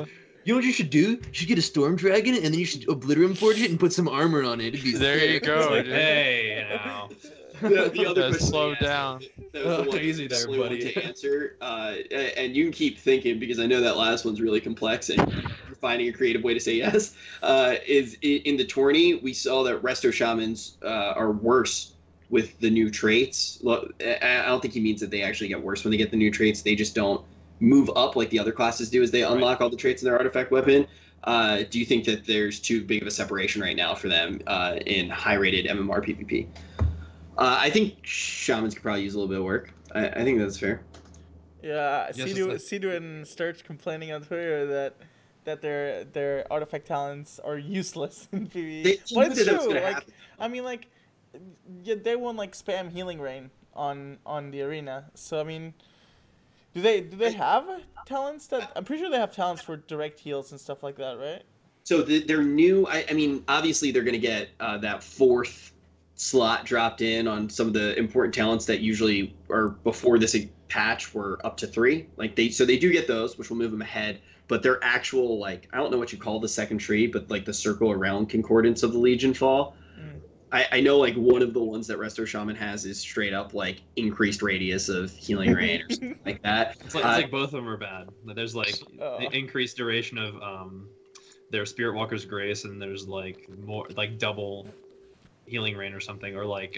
You know what you should do? You should get a Storm Dragon, and then you should Obliterate Forge it and put some armor on it. There you go. Like, hey, now. The other question slow down. That was the one Easy there, buddy. to answer, and you can keep thinking because I know that last one's really complex, and you're finding a creative way to say yes. Is in the tourney we saw that Resto Shamans are worse with the new traits. I don't think he means that they actually get worse when they get the new traits. They just don't move up like the other classes do as they unlock all the traits in their artifact weapon. Do you think that there's too big of a separation right now for them in high-rated MMR PvP? I think Shamans could probably use a little bit of work. I think that's fair. Yeah, Yes, Sidu and Sturge complaining on Twitter that their artifact talents are useless in PvE. But it's true. Like, I mean, like, yeah, they won't like spam Healing Rain on the arena. So I mean, do they have talents that? I'm pretty sure they have talents for direct heals and stuff like that, right? So they're new. I mean, obviously they're going to get that 4th slot dropped in on some of the important talents that usually are before this patch were up to 3. Like they do get those, which will move them ahead. But their actual, like, I don't know what you call the second tree, but like the circle around concordance of the Legion fall. I know like one of the ones that Resto Shaman has is straight up like increased radius of Healing Rain or something like that. It's like both of them are bad. There's like the increased duration of their Spirit Walker's Grace, and there's like more like double Healing Rain or something, or like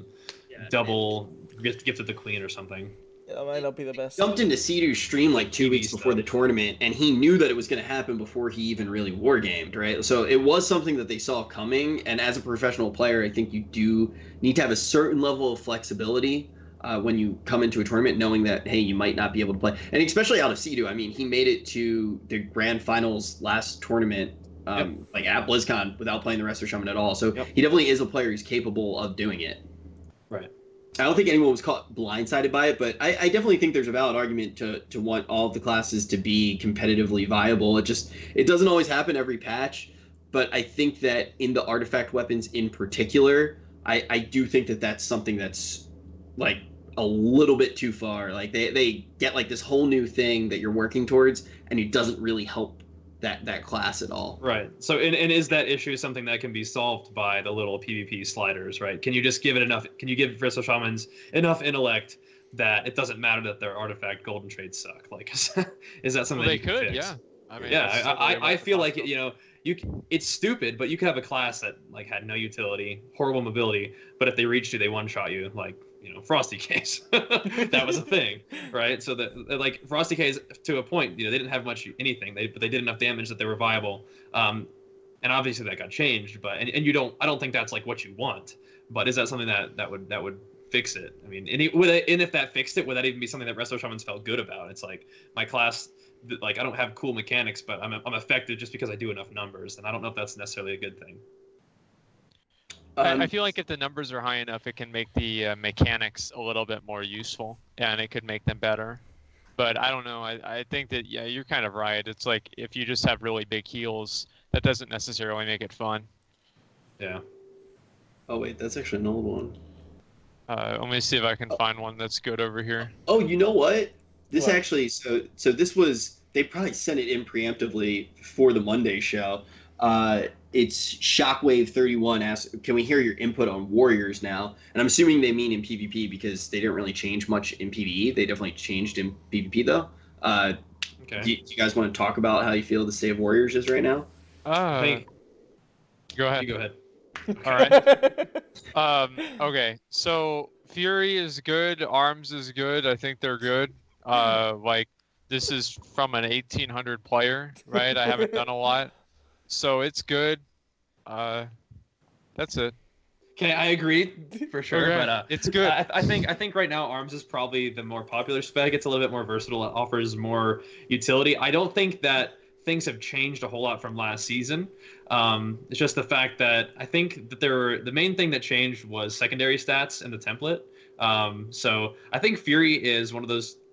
double Gift of the Queen or something. That might not be the best. Jumped into Sidu's stream like 2 weeks before the tournament, and he knew that it was going to happen before he even really wargamed, right? So it was something that they saw coming, and as a professional player, I think you do need to have a certain level of flexibility when you come into a tournament, knowing that, hey, you might not be able to play. And especially out of Sidu, I mean, he made it to the grand finals last tournament, like at BlizzCon, without playing the Resto Shaman at all. So he definitely is a player who's capable of doing it. Right. I don't think anyone was caught blindsided by it, but I definitely think there's a valid argument to want all of the classes to be competitively viable. It doesn't always happen every patch, but I think that in the artifact weapons in particular, I do think that that's something that's like a little bit too far. Like they get like this whole new thing that you're working towards, and it doesn't really help that class at all. Right. So and is that issue something that can be solved by the little PvP sliders, right? Can you just give it enough? Can you give Resto Shamans enough intellect that it doesn't matter that their artifact golden traits suck? Like, is that something well, they that you could? can fix? Yeah. I mean, yeah. I feel like it's stupid, but you could have a class that like had no utility, horrible mobility, but if they reached you, they one shot you, like Frosty Case. That was a thing, right? So that like Frosty Case to a point, they didn't have much anything, but they did enough damage that they were viable. And obviously that got changed, but and you don't. I don't think that's like what you want. But is that something that would fix it? I mean, and if that fixed it, would that even be something that Resto Shamans felt good about? It's like my class, like I don't have cool mechanics, but I'm effective just because I do enough numbers, and I don't know if that's necessarily a good thing. I feel like if the numbers are high enough, it can make the mechanics a little bit more useful, and it could make them better. But I don't know. I think that, yeah, you're kind of right. It's like if you just have really big heals, that doesn't necessarily make it fun. Yeah. Oh, wait, that's actually an old one. Let me see if I can find one that's good over here. Oh, you know what? This actually, so this was, they probably sent it in preemptively for the Monday show. It's Shockwave 31 asks, can we hear your input on Warriors now? And I'm assuming they mean in PvP because they didn't really change much in PvE. They definitely changed in PvP though. Okay. Do you guys want to talk about how you feel the state of Warriors is right now? Go ahead. You go ahead. All right. Okay. So Fury is good. Arms is good. I think they're good. Like this is from an 1800 player, right? I haven't done a lot. So it's good. That's it. Okay, I agree for sure, Okay. but it's good. I think right now Arms is probably the more popular spec. It's a little bit more versatile. It offers more utility. I don't think that things have changed a whole lot from last season. It's just the fact that I think that the main thing that changed was secondary stats in the template. So I think Fury is one of those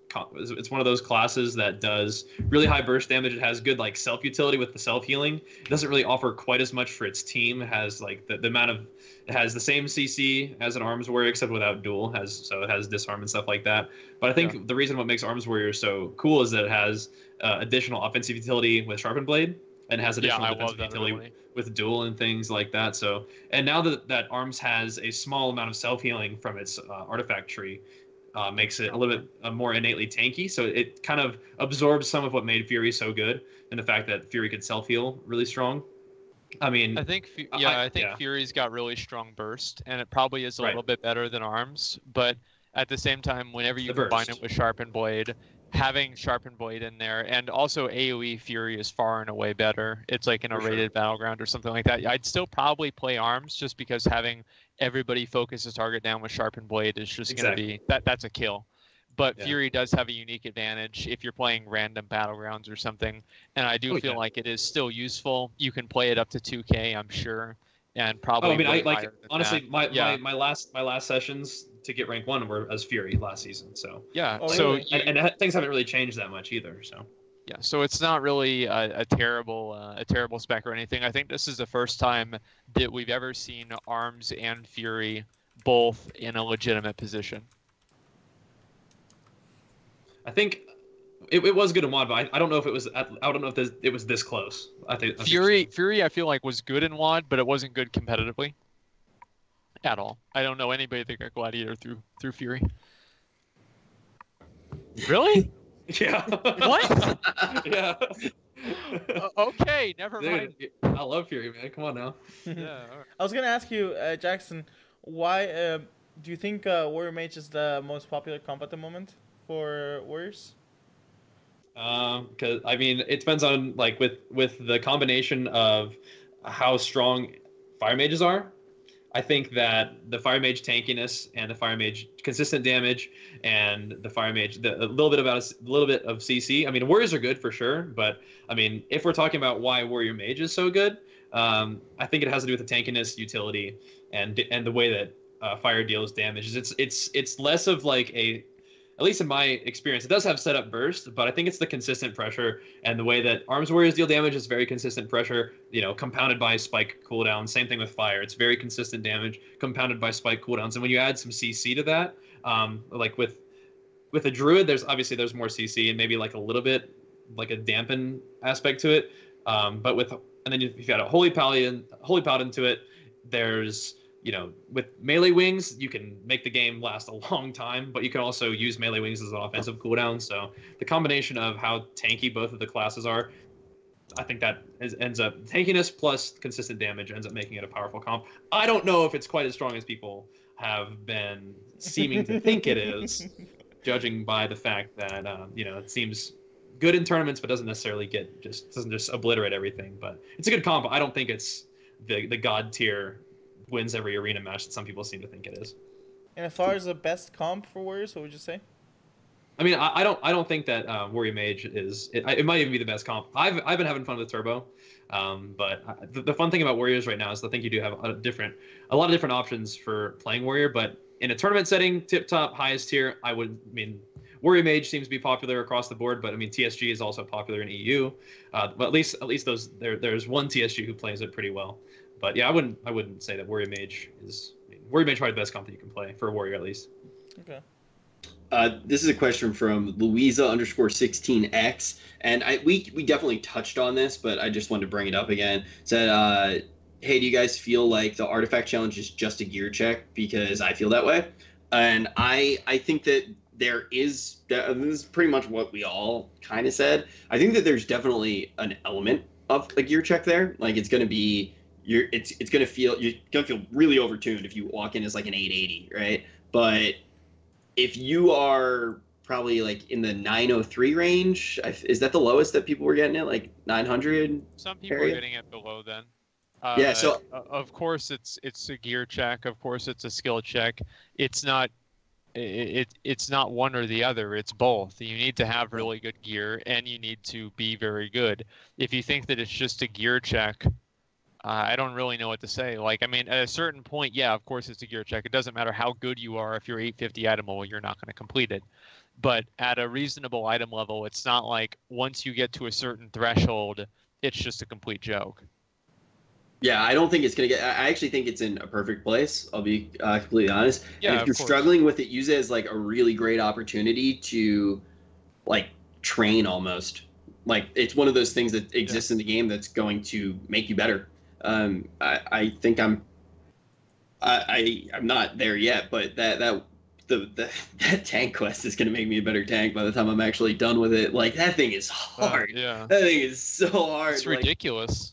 it's one of those classes that does really high burst damage. It has good like self utility with the self healing. It doesn't really offer quite as much for its team. It has like the amount of it has the same CC as an Arms Warrior except without duel. So it has disarm and stuff like that. But I think the reason what makes Arms Warrior so cool is that it has additional offensive utility with Sharpened Blade. And has additional defensive utility with duel and things like that. So, and now that Arms has a small amount of self-healing from its artifact tree, makes it a little bit more innately tanky. So it kind of absorbs some of what made Fury so good, and the fact that Fury could self-heal really strong. I mean, I think Fury's got really strong burst, and it probably is a little bit better than Arms. But at the same time, whenever you combine it with Sharpened Blade, having Sharpened Blade in there, and also AoE Fury is far and away better. It's like in a rated battleground or something like that. I'd still probably play Arms just because having everybody focus the target down with Sharpened Blade is just going to be that's a kill. But Fury does have a unique advantage if you're playing random battlegrounds or something, and I do feel like it is still useful. You can play it up to 2K, I'm sure, and probably. I mean, I like honestly my last sessions to get rank 1 were as Fury last season. So and things haven't really changed that much either. So so it's not really a terrible spec or anything. I think this is the first time that we've ever seen Arms and Fury both in a legitimate position. I think it was good in WoD, but I don't know if it was. I don't know if it was this close. I think Fury I feel like was good in WoD, but it wasn't good competitively at all. I don't know anybody that got Gladiator through Fury. Really? Yeah. What? Yeah. Okay, never mind. I love Fury, man. Come on now. Yeah. I was gonna ask you, Jackson, why do you think Warrior Mage is the most popular comp at the moment for Warriors? Because I mean, it depends on like with the combination of how strong Fire Mages are. I think that the Fire Mage tankiness and the Fire Mage consistent damage and the Fire Mage a little bit of CC. I mean, Warriors are good for sure, but I mean, if we're talking about why Warrior Mage is so good, I think it has to do with the tankiness, utility, and the way that Fire deals damage. It's less of like at least in my experience, it does have setup burst, but I think it's the consistent pressure and the way that Arms Warriors deal damage is very consistent pressure, compounded by spike cooldown. Same thing with Fire. It's very consistent damage, compounded by spike cooldowns. And when you add some CC to that, like with a Druid, there's more CC and maybe like a little bit like a dampen aspect to it. And then if you add a Holy Paladin to it, there's with melee wings, you can make the game last a long time, but you can also use melee wings as an offensive cooldown. So the combination of how tanky both of the classes are, I think that ends up tankiness plus consistent damage ends up making it a powerful comp. I don't know if it's quite as strong as people have been seeming to think it is, judging by the fact that it seems good in tournaments, but doesn't necessarily doesn't just obliterate everything. But it's a good comp. I don't think it's the god tier wins every arena match that some people seem to think it is. And as far as the best comp for Warriors, what would you say? I mean, I don't think that Warrior Mage is. It might even be the best comp. I've been having fun with Turbo, but the fun thing about Warriors right now is I think you do have a lot of different options for playing Warrior. But in a tournament setting, tip top highest tier, Warrior Mage seems to be popular across the board. But I mean, TSG is also popular in EU. But at least there's one TSG who plays it pretty well. But yeah, I wouldn't say that Warrior Mage is. Warrior Mage is probably the best comp that you can play for a Warrior at least. Okay. This is a question from Louisa_16X, and we definitely touched on this, but I just wanted to bring it up again. Said, hey, do you guys feel like the artifact challenge is just a gear check? Because I feel that way, and I think that this is pretty much what we all kind of said. I think that there's definitely an element of a gear check there. Like it's gonna be. You're gonna feel really overtuned if you walk in as like an 880, right? But if you are probably like in the 903 range, is that the lowest that people were getting it? Like 900? Some people are getting it below then. Yeah. So of course it's a gear check. Of course it's a skill check. It's not. It's not one or the other. It's both. You need to have really good gear and you need to be very good. If you think that it's just a gear check, I don't really know what to say. Like, I mean, at a certain point, yeah, of course it's a gear check. It doesn't matter how good you are. If you're 850 item level, you're not going to complete it. But at a reasonable item level, it's not like once you get to a certain threshold, it's just a complete joke. Yeah, I don't think it's going to get... I actually think it's in a perfect place. I'll be completely honest. Yeah, and if you're struggling with it, use it as like a really great opportunity to like train almost. Like, it's one of those things that exists in the game that's going to make you better. I think I'm not there yet, but that tank quest is going to make me a better tank by the time I'm actually done with it. Like, that thing is hard. Yeah. That thing is so hard. It's ridiculous.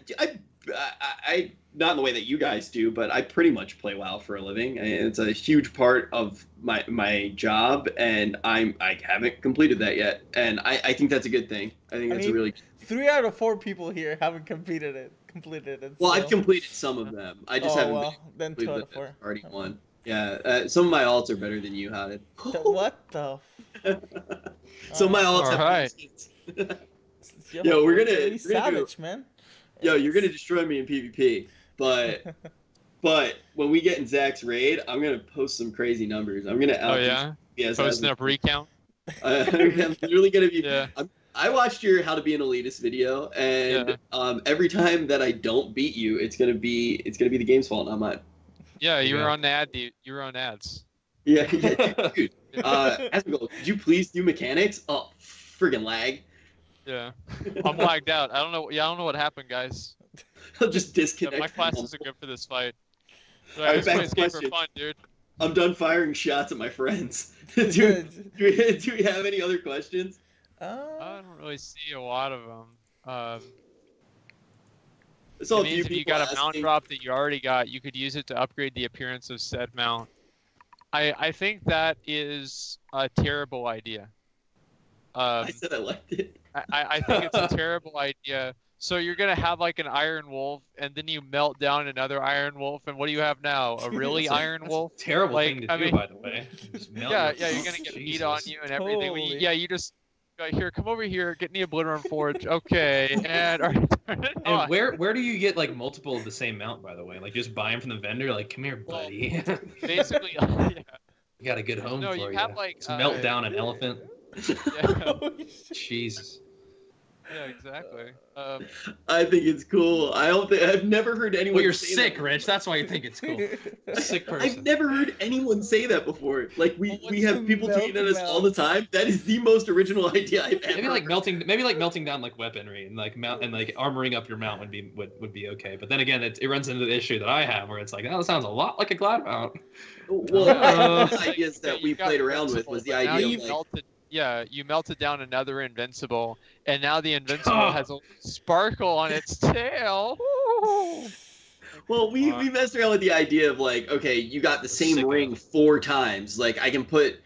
I not in the way that you guys do, but I pretty much play WoW for a living. It's a huge part of my job, and I haven't completed that yet, and I think that's a good thing. I think that's a really 3 out of 4 people here haven't completed it. Well, I've completed some of them. I just haven't. Well, then 2 out of 4. Already won. Yeah, some of my alts are better than you, Hadid. What the? Some of my alts have. Right. Yo, we're gonna savage, man. Yo, you're gonna destroy me in PvP, but when we get in Zach's raid, I'm gonna post some crazy numbers. I'm gonna Posting up recount. I'm literally gonna be. Yeah. I watched your How to Be an Elitist video, and every time that I don't beat you, it's gonna be the game's fault, not mine. Yeah, you were on the ad. You were on ads. Yeah, dude. Asmongold, could you please do mechanics? Oh, friggin' lag. Yeah, I'm lagged out. I don't know. Yeah, I don't know what happened, guys. I'll just disconnect. Yeah, my classes are good for this fight. Alright, this back to game for fun, dude. I'm done firing shots at my friends. do we have any other questions? I don't really see a lot of them. It means if you got a mount drop that you already got, you could use it to upgrade the appearance of said mount. I think that is a terrible idea. I said I liked it. I think it's a terrible idea. So you're gonna have like an Iron Wolf, and then you melt down another Iron Wolf, and what do you have now? A really Iron Wolf? Terrible thing to do, by the way. Yeah, you're gonna get meat on you and everything. You just here, come over here, get in the Obliterum Forge. Okay, and and where do you get like multiple of the same mount, by the way? Like just buy them from the vendor. Like, come here, buddy. Basically, yeah. You got a good home for you. Have like melt down an elephant. Yeah. Jesus. Yeah, exactly. I think it's cool. I've never heard anyone. Well, you're sick, Rich. That's why you think it's cool. Sick person. I've never heard anyone say that before. Like we have people tweeting at us all the time. That is the most original idea I've ever. Maybe like melting down like weaponry and like mount and like armoring up your mount would be okay. But then again, it runs into the issue that I have where it's like, that sounds a lot like a glad mount. Well, the ideas that we played around with was the idea of like. Yeah, you melted down another Invincible, and now the Invincible has a sparkle on its tail. Well, we messed around with the idea of like, okay, you got the same ring 4 times. Like I can put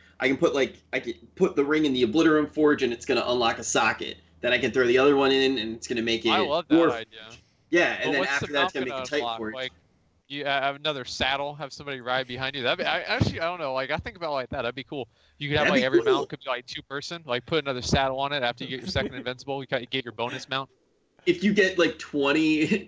the ring in the Obliterum Forge, and it's gonna unlock a socket. Then I can throw the other one in, and it's gonna make it. I love that idea. Yeah, and then after that, it's gonna make a Titan Forge. Like, you have another saddle, have somebody ride behind you. I don't know. Like I think about it like that. That'd be cool. You could have like every mount could be like 2-person. Like put another saddle on it after you get your second Invincible. You get your bonus mount. If you get like 20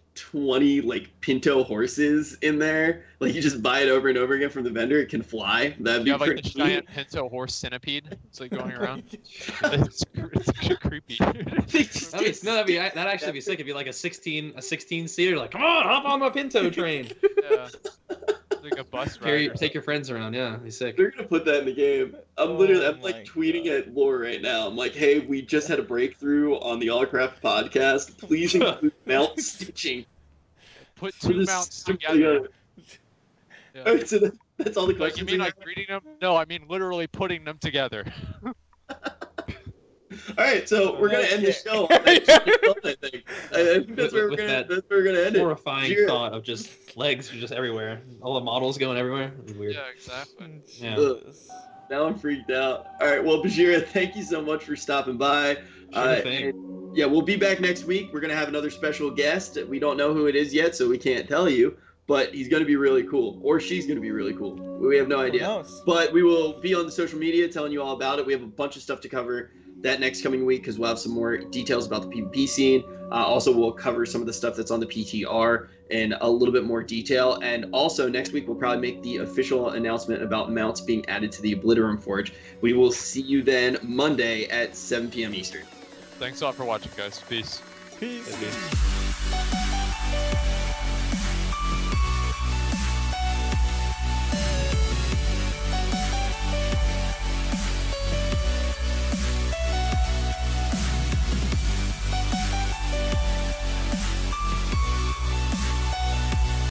Pinto horses in there, like you just buy it over and over again from the vendor, it can fly. That'd be pretty cool. Giant Pinto horse centipede. It's like going around. it's creepy. That'd actually be sick. It'd be like a 16 seater. Like, come on, hop on my Pinto train. Yeah. Like a bus ride. Take your friends around. Yeah, it'd be sick. They're gonna put that in the game. I'm like tweeting at Lore right now. I'm like, hey, we just had a breakthrough on the Allcraft podcast. Please include mount stitching. Put 2 mounts together. Yeah. All right, so that's all the questions. You mean like reading them? No, I mean literally putting them together. All right, so we're gonna end the show. I think that's where we're gonna end it. Horrifying thought of just legs just everywhere, all the models going everywhere. It was weird. Yeah, exactly. Yeah. Now I'm freaked out. All right, well, Bajheera, thank you so much for stopping by. Yeah, we'll be back next week. We're gonna have another special guest. We don't know who it is yet, so we can't tell you. But he's gonna be really cool, or she's gonna be really cool. We have no idea. But we will be on the social media telling you all about it. We have a bunch of stuff to cover. that next coming week because we'll have some more details about the PvP scene. Also, we'll cover some of the stuff that's on the PTR in a little bit more detail. And also, next week, we'll probably make the official announcement about mounts being added to the Obliterum Forge. We will see you then Monday at 7 p.m. Eastern. Thanks all for watching, guys. Peace. Peace. Peace.